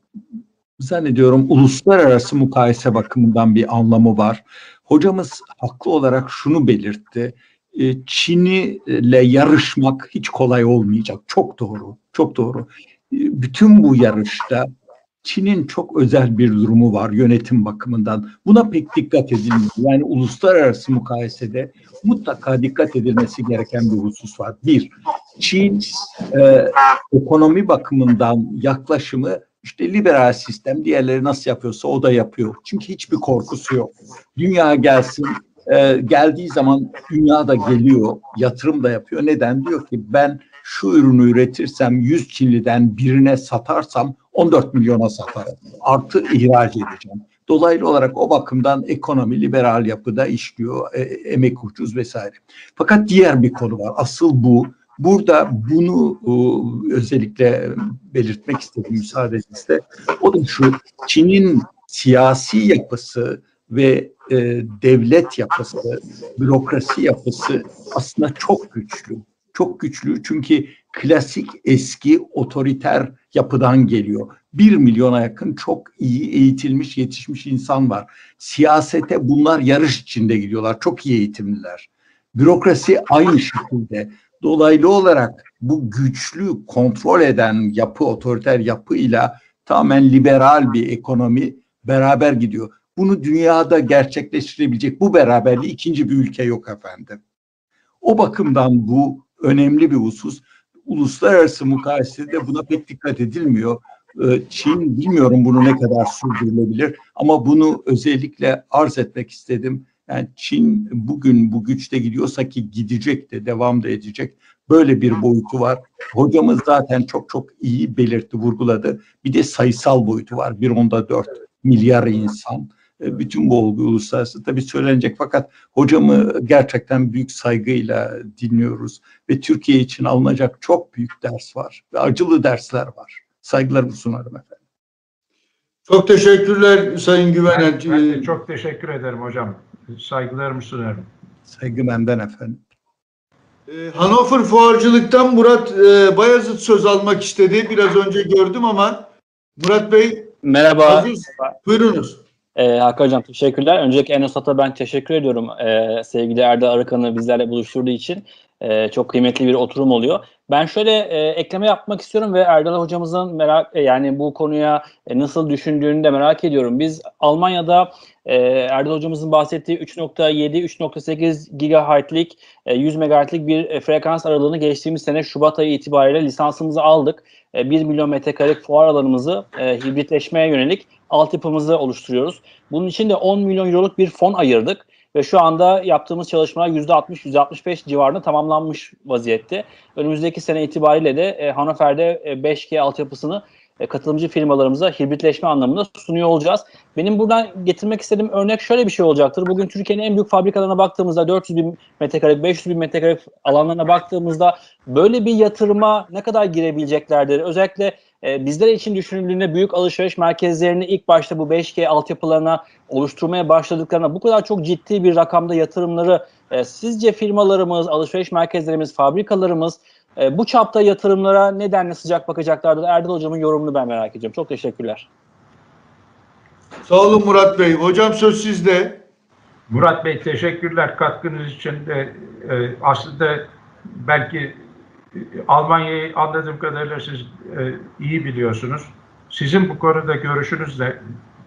zannediyorum uluslararası mukayese bakımından bir anlamı var. Hocamız haklı olarak şunu belirtti. E, Çin'le yarışmak hiç kolay olmayacak. Çok doğru, çok doğru. E, bütün bu yarışta Çin'in çok özel bir durumu var yönetim bakımından. Buna pek dikkat edilmiyor. Yani uluslararası mukayesede mutlaka dikkat edilmesi gereken bir husus var. Bir, Çin e, ekonomi bakımından yaklaşımı işte liberal sistem, diğerleri nasıl yapıyorsa o da yapıyor. Çünkü hiçbir korkusu yok. Dünya gelsin, e, geldiği zaman dünya da geliyor, yatırım da yapıyor. Neden? Diyor ki ben şu ürünü üretirsem yüz Çinliden birine satarsam on dört milyona satarım. Artı ihraç edeceğim. Dolaylı olarak o bakımdan ekonomi liberal yapıda işliyor. E, emek ucuz vesaire. Fakat diğer bir konu var. Asıl bu. Burada bunu e, özellikle belirtmek istedim müsaadenizle. O da şu: Çin'in siyasi yapısı ve e, devlet yapısı, bürokrasi yapısı aslında çok güçlü. Çok güçlü çünkü klasik eski otoriter yapıdan geliyor. Bir milyona yakın çok iyi eğitilmiş, yetişmiş insan var. Siyasete bunlar yarış içinde gidiyorlar. Çok iyi eğitimliler. Bürokrasi aynı şekilde. Dolaylı olarak bu güçlü kontrol eden yapı, otoriter yapıyla tamamen liberal bir ekonomi beraber gidiyor. Bunu dünyada gerçekleştirebilecek bu beraberliği ikinci bir ülke yok efendim. O bakımdan bu önemli bir husus. Uluslararası mukayesede buna pek dikkat edilmiyor. Çin, bilmiyorum bunu ne kadar sürdürülebilir, ama bunu özellikle arz etmek istedim. Yani Çin bugün bu güçte gidiyorsa ki gidecek de, devam da edecek. Böyle bir boyutu var. Hocamız zaten çok çok iyi belirtti, vurguladı. Bir de sayısal boyutu var. Bir onda dört milyar insan. Bütün bu olgu uluslararası tabii söylenecek, fakat hocamı gerçekten büyük saygıyla dinliyoruz ve Türkiye için alınacak çok büyük ders var ve acılı dersler var. Saygılarımı sunarım efendim. Çok teşekkürler Sayın Güvenen. Ben, ben de çok teşekkür ederim hocam. Saygılarımı sunarım. Saygı benden efendim. Ee, Hannover Fuarcılık'tan Murat e, Bayazıt söz almak istedi. Biraz önce gördüm ama Murat Bey. Merhaba. Aziz, buyurunuz. Ee, Hakkı Hocam teşekkürler. Öncelikle Enosat'a ben teşekkür ediyorum. Ee, sevgili Erdal Arıkan'ı bizlerle buluşturduğu için. e, çok kıymetli bir oturum oluyor. Ben şöyle e, ekleme yapmak istiyorum ve Erdal hocamızın merak e, yani bu konuya e, nasıl düşündüğünü de merak ediyorum. Biz Almanya'da e, Erdal hocamızın bahsettiği üç nokta yedi üç nokta sekiz gigahertzlik e, yüz megahertzlik bir e, frekans aralığını geçtiğimiz sene Şubat ayı itibariyle lisansımızı aldık. E, bir milyon metrekarelik fuar alanımızı e, hibritleşmeye yönelik altyapımızı oluşturuyoruz. Bunun için de on milyon euroluk bir fon ayırdık. Ve şu anda yaptığımız çalışmalar yüzde altmış yüzde altmış beş civarında tamamlanmış vaziyette. Önümüzdeki sene itibariyle de e, Hannover'de e, beş G altyapısını e, katılımcı firmalarımıza hibritleşme anlamında sunuyor olacağız. Benim buradan getirmek istediğim örnek şöyle bir şey olacaktır. Bugün Türkiye'nin en büyük fabrikalarına baktığımızda dört yüz bin metrekarelik, beş yüz bin metrekarelik alanlarına baktığımızda böyle bir yatırıma ne kadar girebileceklerdir? Özellikle e, bizler için düşünüldüğünde büyük alışveriş merkezlerini ilk başta bu beş G altyapılarına oluşturmaya başladıklarına bu kadar çok ciddi bir rakamda yatırımları e, sizce firmalarımız, alışveriş merkezlerimiz, fabrikalarımız e, bu çapta yatırımlara nedenle sıcak bakacaklardır? Erdal hocamın yorumunu ben merak ediyorum. Çok teşekkürler. Sağ olun Murat Bey. Hocam söz sizde. Murat Bey teşekkürler katkınız için. De, e, aslında belki Almanya'yı anladığım kadarıyla siz e, iyi biliyorsunuz. Sizin bu konuda görüşünüz ne?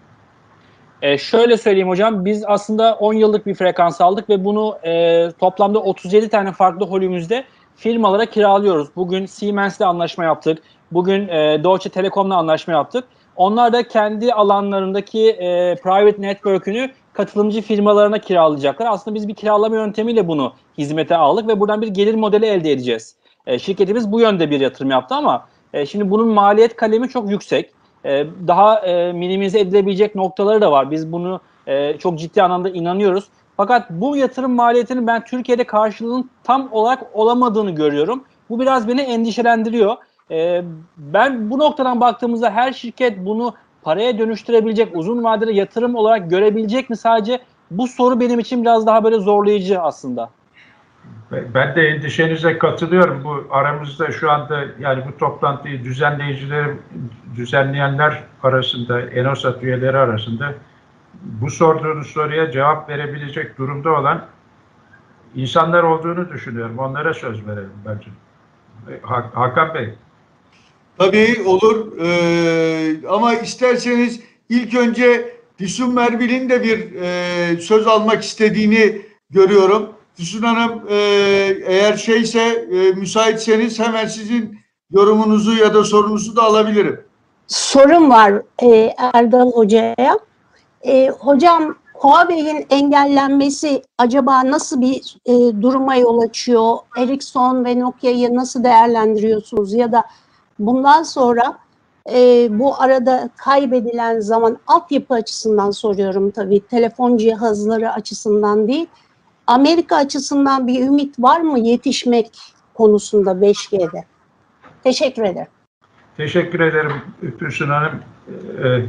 E, şöyle söyleyeyim hocam, biz aslında on yıllık bir frekans aldık ve bunu e, toplamda otuz yedi tane farklı holümüzde firmalara kiralıyoruz. Bugün Siemens'le anlaşma yaptık. Bugün e, Deutsche Telekom'la anlaşma yaptık. Onlar da kendi alanlarındaki e, private network'ünü katılımcı firmalarına kiralayacaklar. Aslında biz bir kiralama yöntemiyle bunu hizmete aldık ve buradan bir gelir modeli elde edeceğiz. E, şirketimiz bu yönde bir yatırım yaptı ama e, şimdi bunun maliyet kalemi çok yüksek. E, daha e, minimize edilebilecek noktaları da var. Biz bunu e, çok ciddi anlamda inanıyoruz. Fakat bu yatırım maliyetinin ben Türkiye'de karşılığının tam olarak olamadığını görüyorum. Bu biraz beni endişelendiriyor. E, ben bu noktadan baktığımızda her şirket bunu paraya dönüştürebilecek, uzun vadede yatırım olarak görebilecek mi sadece? Bu soru benim için biraz daha böyle zorlayıcı aslında. Ben de endişenize katılıyorum. Bu aramızda şu anda yani bu toplantıyı düzenleyiciler, düzenleyenler arasında, ENOSAT üyeleri arasında bu sorduğunuz soruya cevap verebilecek durumda olan insanlar olduğunu düşünüyorum. Onlara söz verelim bence. Hakan Bey. Tabii olur. Ee, ama isterseniz ilk önce Füsun Merbil'in de bir e, söz almak istediğini görüyorum. Füsun Hanım e, eğer şeyse e, müsaitseniz hemen sizin yorumunuzu ya da sorunuzu da alabilirim. Sorum var e, Erdal Hoca'ya. E, hocam Huawei'in engellenmesi acaba nasıl bir e, duruma yol açıyor? Ericsson ve Nokia'yı nasıl değerlendiriyorsunuz? Ya da bundan sonra e, bu arada kaybedilen zaman altyapı açısından soruyorum tabii. Telefon cihazları açısından değil. Amerika açısından bir ümit var mı yetişmek konusunda beş G'de? Teşekkür ederim. Teşekkür ederim Füsun Hanım. Ee,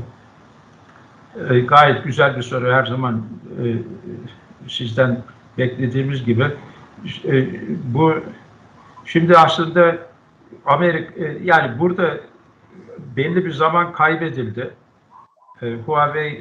e, gayet güzel bir soru. Her zaman e, sizden beklediğimiz gibi. E, bu şimdi aslında Amerika e, yani burada belli bir zaman kaybedildi. E, Huawei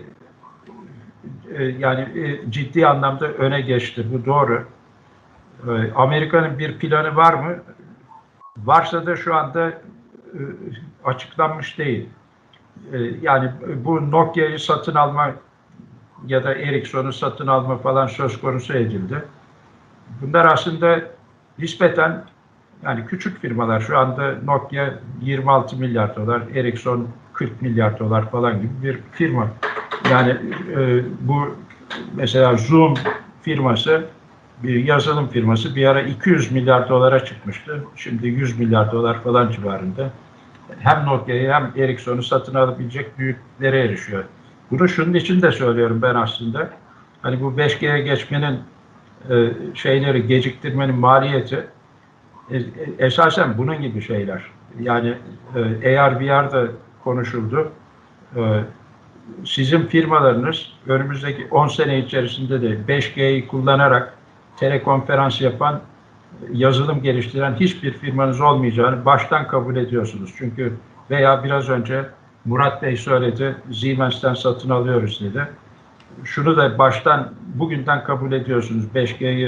e, yani e, ciddi anlamda öne geçti. Bu doğru. E, Amerika'nın bir planı var mı? Varsa da şu anda e, açıklanmış değil. E, yani bu Nokia'yı satın alma ya da Ericsson'u satın alma falan söz konusu edildi. Bunlar aslında nispeten yani küçük firmalar. Şu anda Nokia yirmi altı milyar dolar, Ericsson kırk milyar dolar falan gibi bir firma. Yani e, bu mesela Zoom firması, bir yazılım firması bir ara iki yüz milyar dolara çıkmıştı. Şimdi yüz milyar dolar falan civarında. Hem Nokia'yı hem Ericsson'u satın alabilecek büyüklere erişiyor. Bunu şunun için de söylüyorum ben aslında. Hani bu beş G'ye geçmenin e, şeyleri geciktirmenin maliyeti e, esasen bunun gibi şeyler. Yani e, A R V R da konuşuldu. E, sizin firmalarınız önümüzdeki on sene içerisinde de beş G'yi kullanarak telekonferans yapan, yazılım geliştiren hiçbir firmanız olmayacağını baştan kabul ediyorsunuz. Çünkü veya biraz önce Murat Bey söyledi, Siemens'ten satın alıyoruz dedi. Şunu da baştan, bugünden kabul ediyorsunuz. beş G'yi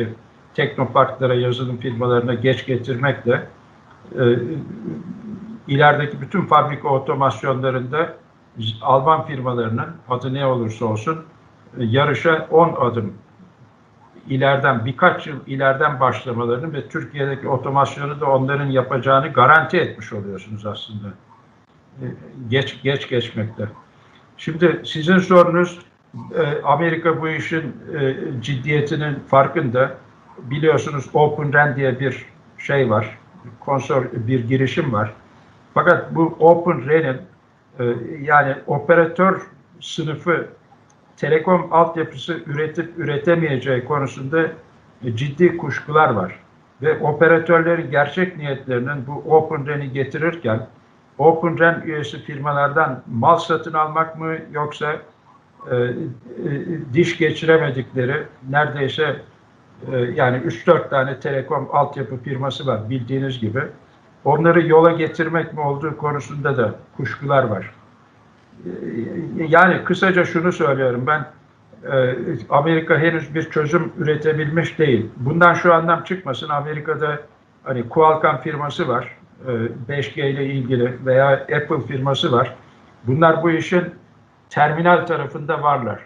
teknoparklara, yazılım firmalarına geç getirmekle e, ilerideki bütün fabrika otomasyonlarında Alman firmalarının adı ne olursa olsun e, yarışa on adım ileriden, birkaç yıl ileriden başlamalarını ve Türkiye'deki otomasyonu da onların yapacağını garanti etmiş oluyorsunuz aslında. E, geç geç geçmekte. Şimdi sizin sorunuz, e, Amerika bu işin e, ciddiyetinin farkında. Biliyorsunuz Open RAN diye bir şey var, konsor bir girişim var. Fakat bu Open RAN'in e, yani operatör sınıfı telekom altyapısı üretip üretemeyeceği konusunda e, ciddi kuşkular var. Ve operatörlerin gerçek niyetlerinin bu Open RAN'i getirirken Open RAN üyesi firmalardan mal satın almak mı, yoksa e, e, diş geçiremedikleri neredeyse e, yani üç dört tane telekom altyapı firması var bildiğiniz gibi. Onları yola getirmek mi olduğu konusunda da kuşkular var. E, yani kısaca şunu söylüyorum ben, e, Amerika henüz bir çözüm üretebilmiş değil. Bundan şu anlam çıkmasın, Amerika'da hani Qualcomm firması var, beş G ile ilgili, veya Apple firması var. Bunlar bu işin terminal tarafında varlar.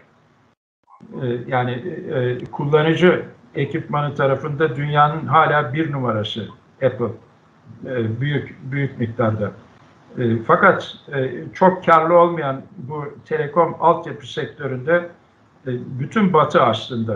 Yani kullanıcı ekipmanı tarafında dünyanın hala bir numarası Apple. Büyük büyük miktarda. Fakat çok karlı olmayan bu telekom altyapı sektöründe bütün Batı aslında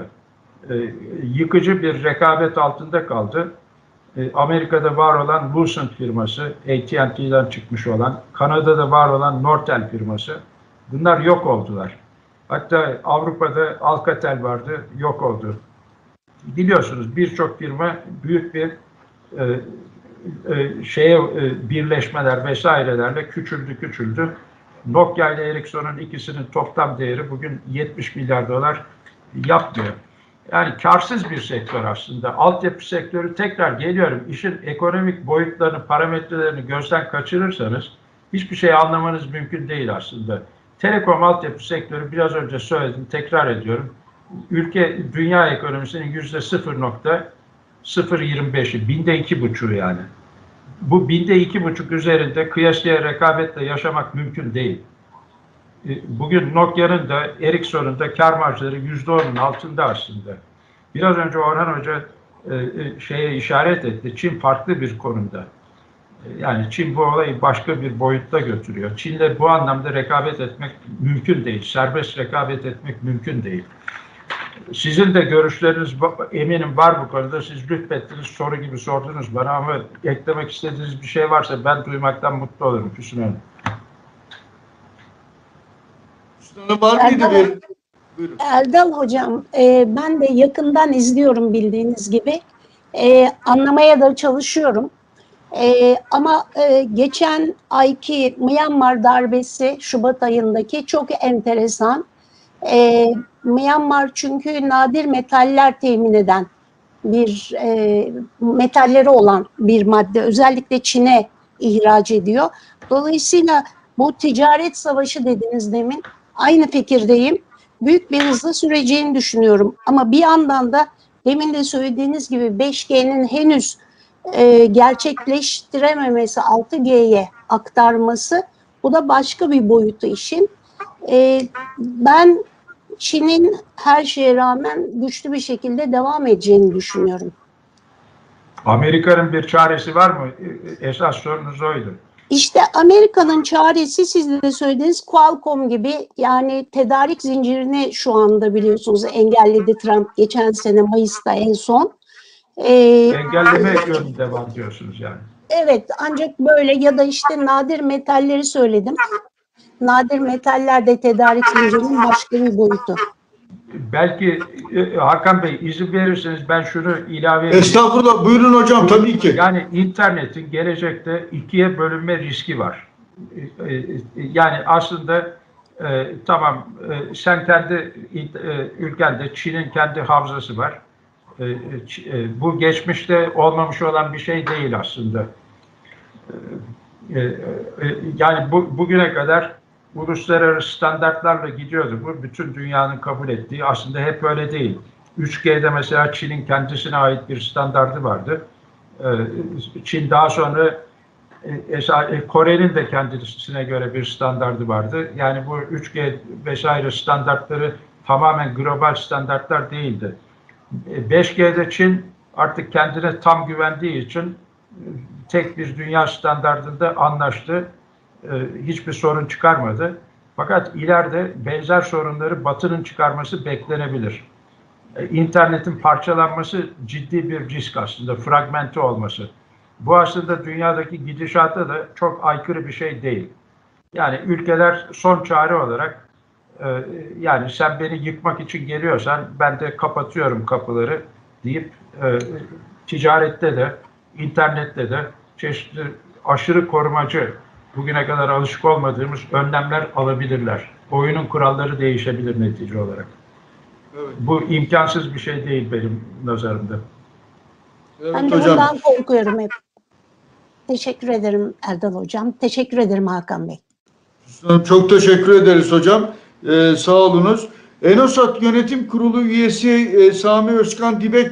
yıkıcı bir rekabet altında kaldı. Amerika'da var olan Lucent firması, A T and T'den çıkmış olan, Kanada'da var olan Nortel firması, bunlar yok oldular. Hatta Avrupa'da Alcatel vardı, yok oldu. Biliyorsunuz birçok firma büyük bir e, e, şeye e, birleşmeler vesairelerle küçüldü küçüldü. Nokia ile Ericsson'un ikisinin toplam değeri bugün yetmiş milyar dolar yapmıyor. Yani karsız bir sektör aslında. Altyapı sektörü, tekrar geliyorum, işin ekonomik boyutlarını, parametrelerini gözden kaçırırsanız hiçbir şey anlamanız mümkün değil aslında. Telekom altyapı sektörü, biraz önce söyledim, tekrar ediyorum, ülke dünya ekonomisinin yüzde sıfır nokta sıfır yirmi beşi, binde iki buçuğu yani. Bu binde iki buçuk üzerinde kıyasıya rekabetle yaşamak mümkün değil. Bugün Nokia'nın da Ericsson'un da kar marjları yüzde onun altında aslında. Biraz önce Orhan Hoca e, şeye işaret etti. Çin farklı bir konumda. Yani Çin bu olayı başka bir boyutta götürüyor. Çin'le bu anlamda rekabet etmek mümkün değil. Serbest rekabet etmek mümkün değil. Sizin de görüşleriniz eminim var bu konuda. Siz lütfettiniz, soru gibi sordunuz bana, ama eklemek istediğiniz bir şey varsa ben duymaktan mutlu olurum Füsun Hanım. Var mıydı Erdal, bir? Buyurun. Erdal Hocam, e, ben de yakından izliyorum bildiğiniz gibi. E, anlamaya da çalışıyorum. E, ama e, geçen ayki Myanmar darbesi, Şubat ayındaki, çok enteresan. E, Myanmar çünkü nadir metaller temin eden bir e, metalleri olan bir madde. Özellikle Çin'e ihraç ediyor. Dolayısıyla bu ticaret savaşı dediniz demin. Aynı fikirdeyim. Büyük bir hızla süreceğini düşünüyorum. Ama bir yandan da demin de söylediğiniz gibi beş G'nin henüz e, gerçekleştirememesi, altı G'ye aktarması, bu da başka bir boyutu işin. E, ben Çin'in her şeye rağmen güçlü bir şekilde devam edeceğini düşünüyorum. Amerika'nın bir çaresi var mı? Esas sorunuz oydu. İşte Amerika'nın çaresi, siz de söylediğiniz Qualcomm gibi, yani tedarik zincirini şu anda biliyorsunuz engelledi Trump geçen sene Mayıs'ta en son. Ee, Engelleme yönünde var diyorsunuz yani. evet, ancak böyle, ya da işte nadir metalleri söyledim. Nadir metaller de tedarik zincirinin başka bir boyutu. Belki e, Hakan Bey izin verirseniz ben şunu ilave edeyim. Estağfurullah, buyurun hocam, tabii ki. Yani internetin gelecekte ikiye bölünme riski var. E, e, yani aslında e, tamam e, sen kendi e, ülkende, Çin'in kendi havzası var. E, e, bu geçmişte olmamış olan bir şey değil aslında. E, e, yani bu, bugüne kadar uluslararası standartlarla gidiyordu. Bu bütün dünyanın kabul ettiği, aslında hep öyle değil. üç G'de mesela Çin'in kendisine ait bir standardı vardı. Çin daha sonra Kore'nin de kendisine göre bir standardı vardı. Yani bu üç G vesaire standartları tamamen global standartlar değildi. beş G'de Çin artık kendine tam güvendiği için tek bir dünya standardında anlaştı. Hiçbir sorun çıkarmadı. Fakat ileride benzer sorunları Batı'nın çıkarması beklenebilir. İnternetin parçalanması ciddi bir risk aslında, fragmente olması. Bu aslında dünyadaki gidişata da çok aykırı bir şey değil. Yani ülkeler son çare olarak e, yani sen beni yıkmak için geliyorsan ben de kapatıyorum kapıları deyip e, ticarette de, internette de çeşitli aşırı korumacı, bugüne kadar alışık olmadığımız önlemler alabilirler. Oyunun kuralları değişebilir netice olarak. Evet. Bu imkansız bir şey değil benim nazarımda. Evet, ben de hocam. bundan korkuyorum hep. Teşekkür ederim Erdal Hocam. Teşekkür ederim Hakan Bey. Çok teşekkür ederiz hocam. Ee, sağ olunuz. Enosat Yönetim Kurulu üyesi e, Sami Özkan Dibek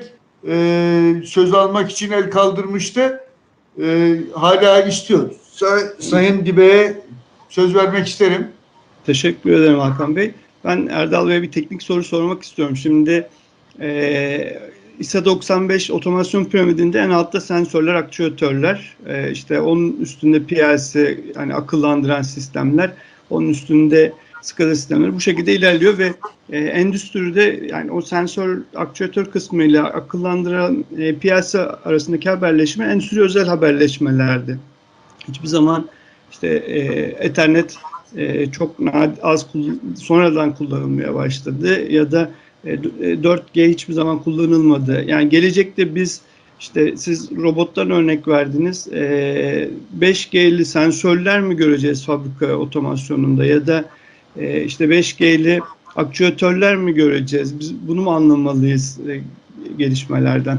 e, söz almak için el kaldırmıştı. E, hala istiyor. Say, Sayın Dibek'e söz vermek isterim. Teşekkür ederim Hakan Bey. Ben Erdal Bey'e bir teknik soru sormak istiyorum. Şimdi e, İSA doksan beş otomasyon piramidinde en altta sensörler, aktüatörler, e, işte onun üstünde P L C, yani akıllandıran sistemler, onun üstünde SCADA sistemleri bu şekilde ilerliyor ve e, endüstride yani o sensör aktüatör kısmıyla akıllandıran e, P L C arasındaki haberleşme endüstri özel haberleşmelerdi. Hiçbir zaman işte e, Ethernet e, çok az sonradan kullanılmaya başladı ya da dört G hiçbir zaman kullanılmadı. Yani gelecekte biz işte siz robottan örnek verdiniz. beş G'li sensörler mi göreceğiz fabrika otomasyonunda ya da işte beş G'li aktüatörler mi göreceğiz? Biz bunu mu anlamalıyız gelişmelerden?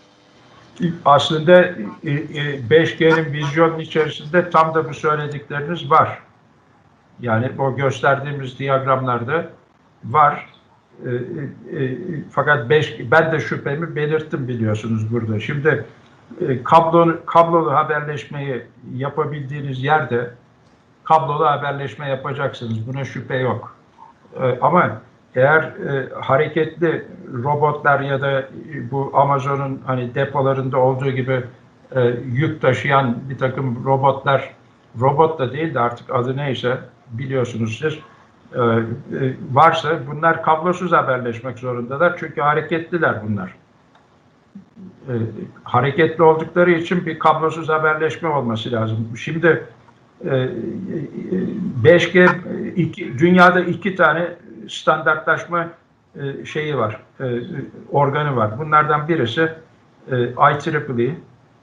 Aslında beş G'nin vizyonun içerisinde tam da bu söyledikleriniz var. Yani o gösterdiğimiz diyagramlarda var. E, e, fakat beş, ben de şüphemi belirttim biliyorsunuz burada. Şimdi e, kablolu, kablolu haberleşmeyi yapabildiğiniz yerde kablolu haberleşme yapacaksınız. Buna şüphe yok. E, ama eğer e, hareketli robotlar ya da e, bu Amazon'un hani depolarında olduğu gibi e, yük taşıyan bir takım robotlar, robot da değil de artık adı neyse biliyorsunuz siz, Ee, e, varsa bunlar kablosuz haberleşmek zorundalar. Çünkü hareketliler bunlar. Ee, hareketli oldukları için bir kablosuz haberleşme olması lazım. Şimdi e, beş G iki, dünyada iki tane standartlaşma e, şeyi var, e, organı var. Bunlardan birisi e, I triple E e,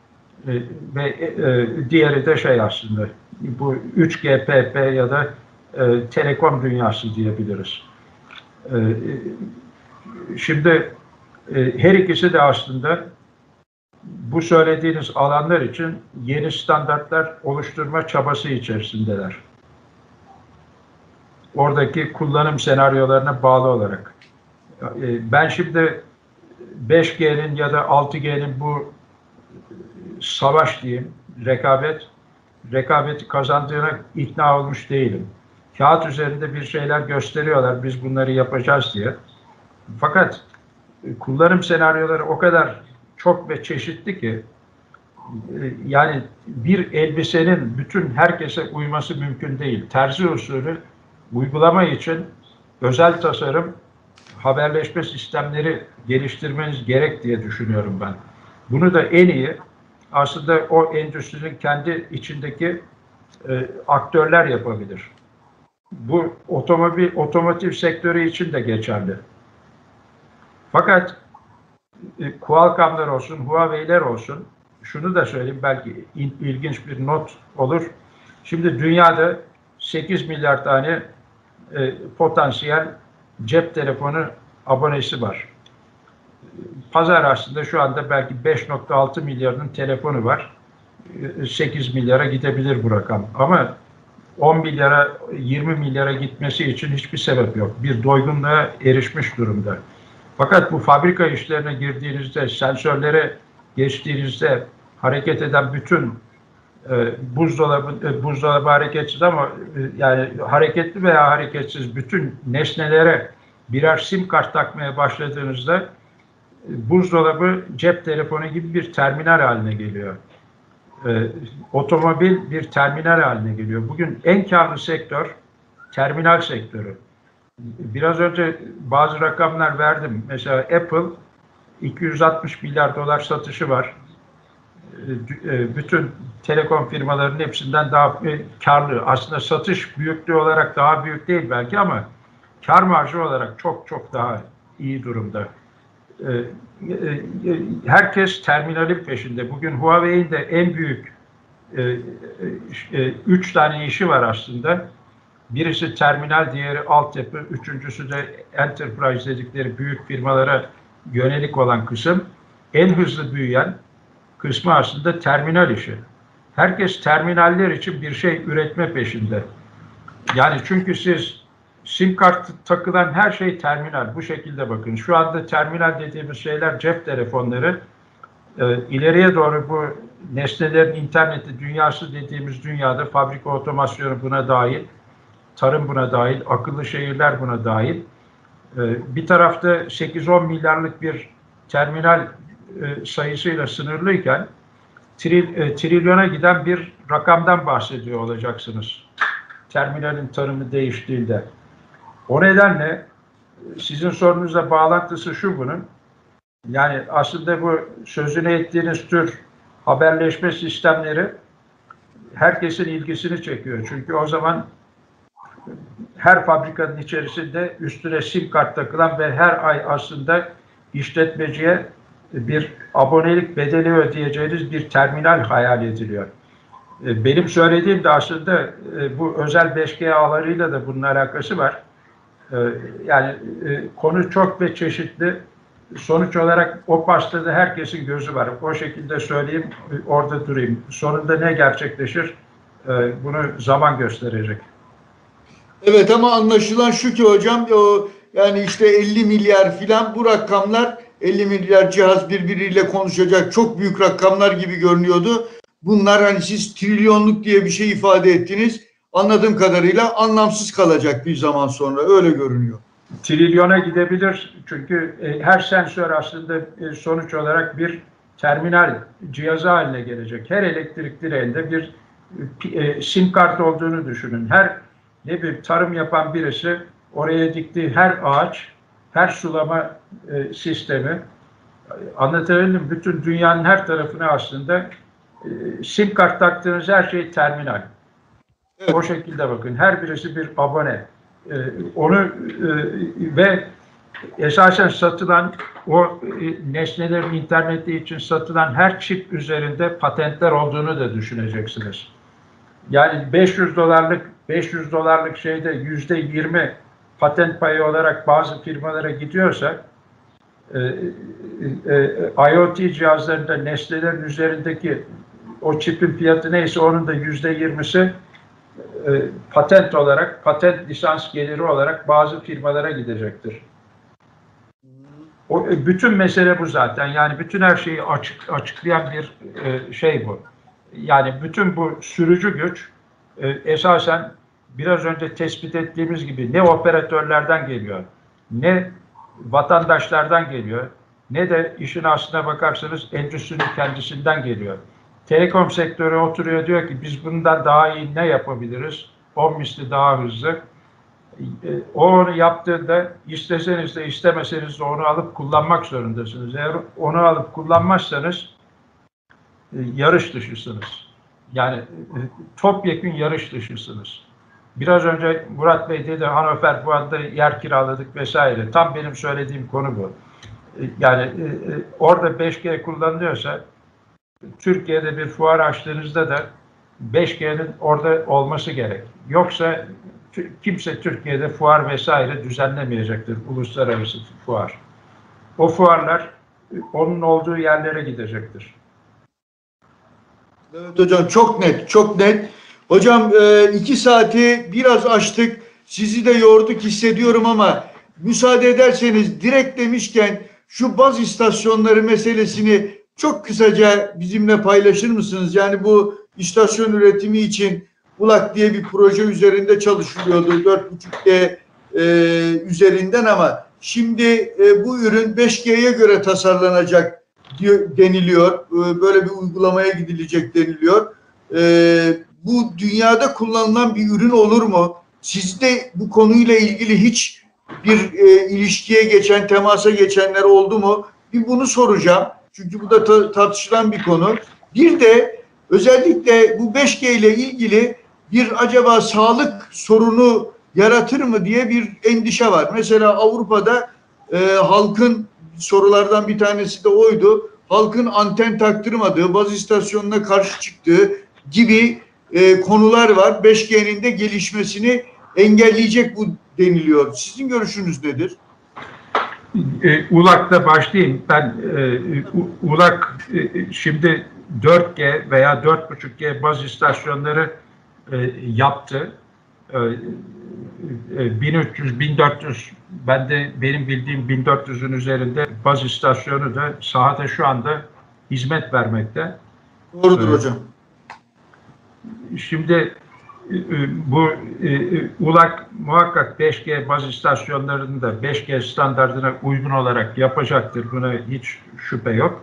ve e, diğeri de şey aslında bu üç G P P ya da E, telekom dünyası diyebiliriz. E, şimdi e, her ikisi de aslında bu söylediğiniz alanlar için yeni standartlar oluşturma çabası içerisindeler. Oradaki kullanım senaryolarına bağlı olarak. E, ben şimdi beş G'nin ya da altı G'nin bu savaş diyeyim, rekabet, rekabeti kazandığına ikna olmuş değilim. Kağıt üzerinde bir şeyler gösteriyorlar, biz bunları yapacağız diye. Fakat kullanım senaryoları o kadar çok ve çeşitli ki, yani bir elbisenin bütün herkese uyması mümkün değil. Terzi usulü uygulama için özel tasarım, haberleşme sistemleri geliştirmeniz gerek diye düşünüyorum ben. Bunu da en iyi aslında o endüstrinin kendi içindeki e, aktörler yapabilir. Bu otomobil, otomotiv sektörü için de geçerli. Fakat e, Qualcomm'lar olsun, Huawei'ler olsun, şunu da söyleyeyim, belki il, ilginç bir not olur. Şimdi dünyada sekiz milyar tane e, potansiyel cep telefonu abonesi var. Pazar aslında şu anda belki beş nokta altı milyarının telefonu var. E, sekiz milyara gidebilir bu rakam. Ama on milyara, yirmi milyara gitmesi için hiçbir sebep yok. Bir doygunluğa erişmiş durumda. Fakat bu fabrika işlerine girdiğinizde, sensörlere geçtiğinizde hareket eden bütün e, buzdolabı, e, buzdolabı hareketsiz ama e, yani hareketli veya hareketsiz bütün nesnelere birer sim kart takmaya başladığınızda e, buzdolabı cep telefonu gibi bir terminal haline geliyor. E, otomobil bir terminal haline geliyor. Bugün en karlı sektör terminal sektörü. Biraz önce bazı rakamlar verdim. Mesela Apple iki yüz altmış milyar dolar satışı var. Bütün telekom firmalarının hepsinden daha karlı. Aslında satış büyüklüğü olarak daha büyük değil belki ama kar marjı olarak çok çok daha iyi durumda. Herkes terminalin peşinde. Bugün Huawei'in de en büyük üç tane işi var aslında. Birisi terminal, diğeri altyapı, üçüncüsü de enterprise dedikleri büyük firmalara yönelik olan kısım. En hızlı büyüyen kısmı aslında terminal işi. Herkes terminaller için bir şey üretme peşinde. Yani çünkü siz sim kart takılan her şey terminal. Bu şekilde bakın. Şu anda terminal dediğimiz şeyler cep telefonları. Ee, ileriye doğru bu nesnelerin interneti dünyası dediğimiz dünyada fabrika otomasyonu buna dahil. Tarım buna dahil, akıllı şehirler buna dahil. Bir tarafta sekiz on milyarlık bir terminal sayısıyla sınırlıyken tril, trilyona giden bir rakamdan bahsediyor olacaksınız. Terminalin tanımı değiştiğinde. O nedenle sizin sorunuzla bağlantısı şu bunun. Yani aslında bu sözünü ettiğiniz tür haberleşme sistemleri herkesin ilgisini çekiyor. Çünkü o zaman her fabrikanın içerisinde üstüne sim kart takılan ve her ay aslında işletmeciye bir abonelik bedeli ödeyeceğiniz bir terminal hayal ediliyor. Benim söylediğim de aslında bu özel beş G ağlarıyla da bunun alakası var. Yani konu çok ve çeşitli. Sonuç olarak o pastada herkesin gözü var. O şekilde söyleyeyim, orada durayım. Sonunda ne gerçekleşir? Bunu zaman gösterecek. Evet ama anlaşılan şu ki hocam o yani işte elli milyar filan bu rakamlar elli milyar cihaz birbiriyle konuşacak çok büyük rakamlar gibi görünüyordu. Bunlar hani siz trilyonluk diye bir şey ifade ettiniz. Anladığım kadarıyla anlamsız kalacak bir zaman sonra öyle görünüyor. Trilyona gidebilir çünkü e, her sensör aslında e, sonuç olarak bir terminal cihazı haline gelecek. Her elektrik direğinde bir e, sim kart olduğunu düşünün. Her ne bir tarım yapan birisi oraya diktiği her ağaç, her sulama e, sistemi, anlatabildim, bütün dünyanın her tarafına aslında e, sim kart taktığınız her şey terminal. Evet. O şekilde bakın. Her birisi bir abone. E, onu e, ve esasen satılan o e, nesnelerin interneti için satılan her çip üzerinde patentler olduğunu da düşüneceksiniz. Yani beş yüz dolarlık beş yüz dolarlık şeyde yüzde yirmi patent payı olarak bazı firmalara gidiyorsa e, e, IoT cihazlarında nesnelerin üzerindeki o çipin fiyatı neyse onun da yüzde yirmisi e, patent olarak, patent lisans geliri olarak bazı firmalara gidecektir. O, bütün mesele bu zaten. Yani bütün her şeyi açık, açıklayan bir e, şey bu. Yani bütün bu sürücü güç e, esasen biraz önce tespit ettiğimiz gibi ne operatörlerden geliyor, ne vatandaşlardan geliyor, ne de işin aslına bakarsanız endüstrinin kendisinden geliyor. Telekom sektörü oturuyor diyor ki biz bundan daha iyi ne yapabiliriz? On misli daha hızlı. O onu yaptığında isteseniz de istemeseniz de onu alıp kullanmak zorundasınız. Eğer onu alıp kullanmazsanız yarış dışısınız. Yani topyekün yarış dışısınız. Biraz önce Murat Bey dedi Hannover bu anda yer kiraladık vesaire. Tam benim söylediğim konu bu. Yani orada beş G kullanılıyorsa Türkiye'de bir fuar açtığınızda da beş G'nin orada olması gerek. Yoksa kimse Türkiye'de fuar vesaire düzenlemeyecektir. Uluslararası fuar. O fuarlar onun olduğu yerlere gidecektir. Evet hocam çok net, çok net. Hocam iki saati biraz aştık. Sizi de yorduk hissediyorum ama müsaade ederseniz direkt demişken şu baz istasyonları meselesini çok kısaca bizimle paylaşır mısınız? Yani bu istasyon üretimi için ULAK diye bir proje üzerinde çalışılıyordu. dört buçuk G e, üzerinden ama şimdi e, bu ürün beş G'ye göre tasarlanacak diyor, deniliyor. E, böyle bir uygulamaya gidilecek deniliyor. E, bu dünyada kullanılan bir ürün olur mu? Sizde bu konuyla ilgili hiç bir e, ilişkiye geçen, temasa geçenler oldu mu? Bir bunu soracağım. Çünkü bu da ta- tartışılan bir konu. Bir de özellikle bu beş G ile ilgili bir acaba sağlık sorunu yaratır mı diye bir endişe var. Mesela Avrupa'da e, halkın sorulardan bir tanesi de oydu. Halkın anten taktırmadığı, baz istasyonuna karşı çıktığı gibi e, konular var. beş G'nin de gelişmesini engelleyecek bu deniliyor. Sizin görüşünüz nedir? E, ULAK'ta başlayayım. Ben e, ULAK e, şimdi dört G veya dört buçuk G baz istasyonları e, yaptı. E, e, bin üç yüz bin dört yüz, ben de benim bildiğim bin dört yüzün üzerinde baz istasyonu da sahada şu anda hizmet vermekte. Doğrudur e, hocam. Şimdi bu ULAK muhakkak beş G baz istasyonlarını da beş G standardına uygun olarak yapacaktır. Buna hiç şüphe yok.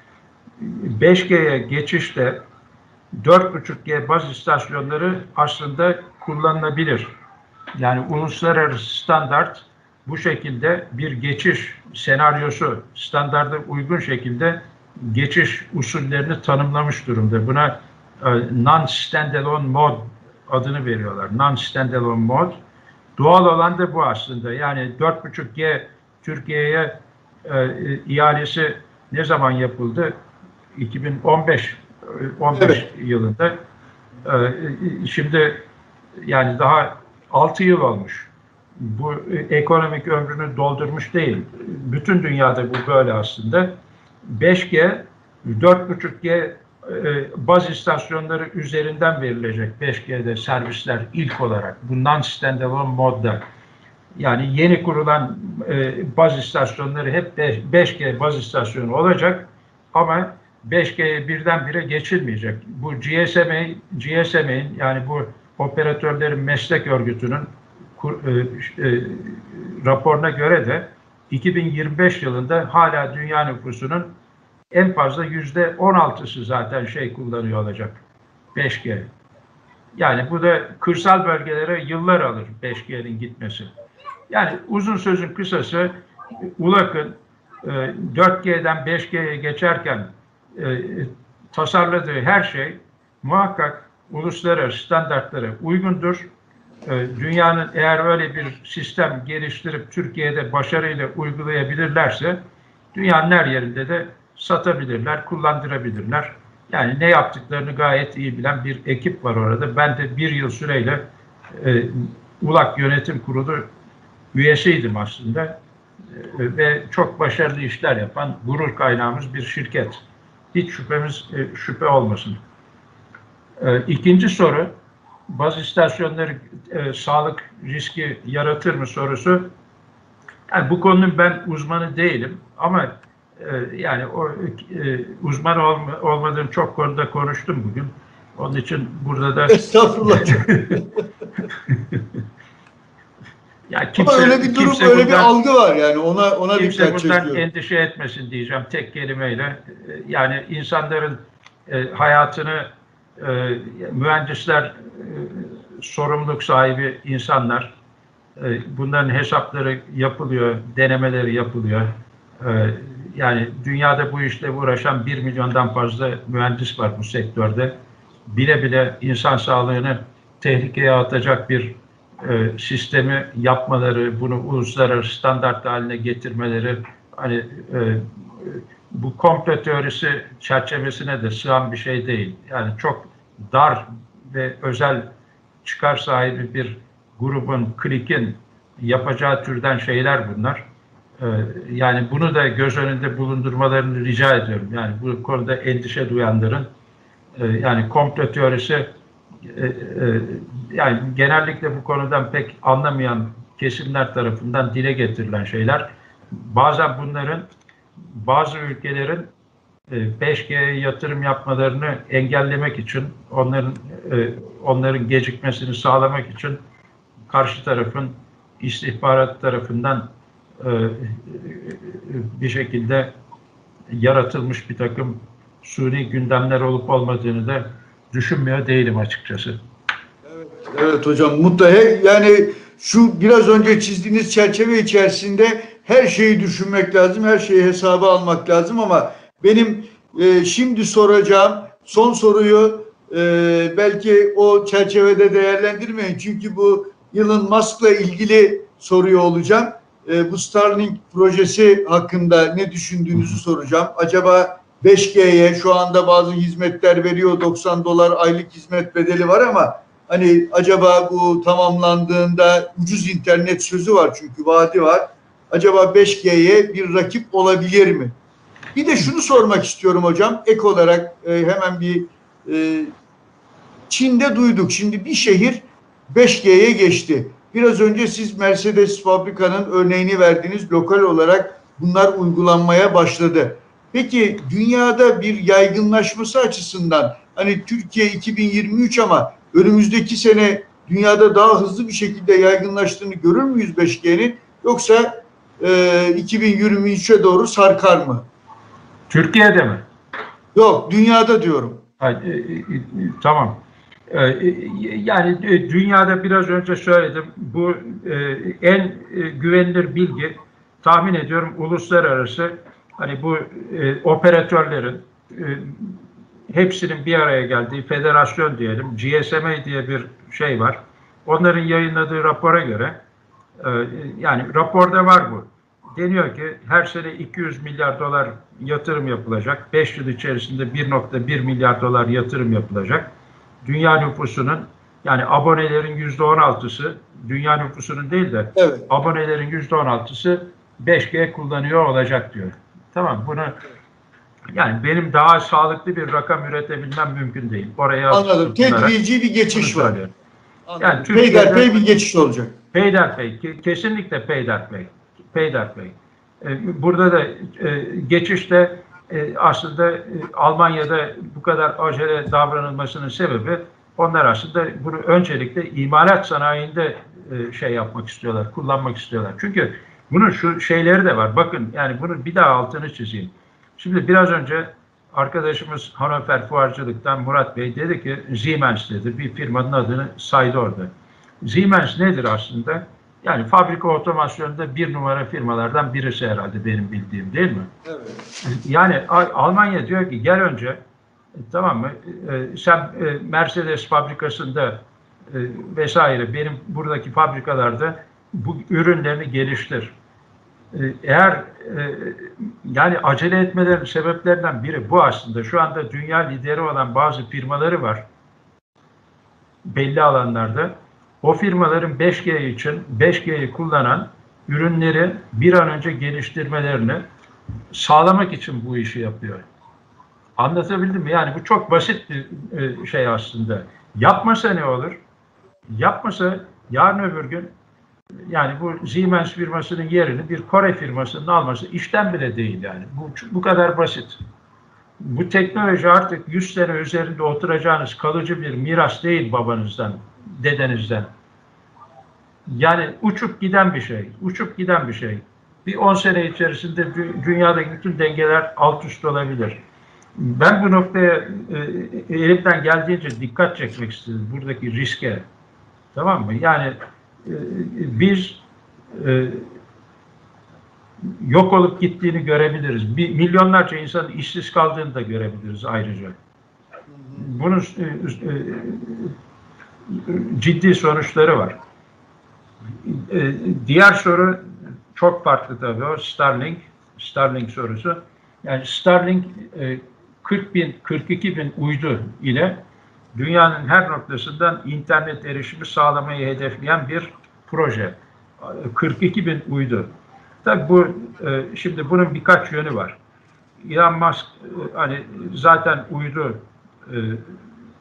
beş G'ye geçişte dört buçuk G baz istasyonları aslında kullanılabilir. Yani uluslararası standart bu şekilde bir geçiş senaryosu, standarda uygun şekilde geçiş usullerini tanımlamış durumda. Buna non-standalone mode adını veriyorlar. Non-standalone mode. Doğal olan da bu aslında. Yani dört buçuk G Türkiye'ye e, ihalesi ne zaman yapıldı? iki bin on beş on beş evet. yılında. E, şimdi yani daha altı yıl olmuş. Bu e, ekonomik ömrünü doldurmuş değil. Bütün dünyada bu böyle aslında. beş G, dört buçuk G baz istasyonları üzerinden verilecek beş G'de servisler ilk olarak bundan standalone modda. Yani yeni kurulan e, baz istasyonları hep beş G baz istasyonu olacak ama beş G'ye birdenbire geçilmeyecek. Bu G S M A, G S M A'nin yani bu operatörlerin meslek örgütünün kur, e, e, raporuna göre de iki bin yirmi beş yılında hala dünya nüfusunun en fazla yüzde on altısı zaten şey kullanıyor olacak. beş G. Yani bu da kırsal bölgelere yıllar alır beş G'nin gitmesi. Yani uzun sözün kısası ULAK'ın e, dört G'den beş G'ye geçerken e, tasarladığı her şey muhakkak uluslararası standartlara uygundur. E, dünyanın eğer öyle bir sistem geliştirip Türkiye'de başarıyla uygulayabilirlerse dünyanın her yerinde de satabilirler, kullandırabilirler. Yani ne yaptıklarını gayet iyi bilen bir ekip var orada. Ben de bir yıl süreyle e, ULAK Yönetim Kurulu üyesiydim aslında. E, ve çok başarılı işler yapan, gurur kaynağımız bir şirket. Hiç şüphemiz, e, şüphe olmasın. E, ikinci soru, baz istasyonları e, sağlık riski yaratır mı sorusu. Yani bu konunun ben uzmanı değilim ama yani o e, uzman olma, olmadığım çok konuda konuştum bugün. Onun için burada da estağfurullah. Yani kimse, ama öyle bir durum, öyle buradan, bir algı var yani ona ona kimse dikkat buradan çekiyor. endişe etmesin diyeceğim tek kelimeyle. Yani insanların e, hayatını e, mühendisler e, sorumluluk sahibi insanlar. E, bunların hesapları yapılıyor, denemeleri yapılıyor. E, Yani dünyada bu işle uğraşan bir milyondan fazla mühendis var bu sektörde. Bile bile insan sağlığını tehlikeye atacak bir e, sistemi yapmaları, bunu uluslararası standart haline getirmeleri, hani e, bu komplo teorisi çerçevesine de sığan bir şey değil. Yani çok dar ve özel çıkar sahibi bir grubun, klikin yapacağı türden şeyler bunlar. Yani bunu da göz önünde bulundurmalarını rica ediyorum. Yani bu konuda endişe duyanların, yani komplo teorisi, yani genellikle bu konudan pek anlamayan kesimler tarafından dile getirilen şeyler. Bazen bunların bazı ülkelerin beş G'ye yatırım yapmalarını engellemek için, onların onların gecikmesini sağlamak için karşı tarafın istihbarat tarafından bir şekilde yaratılmış bir takım suni gündemler olup olmadığını da düşünmüyor değilim açıkçası. Evet, evet hocam, mutlaka yani şu biraz önce çizdiğiniz çerçeve içerisinde her şeyi düşünmek lazım, her şeyi hesaba almak lazım ama benim e, şimdi soracağım son soruyu e, belki o çerçevede değerlendirmeyin. Çünkü bu Elon Musk'la ilgili soruyor olacağım. E, bu Starlink projesi hakkında ne düşündüğünüzü soracağım. Acaba beş G'ye şu anda bazı hizmetler veriyor, doksan dolar aylık hizmet bedeli var ama hani acaba bu tamamlandığında ucuz internet sözü var çünkü vaadi var. Acaba beş G'ye bir rakip olabilir mi? Bir de şunu sormak istiyorum hocam. Ek olarak e, hemen bir e, Çin'de duyduk. Şimdi bir şehir beş G'ye geçti. Biraz önce siz Mercedes fabrikanın örneğini verdiniz. Lokal olarak bunlar uygulanmaya başladı. Peki dünyada bir yaygınlaşması açısından hani Türkiye iki bin yirmi üç ama önümüzdeki sene dünyada daha hızlı bir şekilde yaygınlaştığını görür müyüz beş G'nin? Yoksa e, iki bin yirmi üçe doğru sarkar mı? Türkiye'de mi? Yok, dünyada diyorum. Ha, e, e, tamam. E, e, yani e, dünyada biraz önce söyledim. Bu e, en e, güvenilir bilgi tahmin ediyorum uluslararası hani bu e, operatörlerin e, hepsinin bir araya geldiği federasyon diyelim, G S M A diye bir şey var. Onların yayınladığı rapora göre e, yani raporda var bu. Deniyor ki her sene iki yüz milyar dolar yatırım yapılacak. beş yıl içerisinde bir nokta bir milyar dolar yatırım yapılacak. Dünya nüfusunun yani abonelerin yüzde on altısı dünya nüfusunun değil de evet, abonelerin yüzde on altısı beş G kullanıyor olacak diyor. Tamam, bunu yani benim daha sağlıklı bir rakam üretebilmem mümkün değil. Oraya anladım. Tedrici bir geçiş var. Yani peyderpey bir geçiş olacak. Peyderpey, kesinlikle peyderpey. Peyderpey. Burada da geçişte aslında Almanya'da bu kadar acele davranılmasının sebebi onlar aslında bunu öncelikle imalat sanayinde şey yapmak istiyorlar, kullanmak istiyorlar. Çünkü bunun şu şeyleri de var. Bakın yani bunun bir daha altını çizeyim. Şimdi biraz önce arkadaşımız Hannover Fuarcılık'tan Murat Bey dedi ki Siemens dedi. Bir firmanın adını saydı orada. Siemens nedir aslında? Yani fabrika otomasyonunda bir numara firmalardan birisi herhalde benim bildiğim, değil mi? Evet. Yani Almanya diyor ki gel önce tamam mı? E, sen e, Mercedes fabrikasında e, vesaire benim buradaki fabrikalarda bu ürünlerini geliştir. E, eğer e, yani acele etmelerin sebeplerinden biri bu aslında. Şu anda dünya lideri olan bazı firmaları var. Belli alanlarda. O firmaların beş G için beş G'yi kullanan ürünleri bir an önce geliştirmelerini sağlamak için bu işi yapıyor. Anlatabildim mi? Yani bu çok basit bir şey aslında. Yapmasa ne olur? Yapmasa yarın öbür gün yani bu Siemens firmasının yerini bir Kore firmasının alması işten bile değil yani. Bu, bu kadar basit. Bu teknoloji artık yüz sene üzerinde oturacağınız kalıcı bir miras değil babanızdan, dedenizden. Yani uçup giden bir şey, uçup giden bir şey. Bir on sene içerisinde dünyadaki bütün dengeler alt üst olabilir. Ben bu noktaya e, elimden geldiğince dikkat çekmek istedim buradaki riske. Tamam mı? Yani e, biz e, yok olup gittiğini görebiliriz. Bir, milyonlarca insanın işsiz kaldığını da görebiliriz ayrıca. Bunun e, e, ciddi sonuçları var. E, diğer soru çok farklı tabii o Starlink, Starlink sorusu. Yani Starlink e, kırk bin, kırk iki bin uydu ile dünyanın her noktasından internet erişimi sağlamayı hedefleyen bir proje. kırk iki bin uydu. Tabii bu e, şimdi bunun birkaç yönü var. Elon Musk e, hani zaten uydu e,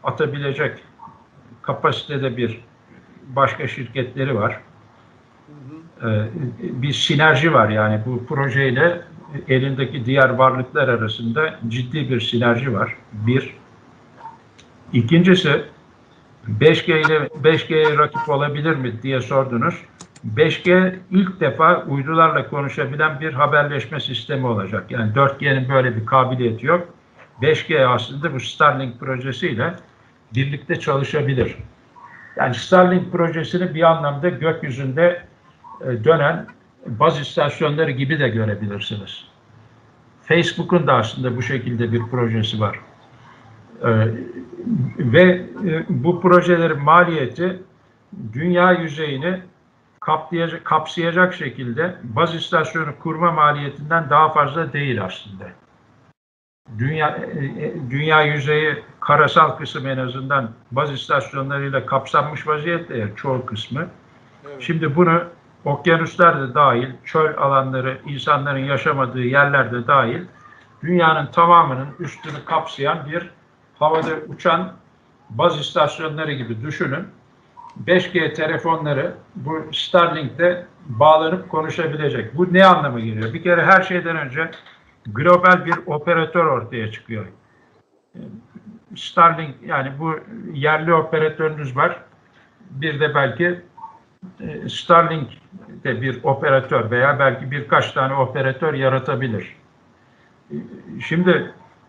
atabilecek kapasitede bir başka şirketleri var. e, bir sinerji var. Yani bu projeyle elindeki diğer varlıklar arasında ciddi bir sinerji var. Bir. İkincisi, beş G ile beş G'ye rakip olabilir mi diye sordunuz. beş G ilk defa uydularla konuşabilen bir haberleşme sistemi olacak. Yani dört G'nin böyle bir kabiliyeti yok. beş G aslında bu Starlink projesiyle birlikte çalışabilir. Yani Starlink projesini bir anlamda gökyüzünde dönen baz istasyonları gibi de görebilirsiniz. Facebook'un da aslında bu şekilde bir projesi var. Ee, ve e, bu projelerin maliyeti dünya yüzeyini kaplayacak, kapsayacak şekilde baz istasyonu kurma maliyetinden daha fazla değil aslında. Dünya, e, dünya yüzeyi karasal kısım en azından baz istasyonlarıyla kapsanmış vaziyette ya, çoğu kısmı. Evet. Şimdi bunu okyanuslar da dahil, çöl alanları, insanların yaşamadığı yerler de dahil, dünyanın tamamının üstünü kapsayan bir havada uçan baz istasyonları gibi düşünün. beş G telefonları bu Starlink'te bağlanıp konuşabilecek. Bu ne anlama geliyor? Bir kere her şeyden önce global bir operatör ortaya çıkıyor. Starlink, yani bu yerli operatörünüz var. Bir de belki Starlink de bir operatör veya belki birkaç tane operatör yaratabilir. Şimdi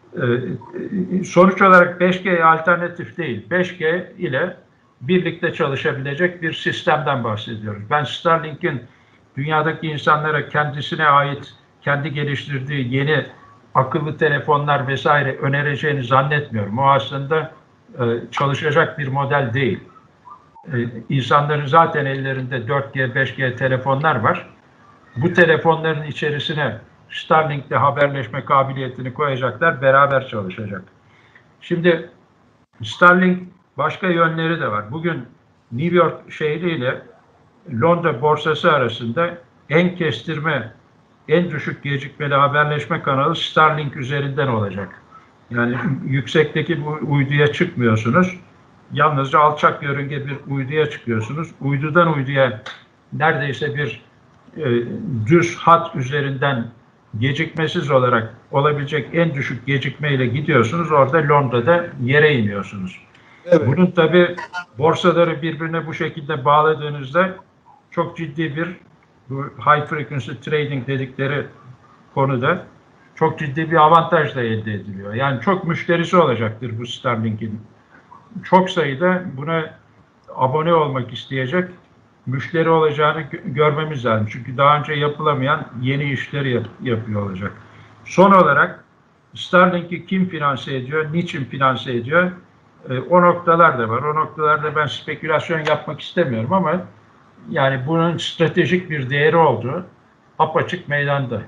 sonuç olarak beş G alternatif değil. beş G ile birlikte çalışabilecek bir sistemden bahsediyoruz. Ben Starlink'in dünyadaki insanlara kendisine ait, kendi geliştirdiği yeni akıllı telefonlar vesaire önereceğini zannetmiyorum. O aslında çalışacak bir model değil. İnsanların zaten ellerinde dört G, beş G telefonlar var. Bu telefonların içerisine Starlink'le haberleşme kabiliyetini koyacaklar, beraber çalışacak. Şimdi Starlink başka yönleri de var. Bugün New York şehri ile Londra borsası arasında en kestirme, en düşük gecikmeli haberleşme kanalı Starlink üzerinden olacak. Yani yüksekteki bu uyduya çıkmıyorsunuz. Yalnızca alçak yörünge bir uyduya çıkıyorsunuz. Uydudan uyduya neredeyse bir e, düz hat üzerinden gecikmesiz olarak olabilecek en düşük gecikmeyle gidiyorsunuz. Orada Londra'da yere iniyorsunuz. Evet. Bunun tabi borsaları birbirine bu şekilde bağladığınızda çok ciddi bir bu high frequency trading dedikleri konuda çok ciddi bir avantaj da elde ediliyor. Yani çok müşterisi olacaktır bu Starlink'in. Çok sayıda buna abone olmak isteyecek müşteri olacağını görmemiz lazım. Çünkü daha önce yapılamayan yeni işleri yap yapıyor olacak. Son olarak Starlink'i kim finanse ediyor, niçin finanse ediyor? E, o noktalar da var. O noktalarda ben spekülasyon yapmak istemiyorum ama yani bunun stratejik bir değeri olduğu apaçık meydanda.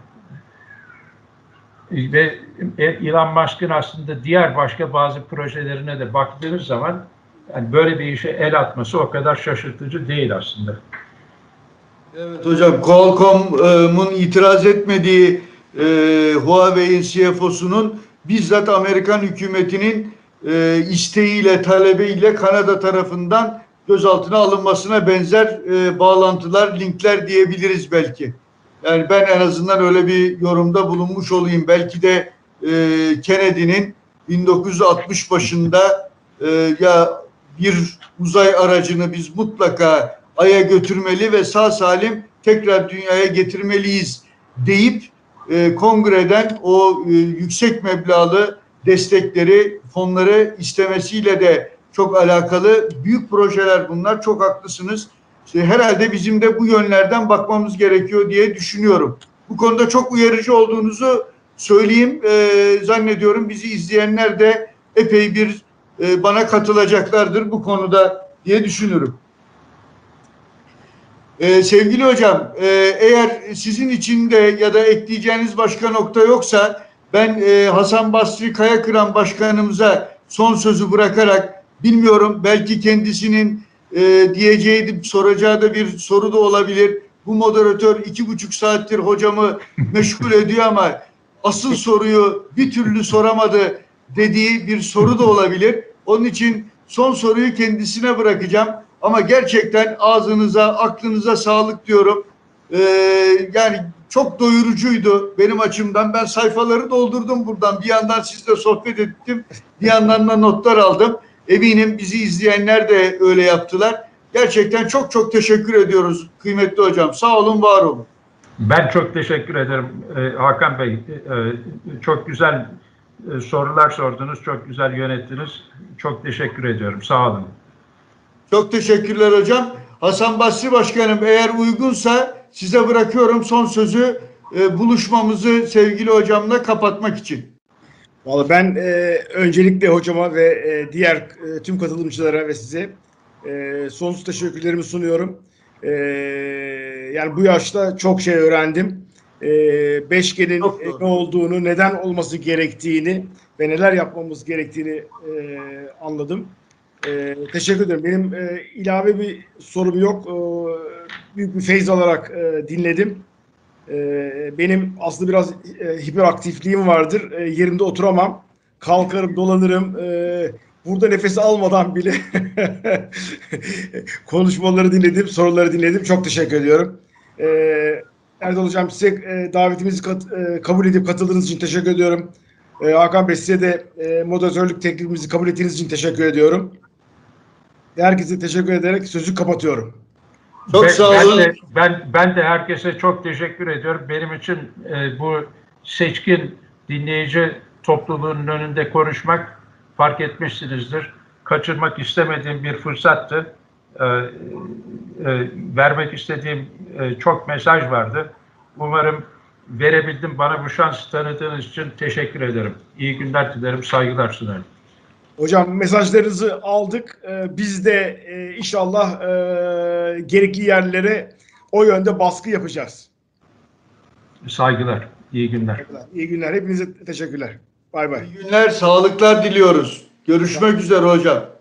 Ve Elon Musk'ın aslında diğer başka bazı projelerine de baktığınız zaman yani böyle bir işe el atması o kadar şaşırtıcı değil aslında. Evet hocam, Qualcomm'un itiraz etmediği e, Huawei'in C F O'sunun bizzat Amerikan hükümetinin e, isteğiyle, talebiyle Kanada tarafından gözaltına alınmasına benzer e, bağlantılar, linkler diyebiliriz belki. Yani ben en azından öyle bir yorumda bulunmuş olayım. Belki de e, Kennedy'nin bin dokuz yüz altmış başında e, ya bir uzay aracını biz mutlaka Ay'a götürmeli ve sağ salim tekrar dünyaya getirmeliyiz deyip e, kongreden o e, yüksek meblağlı destekleri, fonları istemesiyle de çok alakalı büyük projeler bunlar. Çok haklısınız. İşte herhalde bizim de bu yönlerden bakmamız gerekiyor diye düşünüyorum. Bu konuda çok uyarıcı olduğunuzu söyleyeyim. E, zannediyorum bizi izleyenler de epey bir e, bana katılacaklardır bu konuda diye düşünürüm. E, sevgili hocam, e, eğer sizin için de ya da ekleyeceğiniz başka nokta yoksa ben e, Hasan Basri Kayakıran Başkanımıza son sözü bırakarak, bilmiyorum belki kendisinin e, diyeceği, soracağı da bir soru da olabilir. Bu moderatör iki buçuk saattir hocamı meşgul ediyor ama asıl soruyu bir türlü soramadı dediği bir soru da olabilir. Onun için son soruyu kendisine bırakacağım. Ama gerçekten ağzınıza, aklınıza sağlık diyorum. Ee, yani çok doyurucuydu benim açımdan. Ben sayfaları doldurdum buradan. Bir yandan sizle sohbet ettim. Bir yandan da notlar aldım. Eminim bizi izleyenler de öyle yaptılar. Gerçekten çok çok teşekkür ediyoruz kıymetli hocam. Sağ olun, var olun. Ben çok teşekkür ederim e, Hakan Bey. E, çok güzel e, sorular sordunuz, çok güzel yönettiniz. Çok teşekkür ediyorum. Sağ olun. Çok teşekkürler hocam. Hasan Basri Başkanım, eğer uygunsa size bırakıyorum son sözü, e, buluşmamızı sevgili hocamla kapatmak için. Vallahi ben e, öncelikle hocama ve e, diğer e, tüm katılımcılara ve size e, sonsuz teşekkürlerimi sunuyorum. E, yani bu yaşta çok şey öğrendim. E, beş G'nin ne olduğunu, neden olması gerektiğini ve neler yapmamız gerektiğini e, anladım. E, teşekkür ederim. Benim e, ilave bir sorum yok. E, büyük bir feyz alarak e, dinledim. E, benim aslında biraz e, hiperaktifliğim vardır. E, yerimde oturamam. Kalkarım, dolanırım. E, burada nefes almadan bile konuşmaları dinledim, soruları dinledim. Çok teşekkür ediyorum. E, Erdal Hocam, size e, davetimizi kat, e, kabul edip katıldığınız için teşekkür ediyorum. E, Hakan Bey, size de e, moderatörlük teklifimizi kabul ettiğiniz için teşekkür ediyorum. Herkese teşekkür ederek sözü kapatıyorum. Çok Ben, sağ ben olun. de, ben, ben de herkese çok teşekkür ediyorum. Benim için e, bu seçkin dinleyici topluluğunun önünde konuşmak, fark etmişsinizdir, kaçırmak istemediğim bir fırsattı. E, e, vermek istediğim e, çok mesaj vardı. Umarım verebildim. Bana bu şansı tanıdığınız için teşekkür ederim. İyi günler dilerim, saygılar sunarım. Hocam, mesajlarınızı aldık. Ee, biz de e, inşallah e, gerekli yerlere o yönde baskı yapacağız. Saygılar, iyi günler. İyi günler. Hepinize teşekkürler. Bay bay. İyi günler, sağlıklar diliyoruz. Görüşmek üzere hocam.